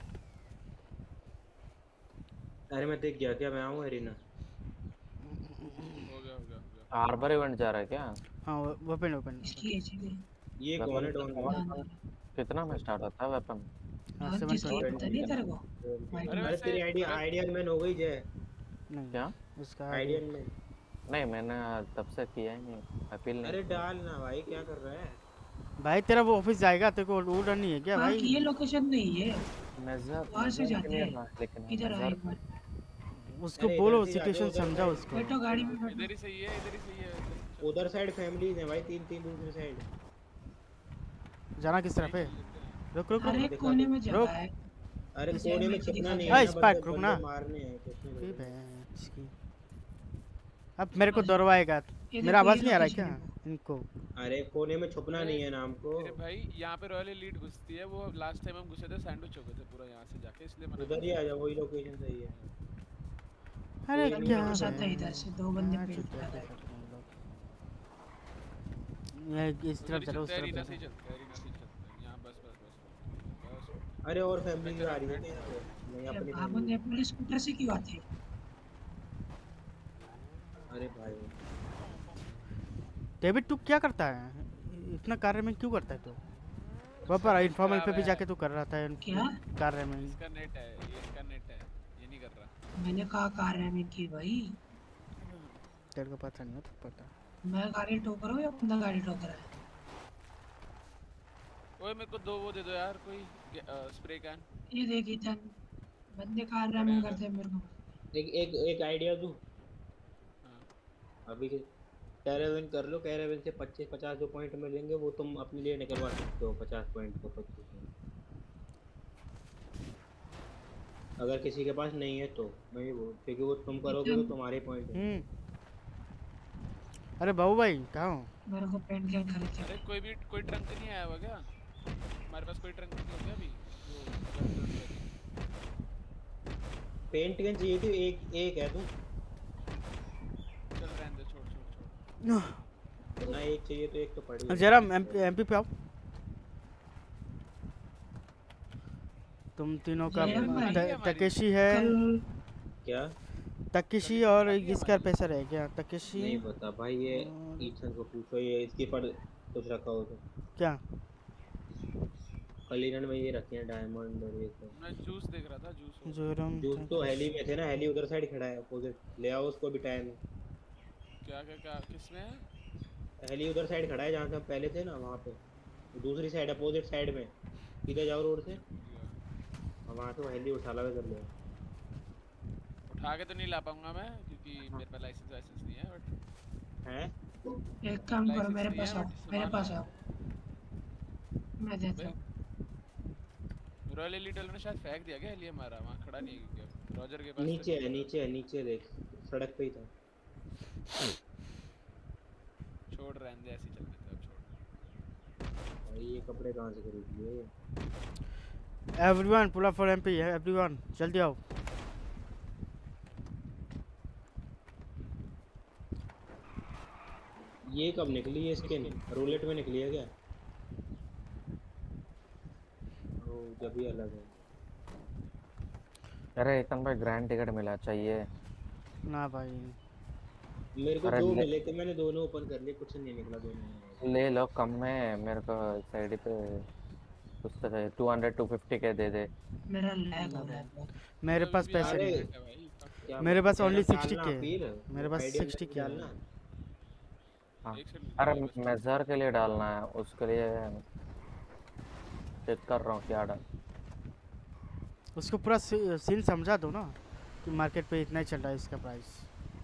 अरे मैं देख गया क्या, मैं आऊँ अरीना? हो गया हो गया हो गया। हार्बर इवेंट जा रहा है क्या? हाँ ओपन ओपन। इसकी इसकी ये कौन है डॉन? कितना में स्टार्ट होता है वेपन? हाँ डॉन किसकी है पता नहीं तेरे को? अरे तेरी आईडी आइडियन मैन हो गई जय। नहीं क्या? उसका आइडियन मैन नहीं मैंने तब से किया ही नहीं, अपील नहीं। अरे डाल ना भाई, क्या कर रहा है भाई तेरा वो ऑफिस जाएगा, तेरे को वो डर नहीं है क्या हाँ, भाई? ये लोकेशन नहीं है, नजर वहाँ से जाते हैं। लेकिन इधर आ एक बार। उसको अरे बोलो इधर से सिचुएशन जाते हो, समझा उधर उसको। बैठो गाड़ी में बैठो। इधर ही सही है, इधर ही सही है। उधर साइड फैमिलीज हैं भाई, तीन तीन दूसरी साइड। जाना किस तरफ है? रुक रुक अरे रुक कोने में जगह रुक। है। अरे इसे कोने में मैं छिपना दिखा नहीं दूँ। है हाँ ना, स्पार्क बंदे- रुकना। बंदे मारने हैं कुछ नहीं ठीक बोलना। है इसकी। अब मेरे को दौड़वाएगा। ये मेरा देखो, आवाज ये नहीं आ रहा है लोकेशन क्या इनको? अरे कोने में छुपना नहीं है नाम को। अरे भाई यहाँ पे रॉयल लीड घुसती है, वो लास्ट टाइम हम घुसे थे सैंडविच हो गए थे पूरा यहाँ से जाके, इसलिए मैंने उधर ही आ जा, वही लोकेशन सही है। अरे कोई नहीं क्या घुसा था है? इधर से, दो बंदे हाँ, पेड़ ठीक पे है, आ गए। ठीक है, तुम लोग। ये इस तरफ चलो, उस तरफ एरिना से ही चलो। चलते हैं, एरिना से ही चलते हैं। यहाँ बस बस बस बस। अरे और फैमिली आ रही है क्या यहाँ पे? नहीं अरे अपनी भागो family। ने पुलिस स्कूटर से क्यों आते? अरे भाई डेविड तू क्या करता है? इतना कार्य में क्यों करता है तू? पापा इन्फॉर्मल पे भी जाके तू कर रहा था क्या? कार्य में। इसका नेट है, ये इसका नेट है, ये नहीं कर रहा। मैंने कहा कार है में की भाई, तेरे को पता नहीं है, तो पता। मैं गाड़ी ठोक रहा हूँ या बंदा गाड़ी ठोक रहा है? ओए मेरे को दो वो दे दो यार, कोई स्प्रे कैन। ये देख इधर बंदे कार रैम करते हैं मेरे को। एक एक एक आइडिया दूं। अभी कैरावन कर लो, कैरावन से पच्चीस पचास जो पॉइंट मिलेंगे वो तुम अपने लिए निकलवा सकते हो। पचास पॉइंट को पच्चीस अगर किसी के पास नहीं है तो मैं ये बोल, क्योंकि वो तुम करोगे तो तुम्हारे पॉइंट है। अरे बाबू भाई कहाँ हो? मेरे को पेंट कैन खरीद के। अरे कोई भी कोई ट्रंक नहीं आया हुआ क्या? हमारे पास कोई ट्रंक नहीं हो गया अभी। पेंट कैन चाहिए थी, एक एक है तुम। चल रहने दे, छोड़ छोड़ छोड़। ना एक चाहिए तो एक तो पड़ी है। जरा एमपी पे आओ। तुम तीनों का तकेशी है क्या? तकेशी और इसका पैसा रह गया। तकेशी नहीं पता भाई, ये ईथन को पूछो, ये इसके पर कुछ रखा हो तो। क्या? कलीनन में ये रखे हैं डायमंड और ये सब। मैं जूस देख रहा था, जूस जोरम जूस तो हेली में थे ना, हेली उधर साइड खड़ा है अपोजिट, ले आओ उसको भी टाइम। क्या क्या क्या किसमें है? हेली उधर साइड खड़ा है जहाँ से हम पहले थे ना, वहाँ पे दूसरी साइड अपोजिट साइड में सीधे जाओ रोड से, वहाँ से हेली उठा ला कर ले। उठा के तो नहीं ला पाऊंगा मैं, क्योंकि मेरे पास लाइसेंस लाइसेंस नहीं है। बट हैं एक काम करो, मेरे पास आओ, मेरे पास आओ, मैं देता हूँ। रॉयल लिटल ने शायद फेंक दिया क्या लिए हमारा, वहाँ खड़ा नहीं है क्या? रॉजर के पास नीचे है, नीचे है, नीचे देख, सड़क पे ही था। छोड़ रहने दे, ऐसे ही चल देते हैं, छोड़। भाई ये कपड़े कहाँ से खरीद लिए? Everyone pull up for MP है, एवरीवन जल्दी आओ। ये कब निकली है स्किन? रोलेट में निकली है क्या? ओ जब ही अलग है। अरे इतन भाई ग्रैंड टिकट मिला चाहिए ना भाई। मेरे को अरे दो ले- मिले थे, मैंने दोनों ओपन कर लिए, कुछ नहीं निकला दोनों में। ले लो, कम में मेरे को साइड पे कुछ तो चाहिए टू हंड्रेड टू फिफ्टी के दे दे। मेरा लैग हो रहा है बहुत। मेरे पास पैसे अरे नहीं क्या है, मेरे पास क्या ओनली डालना सिक्सटी के फिर मेरे पास आइडिया सिक्सटी के डालना। हाँ एक सेकंड अरे मेजर के लिए डालना है, उसके लिए चेक कर रहा हूँ क्या डाल। उसको पूरा सीन समझा दो ना कि मार्केट पे इतना ही चल रहा है इसका प्राइस।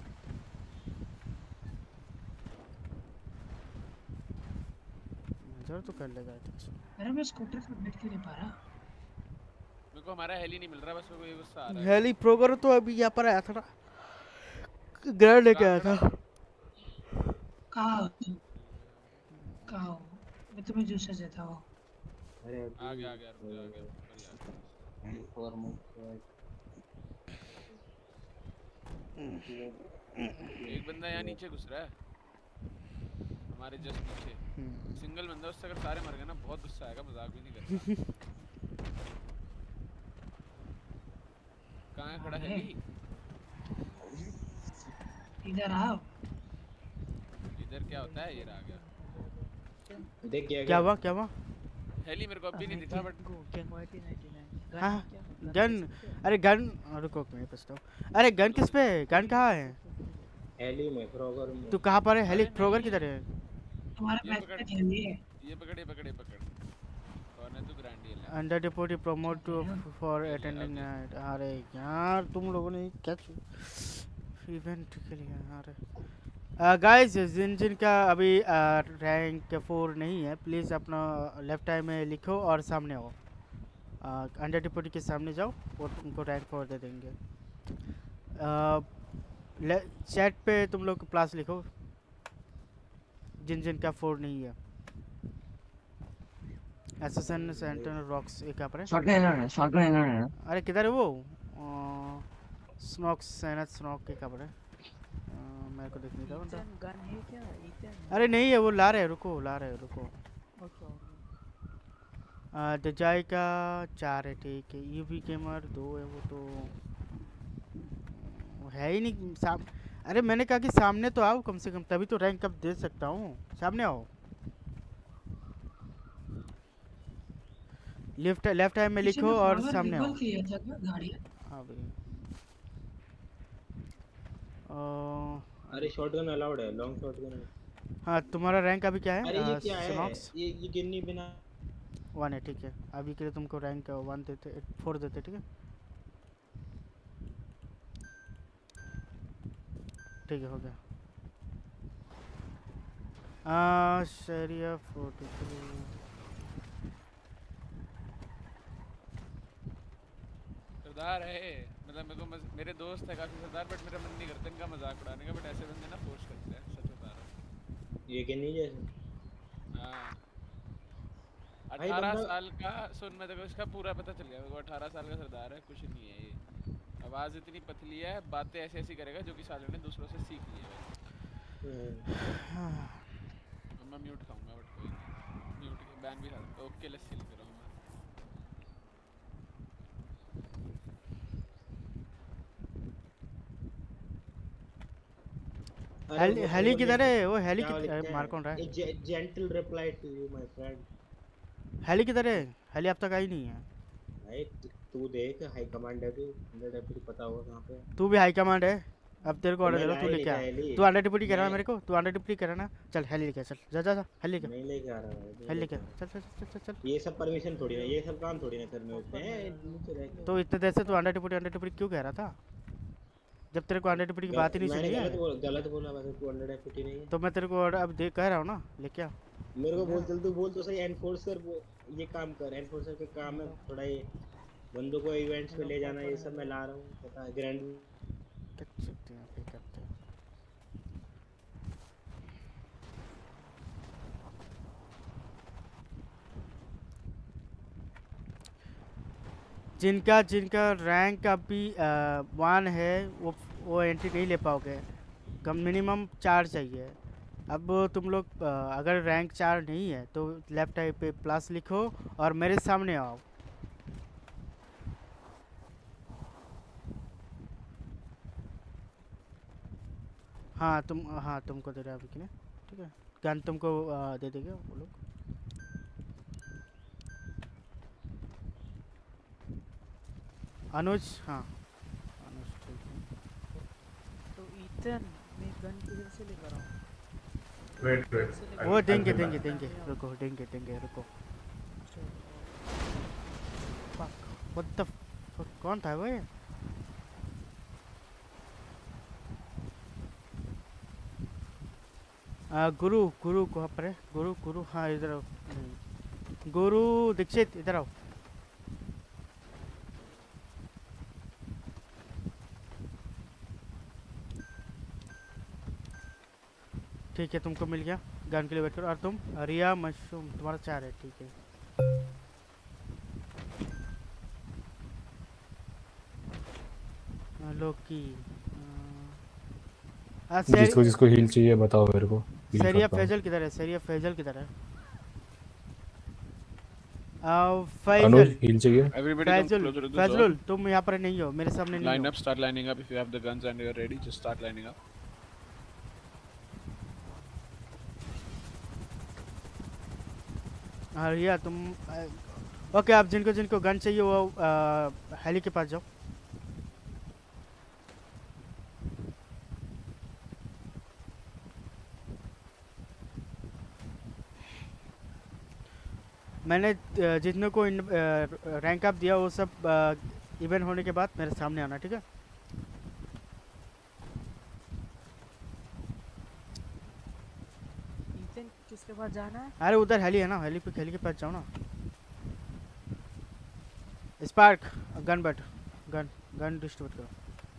मेजर तो कर लेगा। अरे मैं स्कूटर पे बैठ के नहीं पा रहा। मेरे को हमारा हेली नहीं मिल रहा, बस वो कोई गुस्सा आ रहा है। हेली प्रोगर तो अभी यहाँ पर आया था ना, ग्रैंड लेके आया था। कहाँ हो तुम? कहाँ हो? मैं तुम्हें जूसेस देता हूँ। अरे आ गया आ गया रुक जा, आ गया ऊपर ही आ गया। एक बंदा यहाँ नीचे घुस रहा है हमारे जस्ट नीचे, सिंगल बंदा, उससे अगर सारे मर गए ना बहुत गुस्सा आएगा, मजाक भी नहीं करता। कहाँ खड़ा है हेली? इधर आओ। इधर क्या होता है? ये रहा गया। देख गया क्या हुआ क्या हुआ? हेली मेरे को अभी नहीं दिखा बट हाँ गन, अरे गन, रुको मैं पूछता हूँ। अरे गन किस पे? गन कहाँ है? हेली में फ्रोगर में। तू कहाँ पर है? हेली फ्रोगर किधर है? तुम्हारे ये बैग पकड़, पे हेली है। ये पकड़ ये पकड़ ये पकड़। कौन है तू? ग्रैंडी है। Under deputy promote to for attending night. अरे यार तुम लोगों ने क्या इवेंट के लिए? अरे गाइस जिन जिन का अभी रैंक फोर नहीं है प्लीज़ अपना लेफ्ट टाइम में लिखो और सामने आओ। अंडर डिपोटी के सामने जाओ और उनको रैंक फोर दे देंगे। चैट पे तुम लोग प्लस लिखो जिन जिन का फोर नहीं है। एसएसएन सेंटर रॉक्स एक आप शॉटगन है, शॉटगन है। अरे किधर है वो? स्नॉक्स सेनत स्नॉक के कपड़े मेरे को देखने दो। गन है क्या? ईथन अरे नहीं है, वो ला रहे हैं, रुको ला रहे हैं, रुको। डिजाई का चार है, ठीक है। यूवी गेमर दो है, वो तो वो है ही नहीं साम। अरे मैंने कहा कि सामने तो आओ कम से कम, तभी तो रैंक अप दे सकता हूँ। सामने आओ। लेफ्ट लेफ्ट टाइम में लिखो और सामने आओ। हाँ भाई। अरे शॉटगन अलाउड है, लॉन्ग शॉटगन है। हाँ तुम्हारा रैंक अभी क्या है? अरे ये क्या है? ये ये गिननी बिना वन है, ठीक है। अभी के लिए तुमको रैंक वन देते, फोर देते, ठीक है ठीक है, हो गया। आ शरिया फोर्टी थ्री। सरदार है, मतलब मेरे को मज, मेरे दोस्त है काफी सरदार, बट मेरा मन नहीं करता इनका मजाक उड़ाने का, बट ऐसे बंदे ना फोर्स करते हैं, सच बता रहा हूं। ये कि नहीं जैसे हां अठारह साल का, सुन मैं देखो इसका पूरा पता चल गया। वो अठारह साल का सरदार है, कुछ नहीं है ये। आवाज इतनी पतली है, बातें ऐसी ऐसी करेगा जो कि साले ने दूसरों से सीख ली है। मैं म्यूट खाऊंगा बट कोई नहीं, म्यूट के बैन भी खा सकता। ओके लस्सी लिख रहा हूं मैं। हेली हेली किधर है? वो हेली किधर? मार कौन रहा है? Gentle reply to you my friend. Heli किधर है? हेली अब तक आई नहीं है भाई। तू देख, हाई कमांड है तू, अंडर डिप्टी पता होगा कहां पे है। तू भी हाई कमांड है। अब तेरे को ऑर्डर दे रहा हूं, तू लेके आ। तू अंडर डिप्टी कर रहा है मेरे को, तू अंडर डिप्टी कर रहा ना। चल हेली लेके चल, जा जा जा हेली लेके। नहीं लेके आ रहा भाई, हेली लेके चल चल चल चल चल। ये सब परमिशन थोड़ी ना, ये सब काम थोड़ी ना करने होते हैं नीचे रह के। तो इतने देर से तू अंडर डिप्टी अंडर डिप्टी क्यों कह रहा था जब तेरे को अंडर डिप्टी की बात ही नहीं सुनी है? मैंने गलत गलत बोला, वैसे तू अंडर डिप्टी नहीं है तो मैं तेरे को ऑर्डर अब दे कह रहा हूं ना, लेके आ। मेरे को बोल जल्दी बोल तो सही। एनफोर्सर वो ये काम कर, एनफोर्सर का काम है थोड़ा ये बंदों को इवेंट्स पे ले जाना, ये सब मैं ला रहा हूं, पता है। ग्रैंड कर सकते हैं पे करते हैं। जिनका जिनका रैंक अभी वन है वो वो एंट्री नहीं ले पाओगे, कम मिनिमम चार चाहिए। अब तुम लोग अगर रैंक चार नहीं है तो लेफ्ट साइड पे प्लस लिखो और मेरे सामने आओ। हाँ तुम हाँ तुमको दे रहा है अभी के लिए, ठीक है। गन तुमको आ, दे देंगे वो लोग। अनुज हाँ अनुज ठीक है। तो ईथन मैं गन किधर से लेकर आऊँ? वेट वेट वो देंगे देंगे देंगे रुको देंगे देंगे रुको। Fuck, what the fuck, कौन था वो ये? आ, गुरु गुरु कहाँ पर है? गुरु गुरु हाँ इधर आओ। गुरु दीक्षित इधर आओ। ठीक है तुमको मिल गया गन के लिए वेट करो। और तुम रिया मशरूम तुम्हारा चार है ठीक है। लोकी आ, सेरी- जिसको जिसको हील चाहिए बताओ मेरे को heal सेरिया करता हूँ। फैजल किधर है? सेरिया फैजल किधर है? आ, अनुज फैजल हील चाहिए? Everybody come Faisal closer to the Faisal zone. तुम यहाँ पर नहीं हो, मेरे सामने नहीं Line हो। up, start lining up. If you have the guns and you're ready, just start lining up. हाँ रिया तुम आ, ओके आप जिनको जिनको गन चाहिए वो आ, हेली के पास जाओ। मैंने आ, जितने को इन रैंक अप दिया वो सब इवेंट होने के बाद मेरे सामने आना ठीक है। ईथन किसके पास जाना है? अरे उधर हेली है ना, हेली पे हेली के पास जाओ ना। Spark gun but gun gun distribute करो।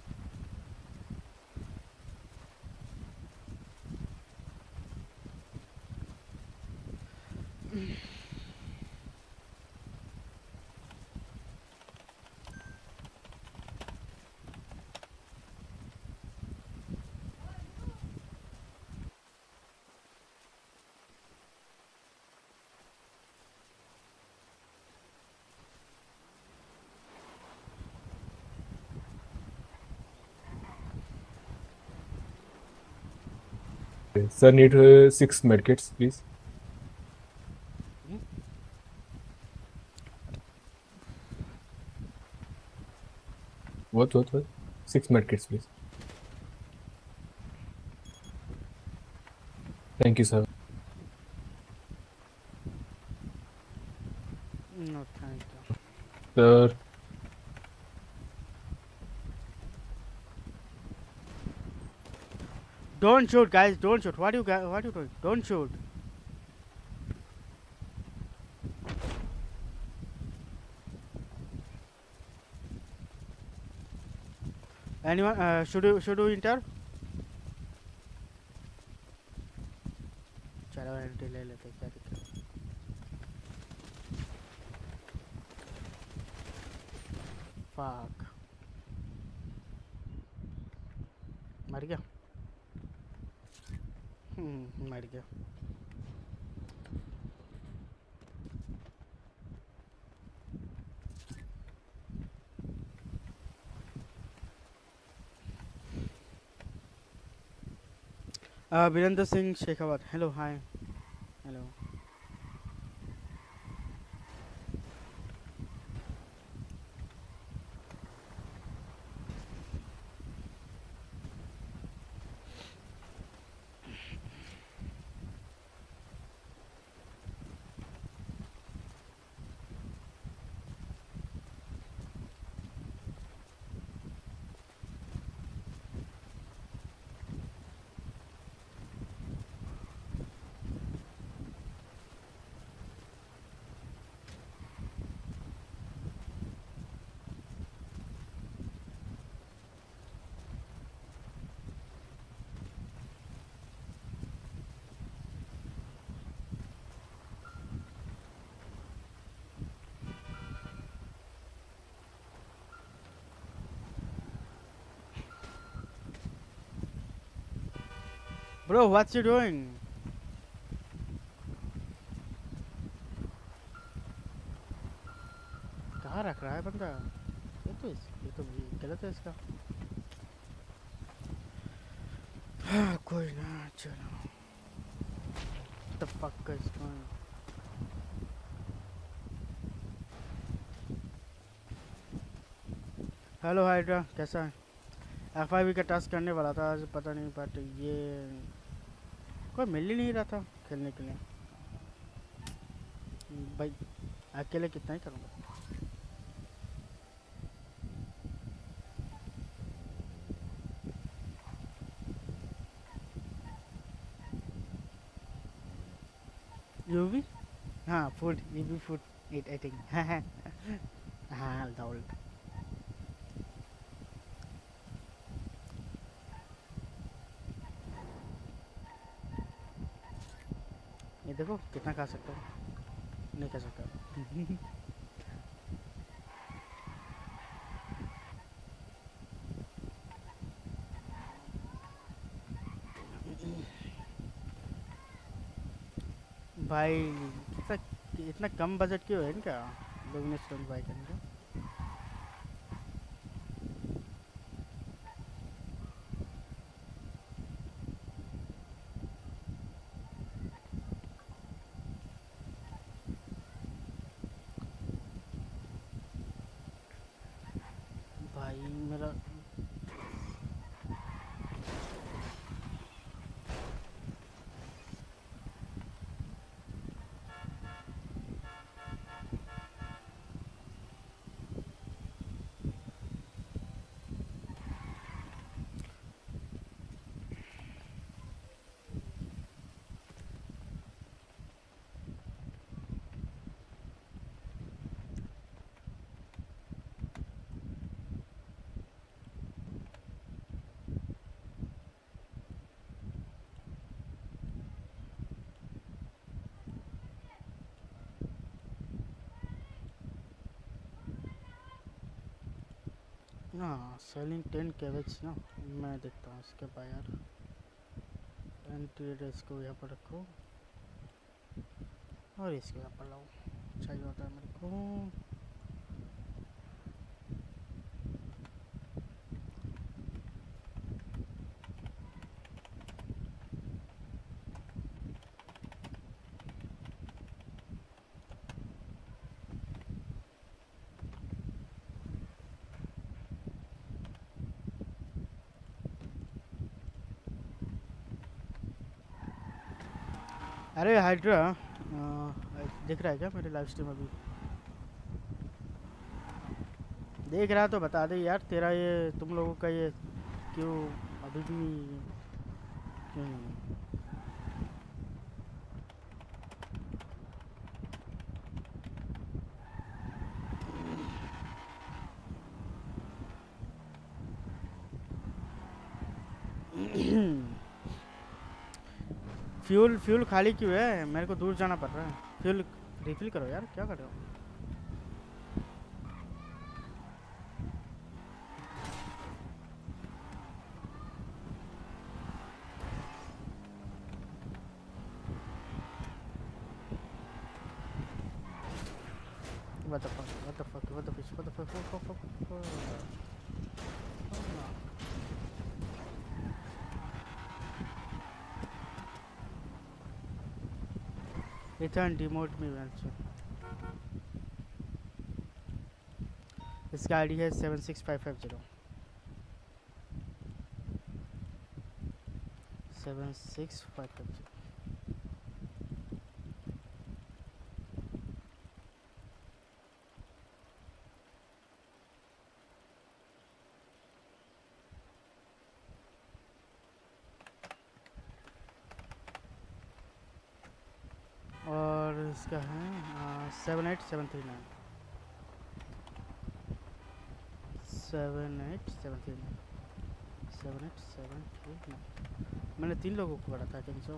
Sir, need uh, six medkits, please. What, what, what? Six medkits, please. Thank you, sir. No, thank you. Sir, Don't shoot, guys. Don't shoot. What are you guys? What are you doing? Don't shoot. Anyone? Uh, should you should you enter? चलो entry ले लेते हैं, क्या दिक्कत है? Fuck. मर गया। हम्म मर गया। Uh, Virendra Singh Shekhawat. Hello, hi. Hello. Bro, what's you doing? कहाँ रख रहा है बंदा? ये तो इस ये तो गलत है इसका। हाँ कोई ना चलो। What the fuck is going on? Hello Hydra, कैसा है? एफ आई वी का टास्क करने वाला था आज, पता नहीं बट ये कोई मिल ही नहीं रहा था खेलने के लिए। भाई अकेले कितना ही करूँगा। यू भी? हाँ फूड, यू भी फूड इट आई थिंक। हाँ दाउल। ये देखो कितना खा सकता हूँ, नहीं खा सकता। भाई इतना इतना कम बजट क्यों है इनका, लोग ने स्टोन बाई करने का। भाई मेरा हाँ सेलिंग टेन कैबेज ना, मैं देखता हूँ इसके बाद यार। एंटी इसको यहाँ पर रखो और इसको यहाँ पर लाओ, चाहिए होता है मेरे को। अरे हाइड्रा, दिख रहा है क्या मेरे लाइव स्ट्रीम? अभी देख रहा तो बता दे यार, तेरा ये तुम लोगों का ये क्यों अभी भी क्यों नहीं? फ्यूल फ्यूल खाली क्यों है? मेरे को दूर जाना पड़ रहा है। फ्यूल रिफिल करो यार, क्या कर रहे हो? What the fuck? What the fuck? What the fish? What the fuck? Fuck, fuck, fuck, fuck. Return demote me once. इसका आईडी है seven six five five zero seven six five five zero. और इसका है seven eight seven three nine seven eight seven three nine seven eight seven three nine. मैंने तीन लोगों को पढ़ा था तीन सौ।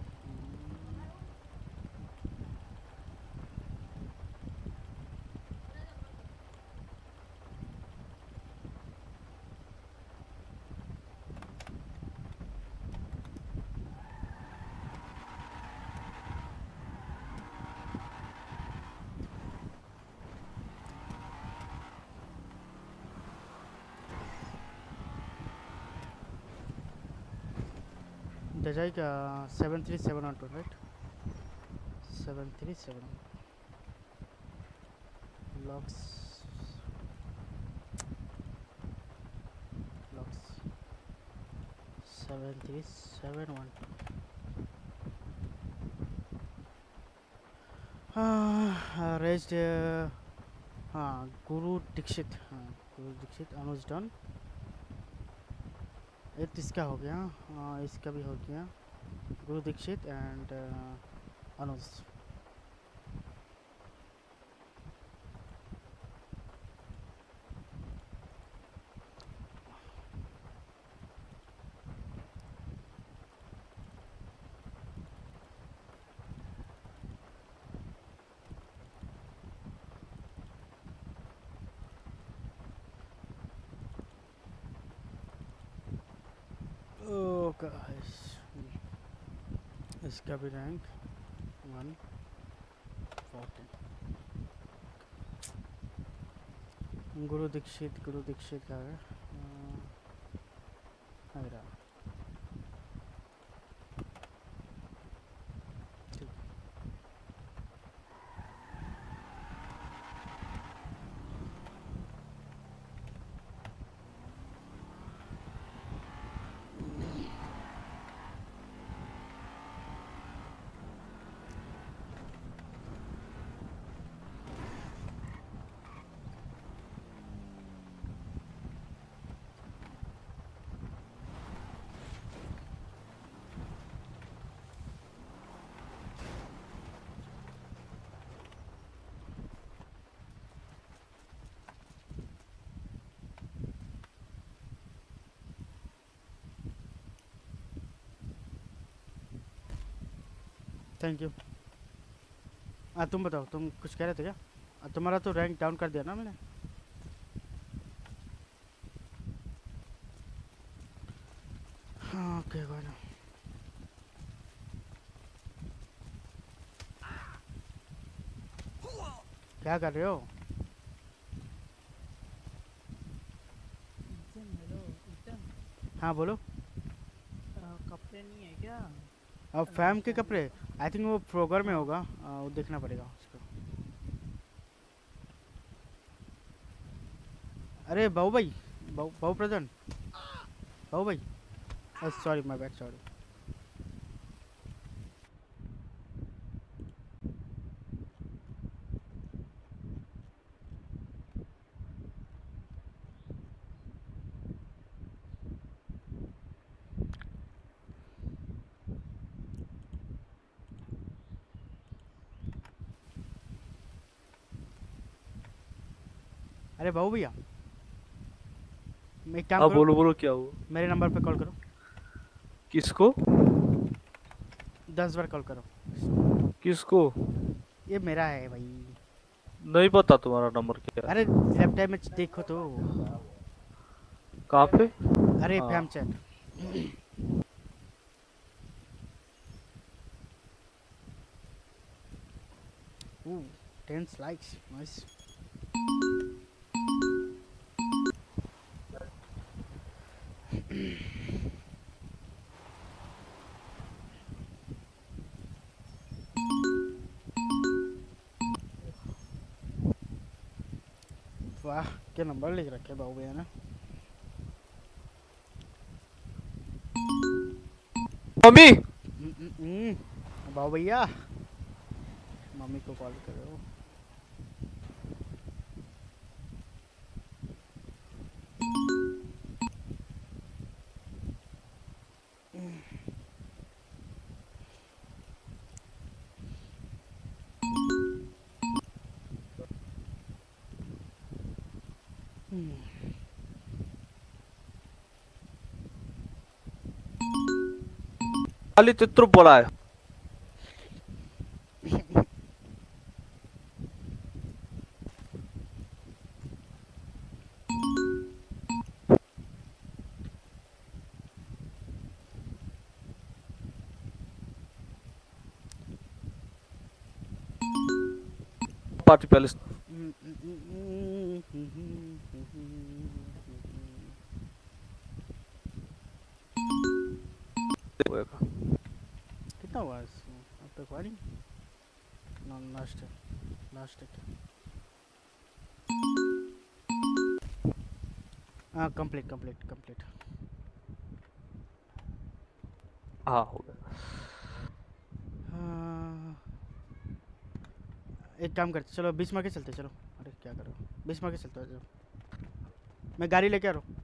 दजाई का seven three seven one two right seven three seven locks seven three seven one हाँ रेस्ट हाँ गुरु दीक्षित हाँ गुरु दीक्षित अनुज डन एक इसका हो गया हाँ इसका भी हो गया गुरु दीक्षित एंड अनुज इसका भी रैंक वन फोर्टीन गुरु दीक्षित गुरु दीक्षित का है मेरा थैंक यू हाँ तुम बताओ तुम कुछ कह रहे थे क्या तुम्हारा तो रैंक डाउन कर दिया ना मैंने हाँ ओके कोई ना क्या कर रहे हो हाँ बोलो कपड़े नहीं है क्या अब फैम के कपड़े आई थिंक वो फ्रोगर में होगा आ, वो देखना पड़ेगा उसको अरे बाबू भाई बाबू बाबू प्रधान बाबू भाई सॉरी माय बैड सॉरी अरे बाबू भैया मैं एक काम हाँ करो बोलो बोलो क्या हुआ मेरे नंबर पे कॉल करो किसको दस बार कॉल करो किसको ये मेरा है भाई नहीं पता तुम्हारा नंबर क्या है अरे लैपटॉप में देखो तो कहाँ पे अरे हाँ। Fam chat Ooh, ten likes, nice. वाह क्या नंबर लिख रखे बाबू भैया ने मम्मी बाबू भैया मम्मी को कॉल करो खाली चित्र बोला है पार्टी पैलेस कितना हुआ अब तक हुआ नहीं नो लास्ट लास्ट हाँ कंप्लीट कंप्लीट कंप्लीट हाँ हो गया। हाँ, एक काम करते चलो बीस मार के चलते चलो। अरे क्या करो बीस मार के चलते हो, चलो मैं गाड़ी लेके आ रहा हूँ।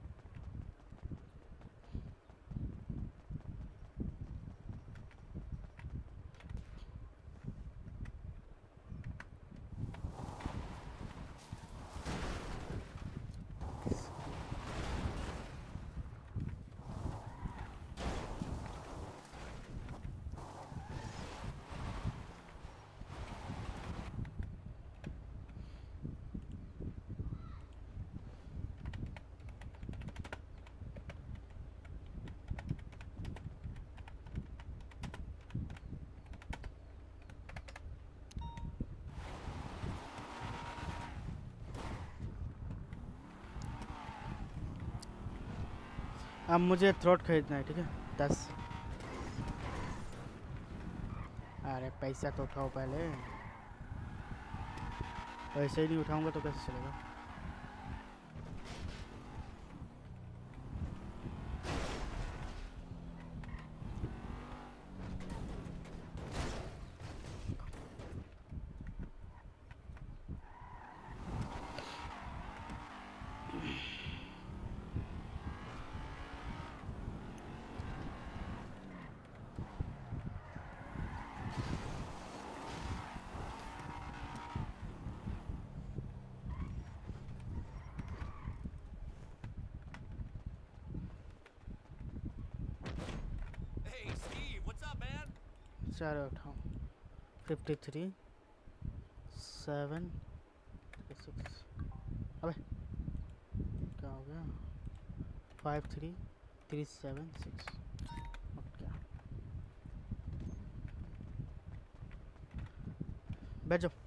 अब मुझे थ्रोट खरीदना है, ठीक है दस। अरे पैसा तो उठाओ पहले, पैसे ही नहीं उठाऊंगा तो कैसे चलेगा। चार उठाओ। फिफ्टी थ्री सेवन सिक्स, अबे क्या हो गया। Five three three seven six, क्या बैठ जाओ।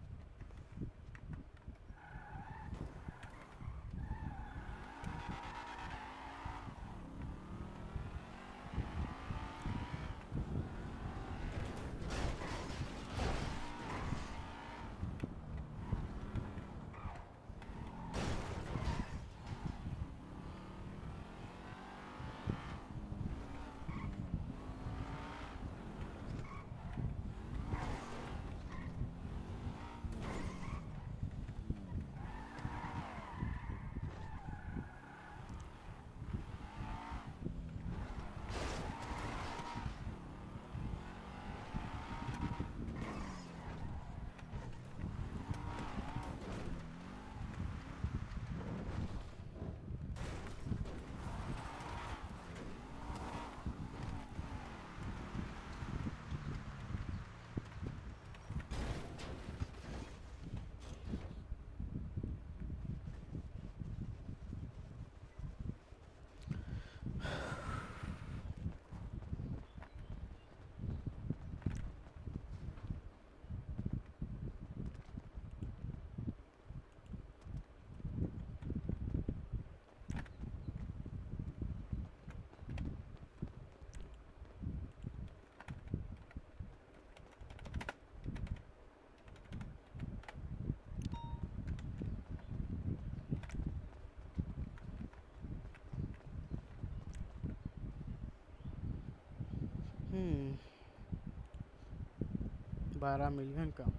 बारह मिलियन का।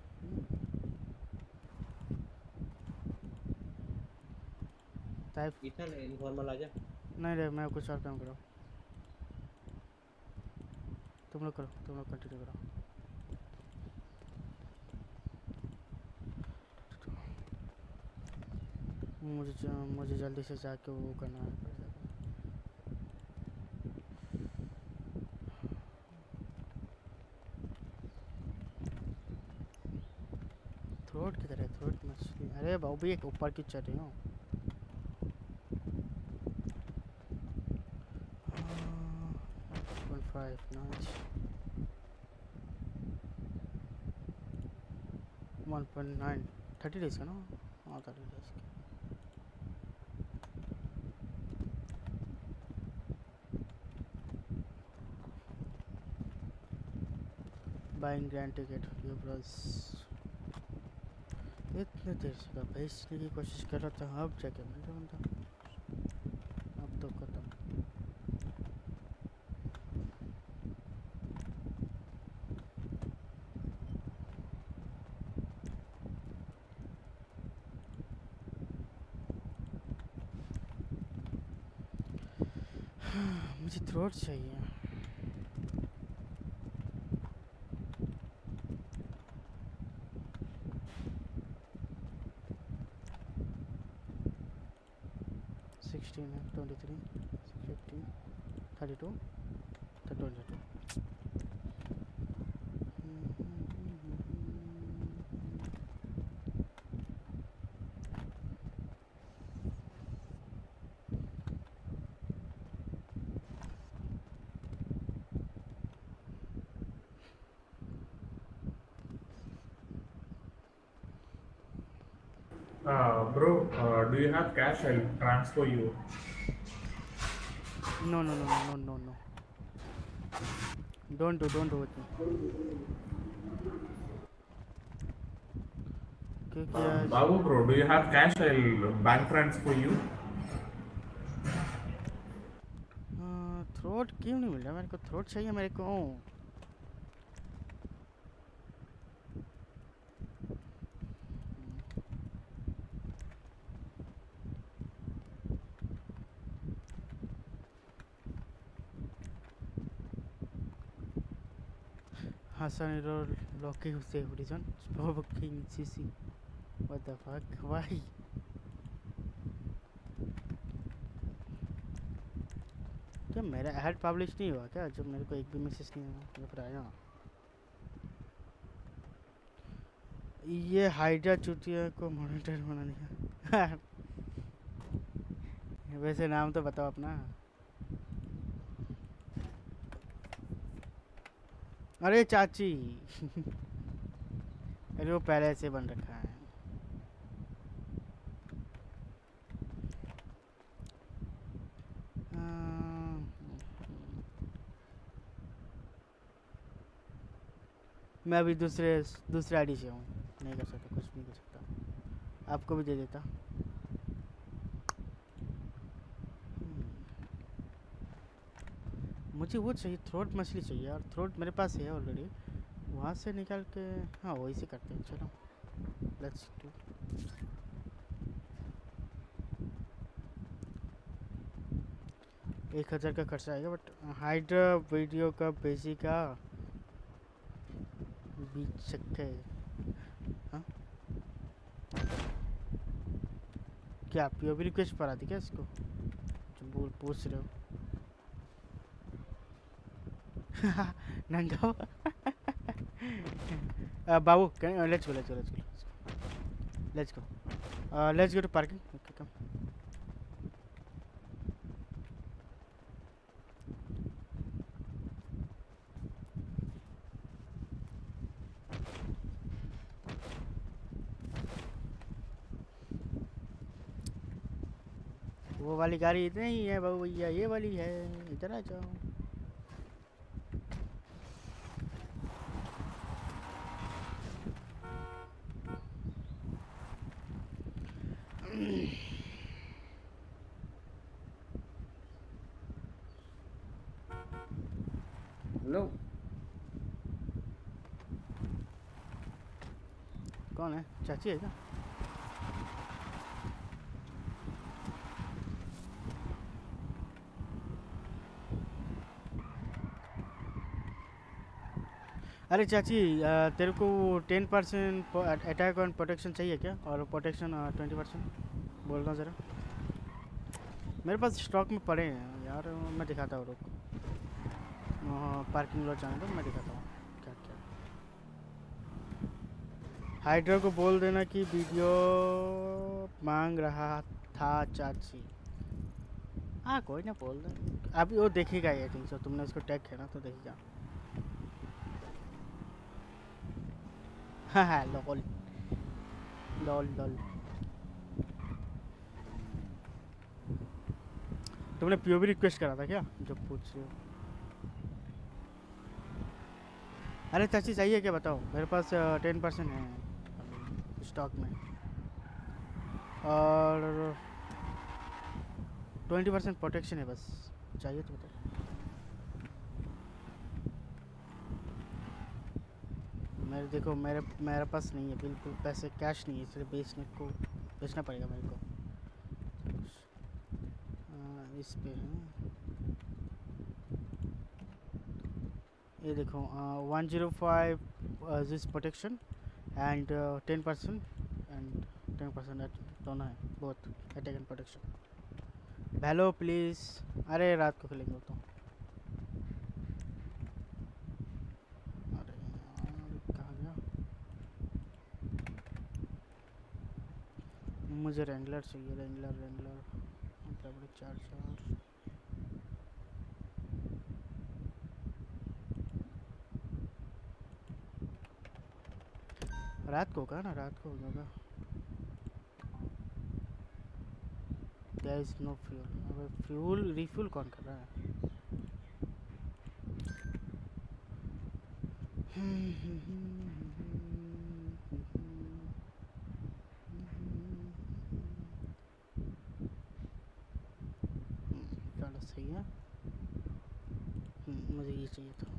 टाइप इथन इनफॉर्मल आजा। नहीं रे मैं कुछ और काम करो, तुम लोग करो, तुम लोग कंटिन्यू करो। मुझे मुझे जल्दी से जाके वो करना है। थ्रोट किधर है? थ्रोट मछली। अरे बाबू भी एक ऊपर क्यों चढ़ रही हो? One five nice, one point nine, thirty days का ना? हाँ थर्टी डेज का। बाइंग ग्रैंड टिकट ये ब्रस इतने देर से भेजने की कोशिश कर रहा था, अब जाके मिल रहा था। अब तो खत्म। मुझे थ्रोट चाहिए। सिक्सटीन है, twenty three, fifteen, thirty two, twenty two. Uh, bro, uh, do you have cash? I'll transfer you. No, no, no, no, no, no. Don't do, don't do it. क्योंकि Uh, आज Babu, bro, do you have cash? I'll bank transfer you. Throat क्यों नहीं मिल रहा मेरे को? Throat चाहिए मेरे को। Hassan Error locking save reason provoking C C. What the fuck? Why? क्या मेरा ऐड पब्लिश नहीं हुआ क्या? जब मेरे को एक भी मैसेज नहीं आया या फिर आया? ये हाइड्रा चुतिया को मॉनिटर बना दिया। वैसे नाम तो बताओ अपना। अरे चाची। अरे वो पहले से बन रखा है। मैं अभी दूसरे दूसरे आईडी से हूँ, नहीं कर सकता, कुछ नहीं कर सकता। आपको भी दे देता। मुझे वो चाहिए, थ्रोट मछली चाहिए और थ्रोट मेरे पास है ऑलरेडी। वहाँ से निकाल के हाँ वही से करते हैं। चलो लेट्स डू। एक हज़ार का खर्चा आएगा बट हाइड्रा वीडियो का बेसी का बीच सकते हैं। हाँ क्या पीओबी रिक्वेस्ट पर आती क्या इसको जो बोल पूछ रहे हो? नंगा बाबू let's go let's go let's go let's go let's go to parking. Okay come. वो वाली गाड़ी इतनी ही है बाबू भैया, ये वाली है, इधर आ जाओ। हेलो कौन है? चाची है क्या? अरे चाची आ, तेरे को ten percent attack on protection चाहिए क्या? और प्रोटेक्शन ट्वेंटी परसेंट बोलना ज़रा। मेरे पास स्टॉक में पड़े हैं यार, मैं दिखाता हूँ। रुक पार्किंग लॉट जाने दो, मैं दिखाता हूँ क्या क्या। हाइड्रा को बोल देना कि वीडियो मांग रहा था चाची। हाँ कोई ना बोल दे, अभी वो देखेगा ये थिंक सो। तुमने उसको टैग किया ना तो देखेगा। हाँ हाँ लॉल लॉल लॉल। तुमने पीओबी रिक्वेस्ट करा था क्या जो पूछ रहे हो? अरे चाची चाहिए क्या बताओ? मेरे पास टेन परसेंट है स्टॉक में और ट्वेंटी परसेंट प्रोटेक्शन है बस। चाहिए तो बताओ। मेरे देखो मेरे मेरे पास नहीं है बिल्कुल पैसे, कैश नहीं है, इसलिए बेचने को बेचना पड़ेगा मेरे को। आ, इस पे है ये देखो one zero five this protection and ten percent and ten percent दोनों है बहुत attack and protection. Hello please, अरे रात को खेलेंगे तो। अरे यार कहाँ गया? मुझे रेंगलर चाहिए, रेंगलर रेंगलर मतलब चार चार। रात को का ना रात को होगा। There is no fuel। अब फ्यूल रिफ्यूल कौन कर रहा है? चलो सही है। मुझे ये चाहिए था।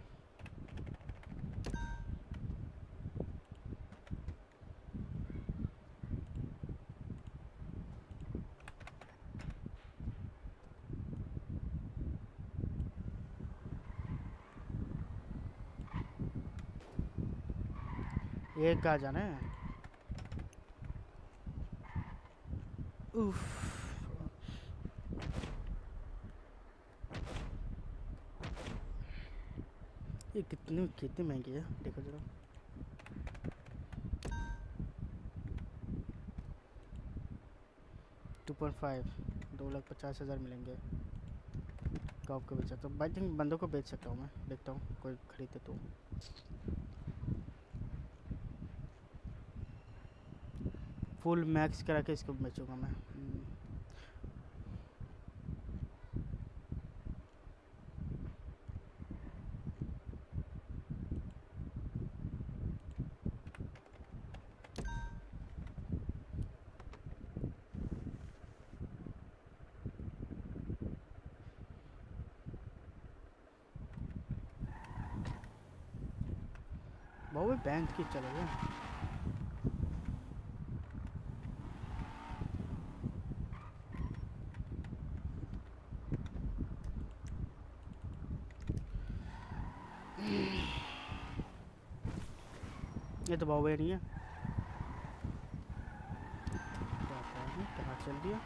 ये कहाँ जाना है? उफ ये कितनी कितनी महंगी है देखो जरा। टू पॉइंट फाइव दो लाख पचास हज़ार मिलेंगे। कब को बेच सकता हूँ? आई थिंक बंदों को बेच सकता हूँ मैं, देखता हूँ कोई खरीदे तो। फुल मैक्स करा के इसको बेचूंगा मैं। बहुत बैंक की चले गए। ये तो बावे नहीं है। कहाँ चल दिया?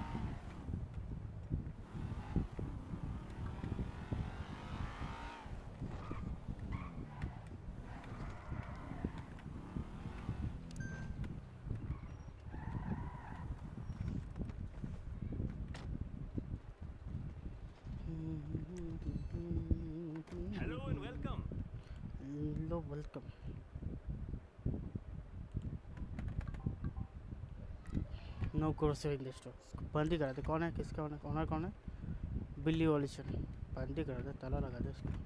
Hello and welcome. Hello, welcome. No grocery in the store. बंद ही करा दे। कौन है? किसका ओनर? ओनर कौन है? बिल्ली वॉलिशन। बंद ही करा दे, ताला लगा दे इसको।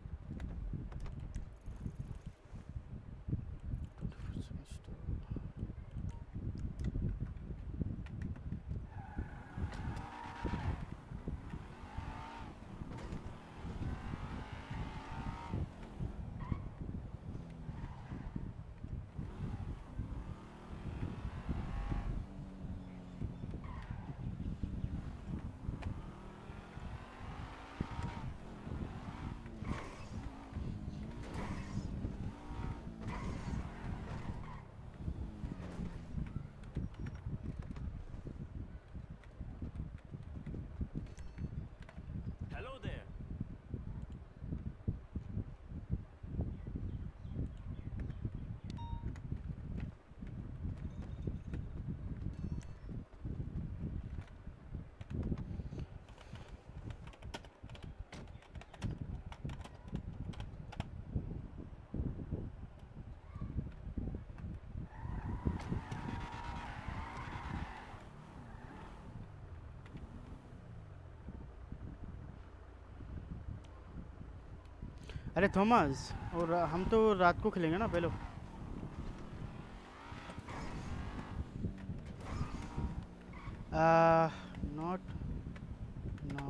Hello there. अरे थॉमस, और हम तो रात को खेलेंगे ना पहले। नॉट नो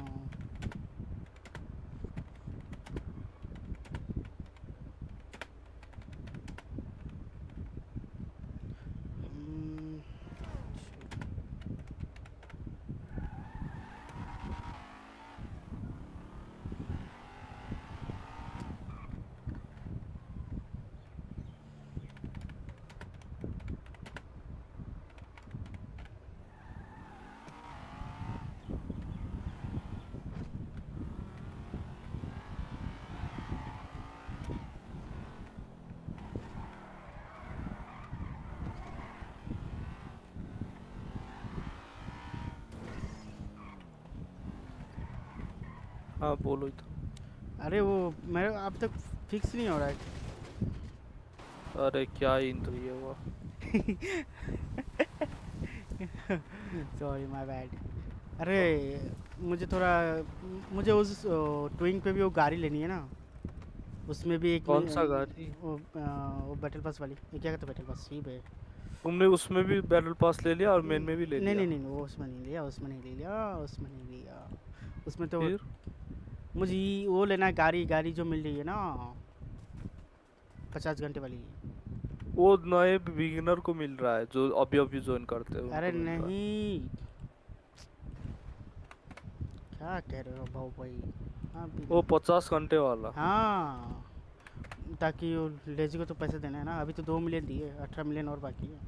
हाँ बोलो तो। अरे वो मेरे अब तक फिक्स नहीं हो रहा है। अरे क्या इंद्रिय हुआ। Sorry my bad. अरे मुझे थोड़ा मुझे उस ट्विंग पे भी वो गाड़ी लेनी है ना, उसमें भी एक कौन सा गाड़ी? वो आ, वो बैटल पास वाली, ये क्या कहते हैं बैटल पास, सी है। तुमने उसमें भी बैटल पास ले लिया और मेन में भी ले नहीं लिया? नहीं नहीं वो उसमें नहीं लिया, उसमें नहीं ले लिया, उसमें नहीं लिया। उसमें तो फिर? मुझे वो लेना है गाड़ी, गाड़ी जो मिल रही है ना पचास घंटे वाली। वो नए बिगिनर को मिल रहा है जो अभी अभी ज्वाइन करते हैं। अरे नहीं, क्या कह रहे हो भाऊ भाई? हाँ वो पचास घंटे वाला। हाँ, ताकि वो लेजी को तो पैसे देना है ना। अभी तो दो मिलियन दिए, अठारह मिलियन और बाकी है।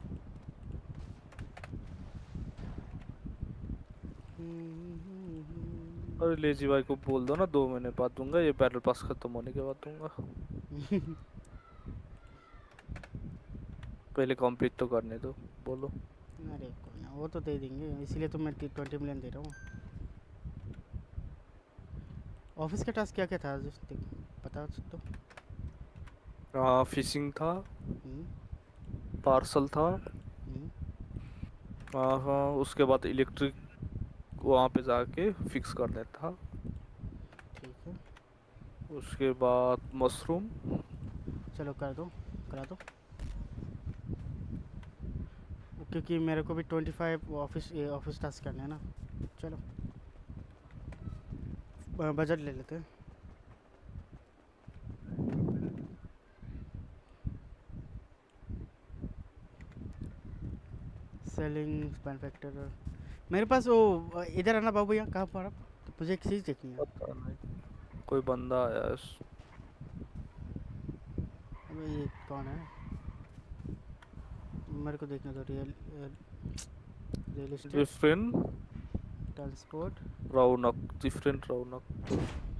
अरे लेजी भाई को बोल दो ना दो महीने बाद दूंगा, ये बैटल पास खत्म होने के बाद दूंगा। पहले कंप्लीट तो करने दो, बोलो। अरे कोई ना, वो तो दे देंगे, इसीलिए तो मैं ट्वेंटी मिलियन दे रहा हूँ। ऑफिस का टास्क क्या क्या था बता सकते हो? हाँ फिशिंग था, पार्सल था, हाँ हाँ उसके बाद इलेक्ट्रिक वहाँ पे जाके फिक्स करना था। ठीक है। उसके बाद मशरूम। चलो कर दो, करा दो, क्योंकि मेरे को भी twenty five office office task करने हैं ना। चलो बजट ले लेते हैं। सेलिंग मैन्युफैक्चरर मेरे पास वो इधर है ना बाबू, यहाँ कहाँ पर आप? तो मुझे एक चीज़ देखनी है। पता नहीं, कोई बंदा आया है। अबे ये कौन है? मेरे को देखना तो real real estate different transport Raunak, different Raunak.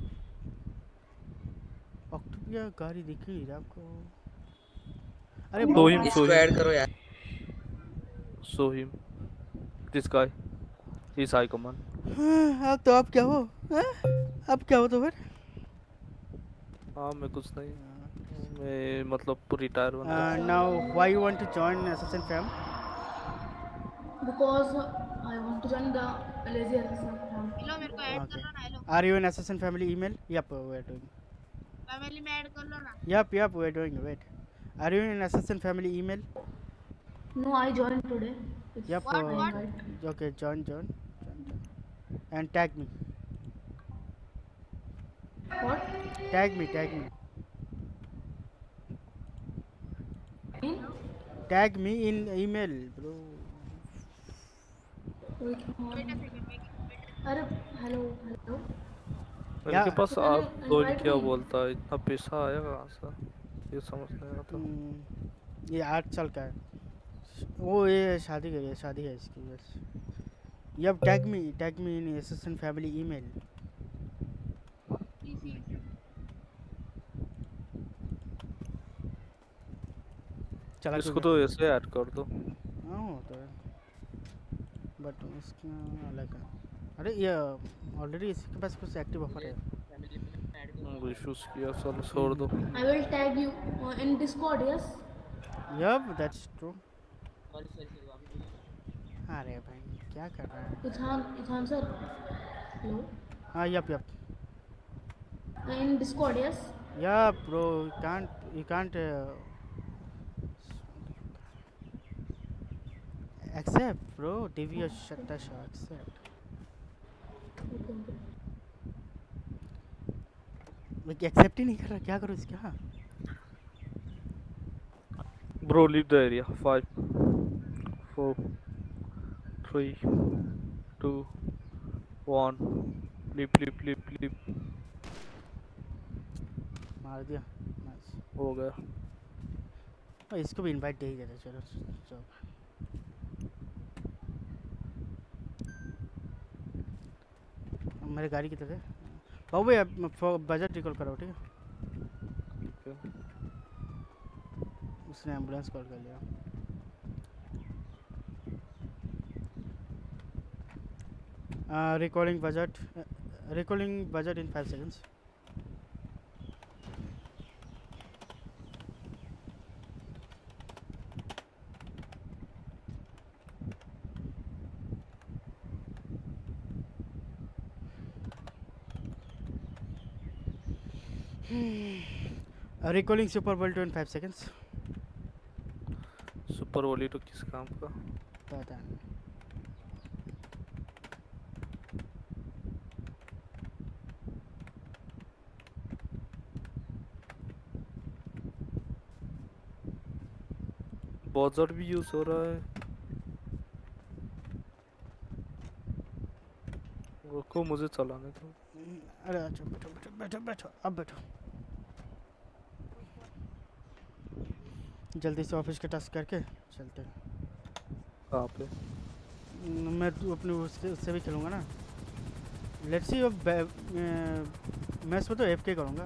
ऑक्टोपिया गाड़ी दिख रही है आपको? अरे सोहिम इसको ऐड करो यार। Sohim this guy is high command. हाँ, अब तो आप क्या हो? हाँ? अब क्या हो तो फिर? हाँ मैं कुछ नहीं, मैं मतलब रिटायर होना। Now why you want to join SSN fam? Because I want to join the lazy assassin family. हेलो मेरे को ऐड कर लो ना। Hello Are you in SSN family email? Yep, we are doing. Family में add कर लो ना। Yep, yep, we are doing. Wait. Are you in SSN family email? No, I joined today. It's Yep. what, uh, what? Okay, join, join, join, join. And tag me. What? Tag me, tag me. In? Tag me in email, bro. Wait, wait a second, wait. अरे hello hello. मेरे के पास तो आप मैंने दो invite क्या नहीं। बोलता है, इतना पैसा आया कहाँ से, ये समझ नहीं आता। ये आठ साल का है वो, ये शादी करी है, शादी है इसकी बस। Yup, tag me, tag me in SSN family email. चला इसको तो ऐसे ऐड कर दो। हाँ वो तो है, बट उसका अलग है। अरे ये ऑलरेडी इसके पास कुछ एक्टिव ऑफर है। इश्यूज किया, चलो छोड़ दो। I will tag you uh, in Discord. Yes. Yup, that's true. अरे भाई क्या कर रहा है? Ithan, Ithan sir. Hello. हाँ yup yup Uh, in Discord. Yes. Yup bro, you can't you can't uh, accept bro, devious shut the shot accept. Okay, okay. मैं accept ही नहीं कर रहा, क्या करूँ इसका? Bro, leave the area. Five, four, three, two, one. Leave, leave, leave, leave. मार दिया, नाइस हो गया। और इसको भी इनवाइट दे ही देते। चलो चलो मेरे गाड़ी की तरह बाबू भाई बजट रिकॉल करो, ठीक है? ठीक है। उसने एम्बुलेंस कॉल कर लिया। Recording budget Recalling budget in five seconds. Recalling Super Bowl in five seconds. Super बोली तो किस काम का? पता नहीं। बॉजर भी यूज हो रहा है। रुको मुझे चलाने दो। अरे अच्छा बैठो बैठो बैठो बैठो अब बैठो। जल्दी से ऑफिस के टास्क करके चलते हैं। कहाँ पे? मैं तो अपने उससे उससे भी खेलूँगा ना। लेट्स सी अब मैं इसमें तो एफ के करूँगा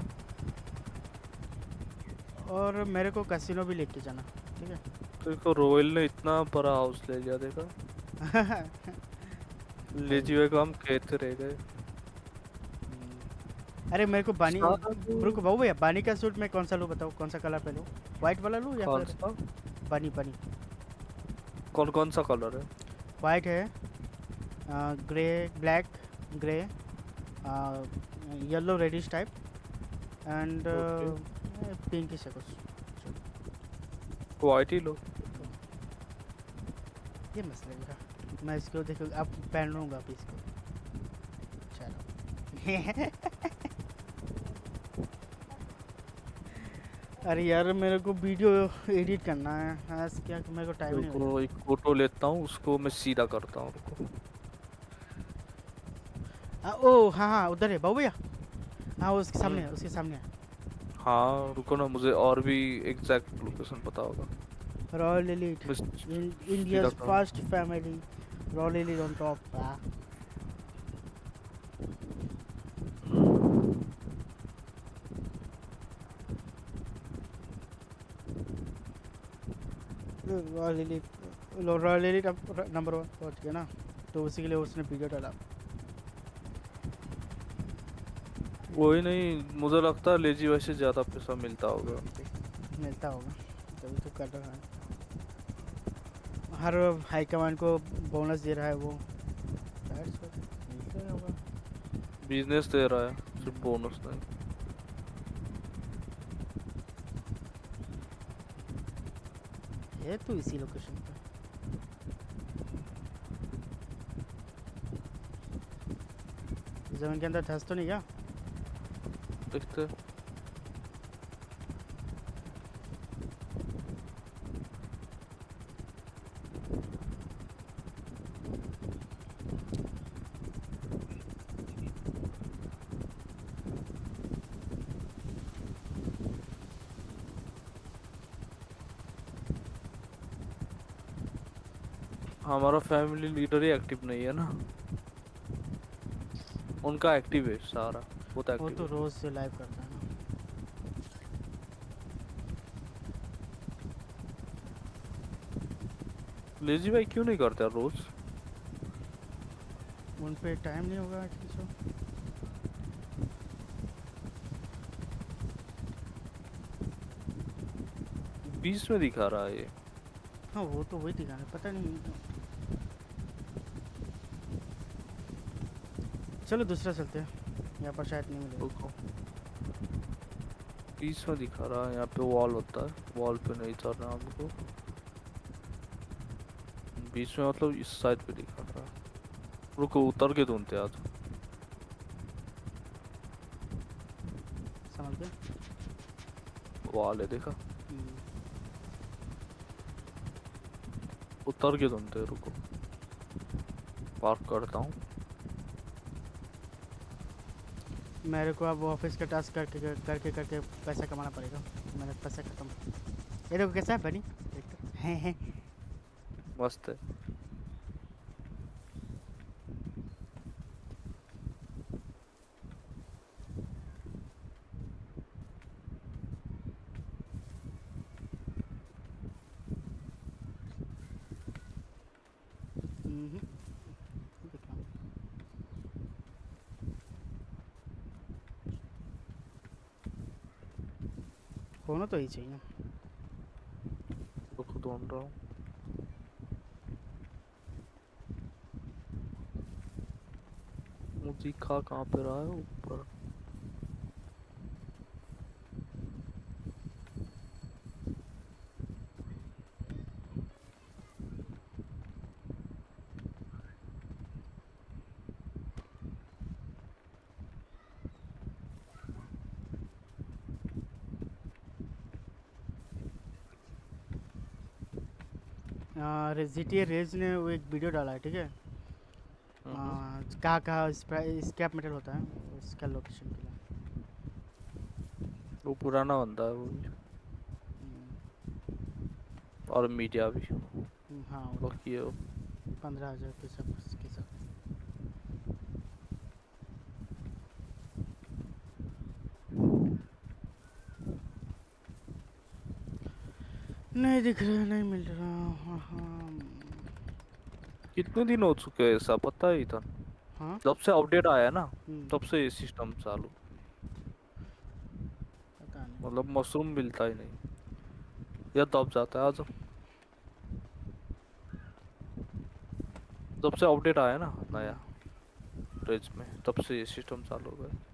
और मेरे को कैसीनो भी लेके जाना, ठीक है? देखो रॉयल ने इतना बड़ा हाउस ले लिया देखा। लेजी हुए को हम कहते रह गए। अरे मेरे को बानी रुको बाबू भैया, बानी का सूट मैं कौन सा लूँ बताओ, कौन सा कलर पे लूँ? वाइट वाला लूँ या फिर बानी बानी? कौन कौन सा कलर है? वाइट है, grey, black, grey, yellow reddish type and pinkish है कुछ। वाइट ही लो। ये मसला मेरा, मैं इसको देखो अब पहन लूँगा अभी इसको। चलो अरे यार मेरे को वीडियो एडिट करना है, आज क्या मेरे को टाइम नहीं है। एक फोटो लेता हूँ उसको मैं सीधा करता हूँ। ओ हाँ हाँ उधर है बाबू भैया। हाँ उसके सामने है, उसके सामने है। हाँ रुको ना, मुझे और भी एग्जैक्ट लोकेशन पता होगा। Royal elite, India's first family, royal elite on top. Royal elite royal elite अब नंबर वन पहुंच गया ना, तो उसी के लिए उसने वीडियो डाला। वही नहीं, मुझे लगता है लेजी वैसे ज़्यादा पैसा मिलता होगा उनको। मिलता होगा तभी तो कर रहा है, हर हाई कमांड को बोनस दे रहा है वो। बिजनेस दे रहा है, सिर्फ बोनस नहीं। है तो इसी लोकेशन पे। जमीन के अंदर धस तो नहीं गया? देखते हमारा फैमिली लीडर ही एक्टिव नहीं है ना, उनका एक्टिव है सारा। वो तो वो तो रोज से लाइव करता है ना। लेजी भाई क्यों नहीं करते रोज? उन पे टाइम नहीं होगा किसी। बीस में दिखा रहा है ये। हाँ वो तो वही दिखा रहा है, पता नहीं। चलो दूसरा चलते हैं, यहाँ पर शायद नहीं मिलेगा। बीस में दिखा रहा है, यहाँ पे वॉल होता है, वॉल पे नहीं चल रहा हमको। बीच में मतलब इस साइड पे दिखा रहा है। रुको उतर के ढूंढते आज। समझ गए? वॉल है देखा, उतर के ढूंढते। रुको पार्क करता हूँ। मेरे को अब ऑफिस का टास्क करके करके करके पैसा कमाना पड़ेगा, मेरा पैसा खत्म। ये देखो कैसा है बनी, हैं हैं मस्त है। होना तो ही चाहिए। तो खुद ढूंढ रहा हूँ। मुझे दिखा कहाँ पे रहा है ऊपर। जी टी ए रेज ने वो एक वीडियो डाला है, ठीक है। कहाँ कहाँ स्क्रैप मेटल होता है इसका लोकेशन के लिए। वो पुराना बंदा है वो भी। और मीडिया भी। हाँ बाकी है वो पंद्रह हजार के सब के साथ। नहीं दिख रहा, नहीं मिल रहा। हाँ हाँ कितने दिन हो चुके हैं ऐसा पता है इधर। हाँ जब से अपडेट आया ना तब से ये सिस्टम चालू। पता नहीं मतलब मशरूम मिलता ही नहीं या दब जाता है। आज जब से अपडेट आया ना नया रेज में तब से ये सिस्टम चालू हो गया।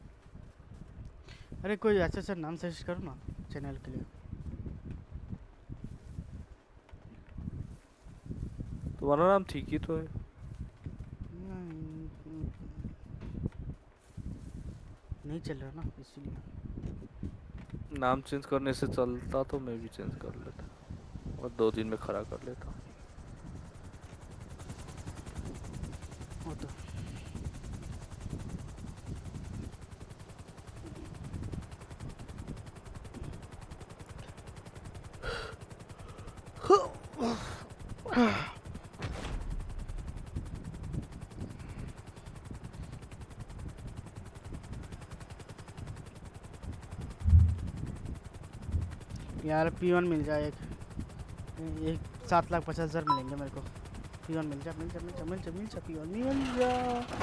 अरे कोई अच्छा सा नाम सजेस्ट करो ना चैनल के लिए। तुम्हारा नाम ठीक ही तो है। नहीं चल रहा ना इसलिए। नाम चेंज करने से चलता तो मैं भी चेंज कर लेता और दो दिन में खड़ा कर लेता। वो तो यार पी वन मिल जाए एक एक सात लाख पचास हज़ार मिलेंगे मेरे को। पी वन मिल जा मिल जा मिल जा मिल जा मिल जा पी वन मिल जा।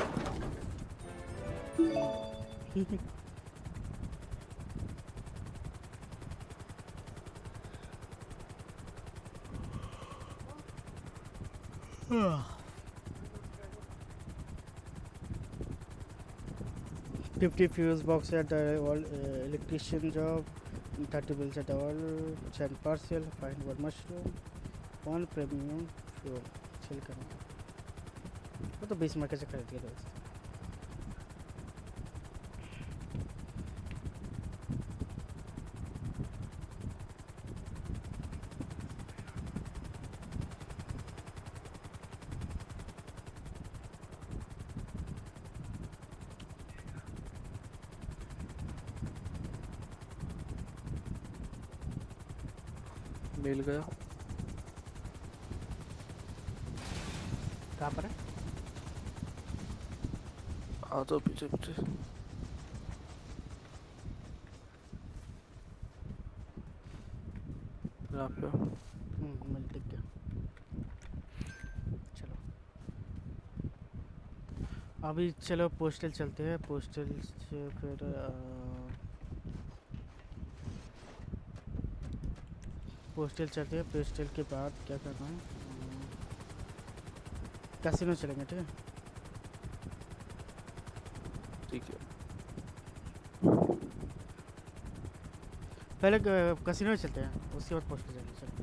Fifty fuse box at electrician job, thirty bills at all, ten partial, find one mushroom, one premium fuel, chill करना। वो तो बीस मरके से खरीद के दोस्त। मिल गया। कहाँ पर है? आ जाओ पीछे पीछे। यहाँ पे हम्म मिल दिख गया। चलो अभी चलो पोस्टल चलते हैं। पोस्टल से फिर आ, पोस्टल चलते हैं। पोस्टल के बाद क्या करना है? कैसीनो चलेंगे, ठीक है? ठीक है। पहले कैसीनो चलते हैं उसके बाद पोस्टल चलेंगे। चलो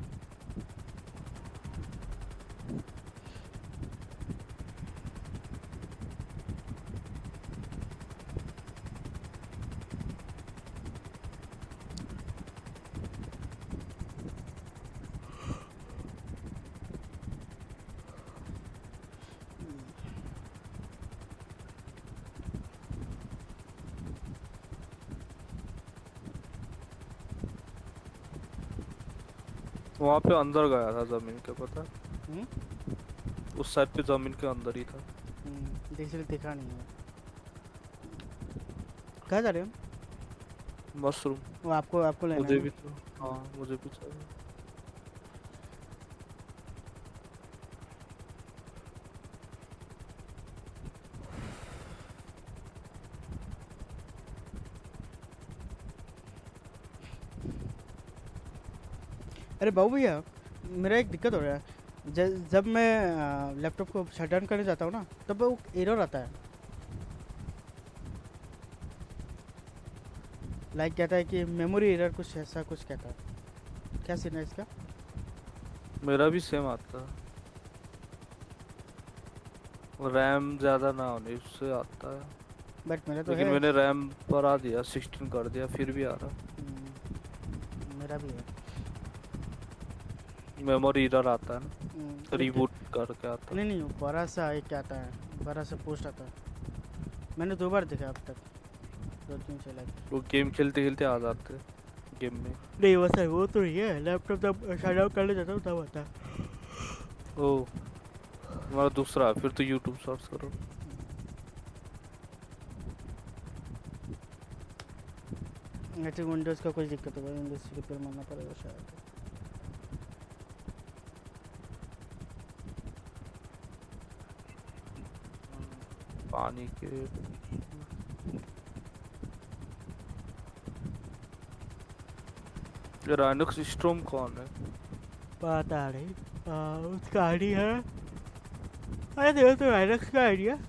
वहाँ पे अंदर गया था जमीन के, पता है? हम्म उस साइड पे जमीन के अंदर ही था। हम्म इसलिए दिखा नहीं है। कहाँ जा रहे हो? मशरूम। वो आपको आपको लेना मुझे है भी तो, हाँ मुझे भी चाहिए। अरे बाबू भैया, मेरा एक दिक्कत हो रहा है। ज- जब मैं लैपटॉप को शट डाउन करने जाता हूँ ना, तब वो एरर आता है। लाइक कहता है कि मेमोरी एरर, कुछ ऐसा कुछ कहता है। क्या सीन है इसका? मेरा भी सेम आता है, रैम ज़्यादा ना होने उससे आता है। बट मेरा तो लेकिन है। मैंने रैम बढ़ा दिया, सिक्सटीन कर दिया, फिर भी आ रहा। हम्म, मेरा भी है। मेमोरी एरर आता है ना, हम्म, रीबूट करके आता है। नहीं नहीं, बड़ा सा एक क्या आता है, बड़ा सा पोस्ट आता है। मैंने दो बार देखा अब तक, दो तीन से लाइक। वो गेम खेलते खेलते आ जाते हैं गेम में। नहीं वो सर, वो तो नहीं है। लैपटॉप जब शट डाउन करने जाता हूँ तब आता है। ओह, हमारा दूसरा है, फिर तो यूट्यूब सर्च करो। आई थिंक विंडोज़ का कुछ दिक्कत होगा, विंडोज़ रिपेयर मारना पड़ेगा शायद। पानी के ये राइनक्स स्टॉर्म कौन है? पता नहीं। आ, उसका आईडी है। अरे देखो तो राइनक्स का आईडी है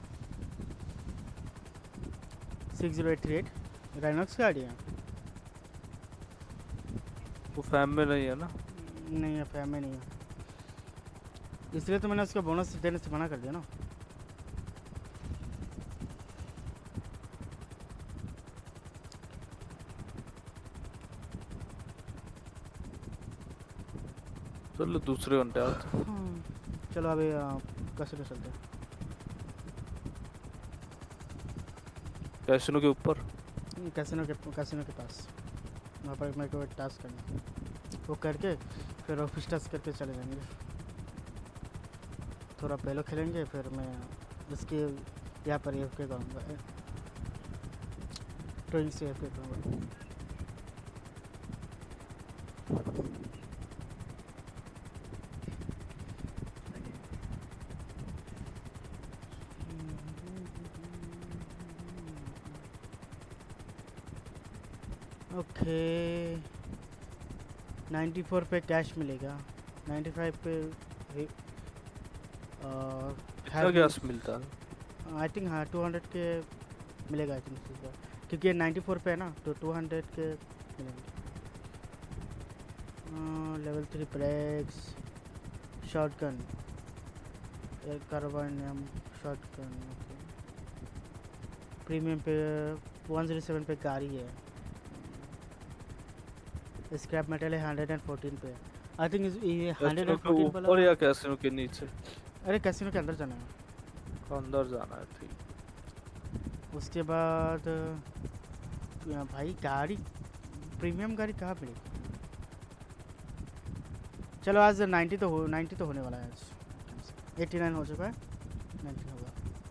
six zero eight three eight. राइनक्स का आईडी है। वो फैम में नहीं है ना? नहीं है, फैम में नहीं है, इसलिए तो मैंने उसका बोनस देने से मना कर दिया ना। चलो दूसरे घंटे आते। चलो अभी कैसीनो चलते हैं। कैसीनो के ऊपर? कैसीनो के कैसीनो के पास, वहाँ पर मेरे को एक टास्क करना है, वो करके फिर ऑफिस टास्क करके चले जाएंगे। थोड़ा पहले खेलेंगे, फिर मैं उसके यहाँ पर एफ के करूँगा, ड्राइंग से एफ के करूँगा। ओके, नाइन्टी फोर पे कैश मिलेगा, नाइन्टी फाइव पे कितना गैस मिलता है? आई थिंक हाँ टू हंड्रेड के मिलेगा आई थिंक, क्योंकि नाइन्टी फोर पे है ना, तो टू हंड्रेड के मिलेंगे। Level three brakes, shotgun, air कार्बाइनियम शॉटगन। प्रीमियम पे वन जीरो सेवन पे गाड़ी है। स्क्रैप मेटल है हंड्रेड एंड फोर्टीन पे। आई थिंक ये हंड्रेड एंड फोर्टीन वाला ऊपर या कैसीनो के नीचे? अरे कैसीनो के अंदर जाना है। अंदर जाना है, ठीक। उसके बाद यहाँ भाई गाड़ी, प्रीमियम गाड़ी कहाँ मिलेगी? चलो आज नाइन्टी तो हो नाइन्टी तो होने वाला है आज। एट्टी नाइन हो चुका है, नाइन्टी होगा।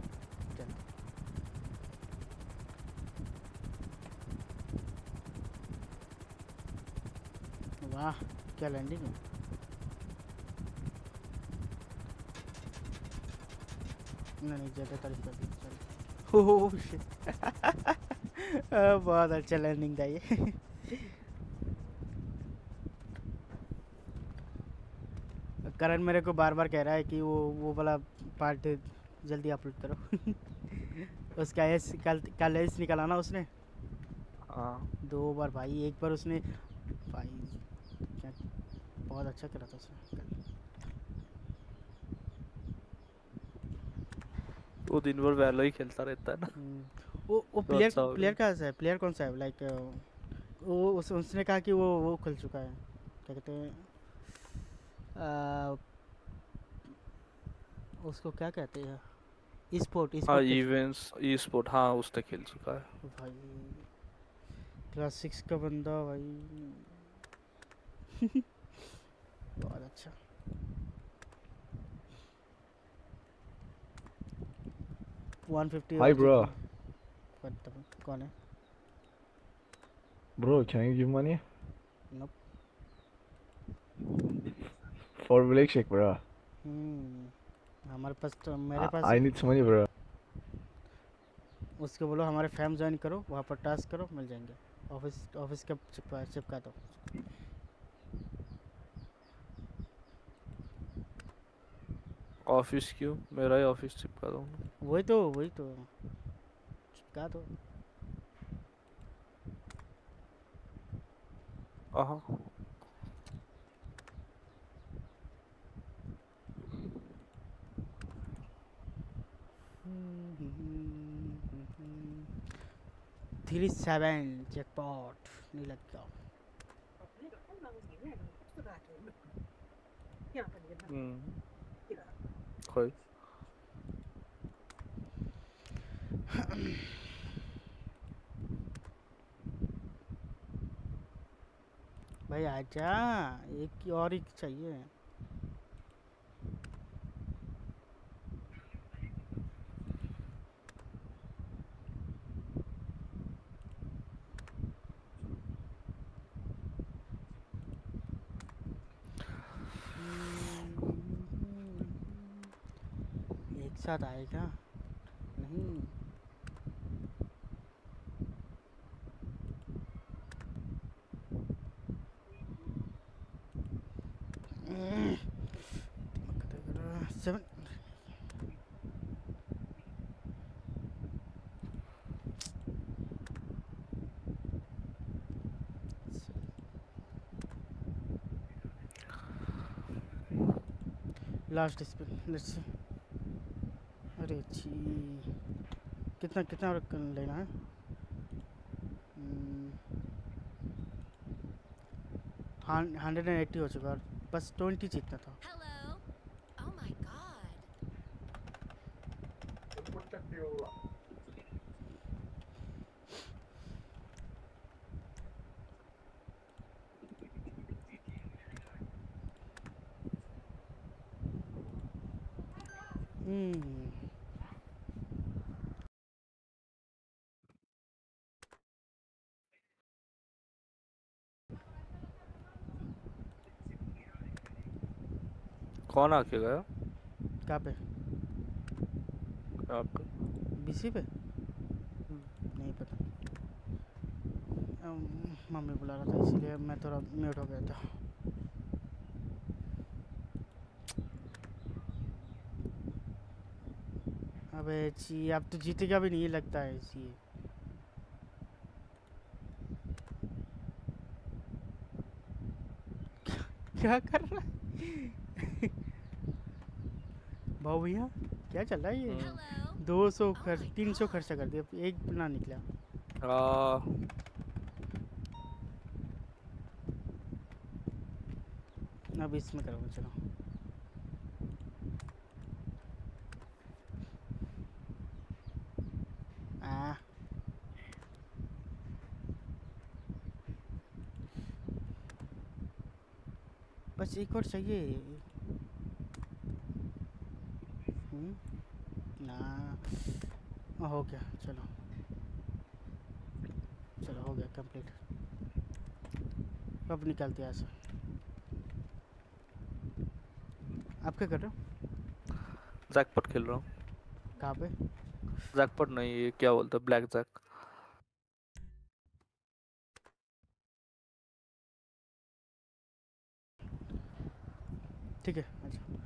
वाह क्या लैंडिंग है। नहीं नहीं ज़्यादा तारीफ कर दी, चलो। ओह शिट बहुत अच्छा लैंडिंग था ये। करण मेरे को बार बार कह रहा है कि वो वो वाला पार्ट जल्दी अपलोड करो। उसका एस कल कल एस निकाला ना उसने। हाँ दो बार भाई, एक बार उसने भाई क्या बहुत अच्छा करा था उसने कल। वो दिन भर वैलो ही खेलता रहता है ना। वो वो प्लेयर प्लेयर कहाँ से है? प्लेयर कौन सा है? लाइक वो उस, उसने कहा कि वो वो खुल चुका है, क्या कहते हैं आ, उसको क्या कहते हैं, ई स्पोर्ट। हाँ इवेंट्स ई स्पोर्ट, हाँ उसने खेल चुका है भाई। क्लास सिक्स का बंदा भाई। बहुत अच्छा। One fifty. Hi bro. कौन है? Bro, can you give money? Nope. For milkshake, bro. हम्म हमारे पास तो मेरे I, pass I need some money, bro. उसको बोलो हमारे फैम ज्वाइन करो, वहाँ पर टास्क करो, मिल जाएंगे। ऑफिस ऑफिस का चिपका चिपका दो। ऑफिस क्यों? मेरा ही ऑफिस चिपका दो। वही तो वही तो चिपका दो। आहा थ्री सेवन जैकपॉट नहीं लग गया। हम्म कोई भाई आजा, एक और ही चाहिए। एक साथ आएगा नहीं। Seven last spin, let's see. अरे छी, कितना कितना रख लेना है? हंड्रेड एंड एट्टी हो चुका है, बस ट्वेंटी जीतना था। हम्म कौन आके गया? कहाँ पे? कहाँ पे? बीसी पे नहीं पता। अम, मम्मी बुला रहा था इसीलिए मैं थोड़ा म्यूट हो गया था। अबे जी, अब तो जीतेगा भी नहीं लगता है इसी। क्या कर रहा है भाऊ भैया? क्या चल रहा है ये? दो सौ खर्च, तीन सौ खर्चा कर दिया, एक ना निकला। आ, अब इसमें करूँगा, चलो। आ बस एक और चाहिए। हम्म ना हो गया, चलो चलो हो गया कंप्लीट। अब निकलते हैं ऐसे। आप क्या कर रहे हो? जैकपॉट खेल रहा हूँ। कहाँ पे? जैकपॉट नहीं, ये क्या बोलते हैं, ब्लैक जैक। ठीक है, अच्छा।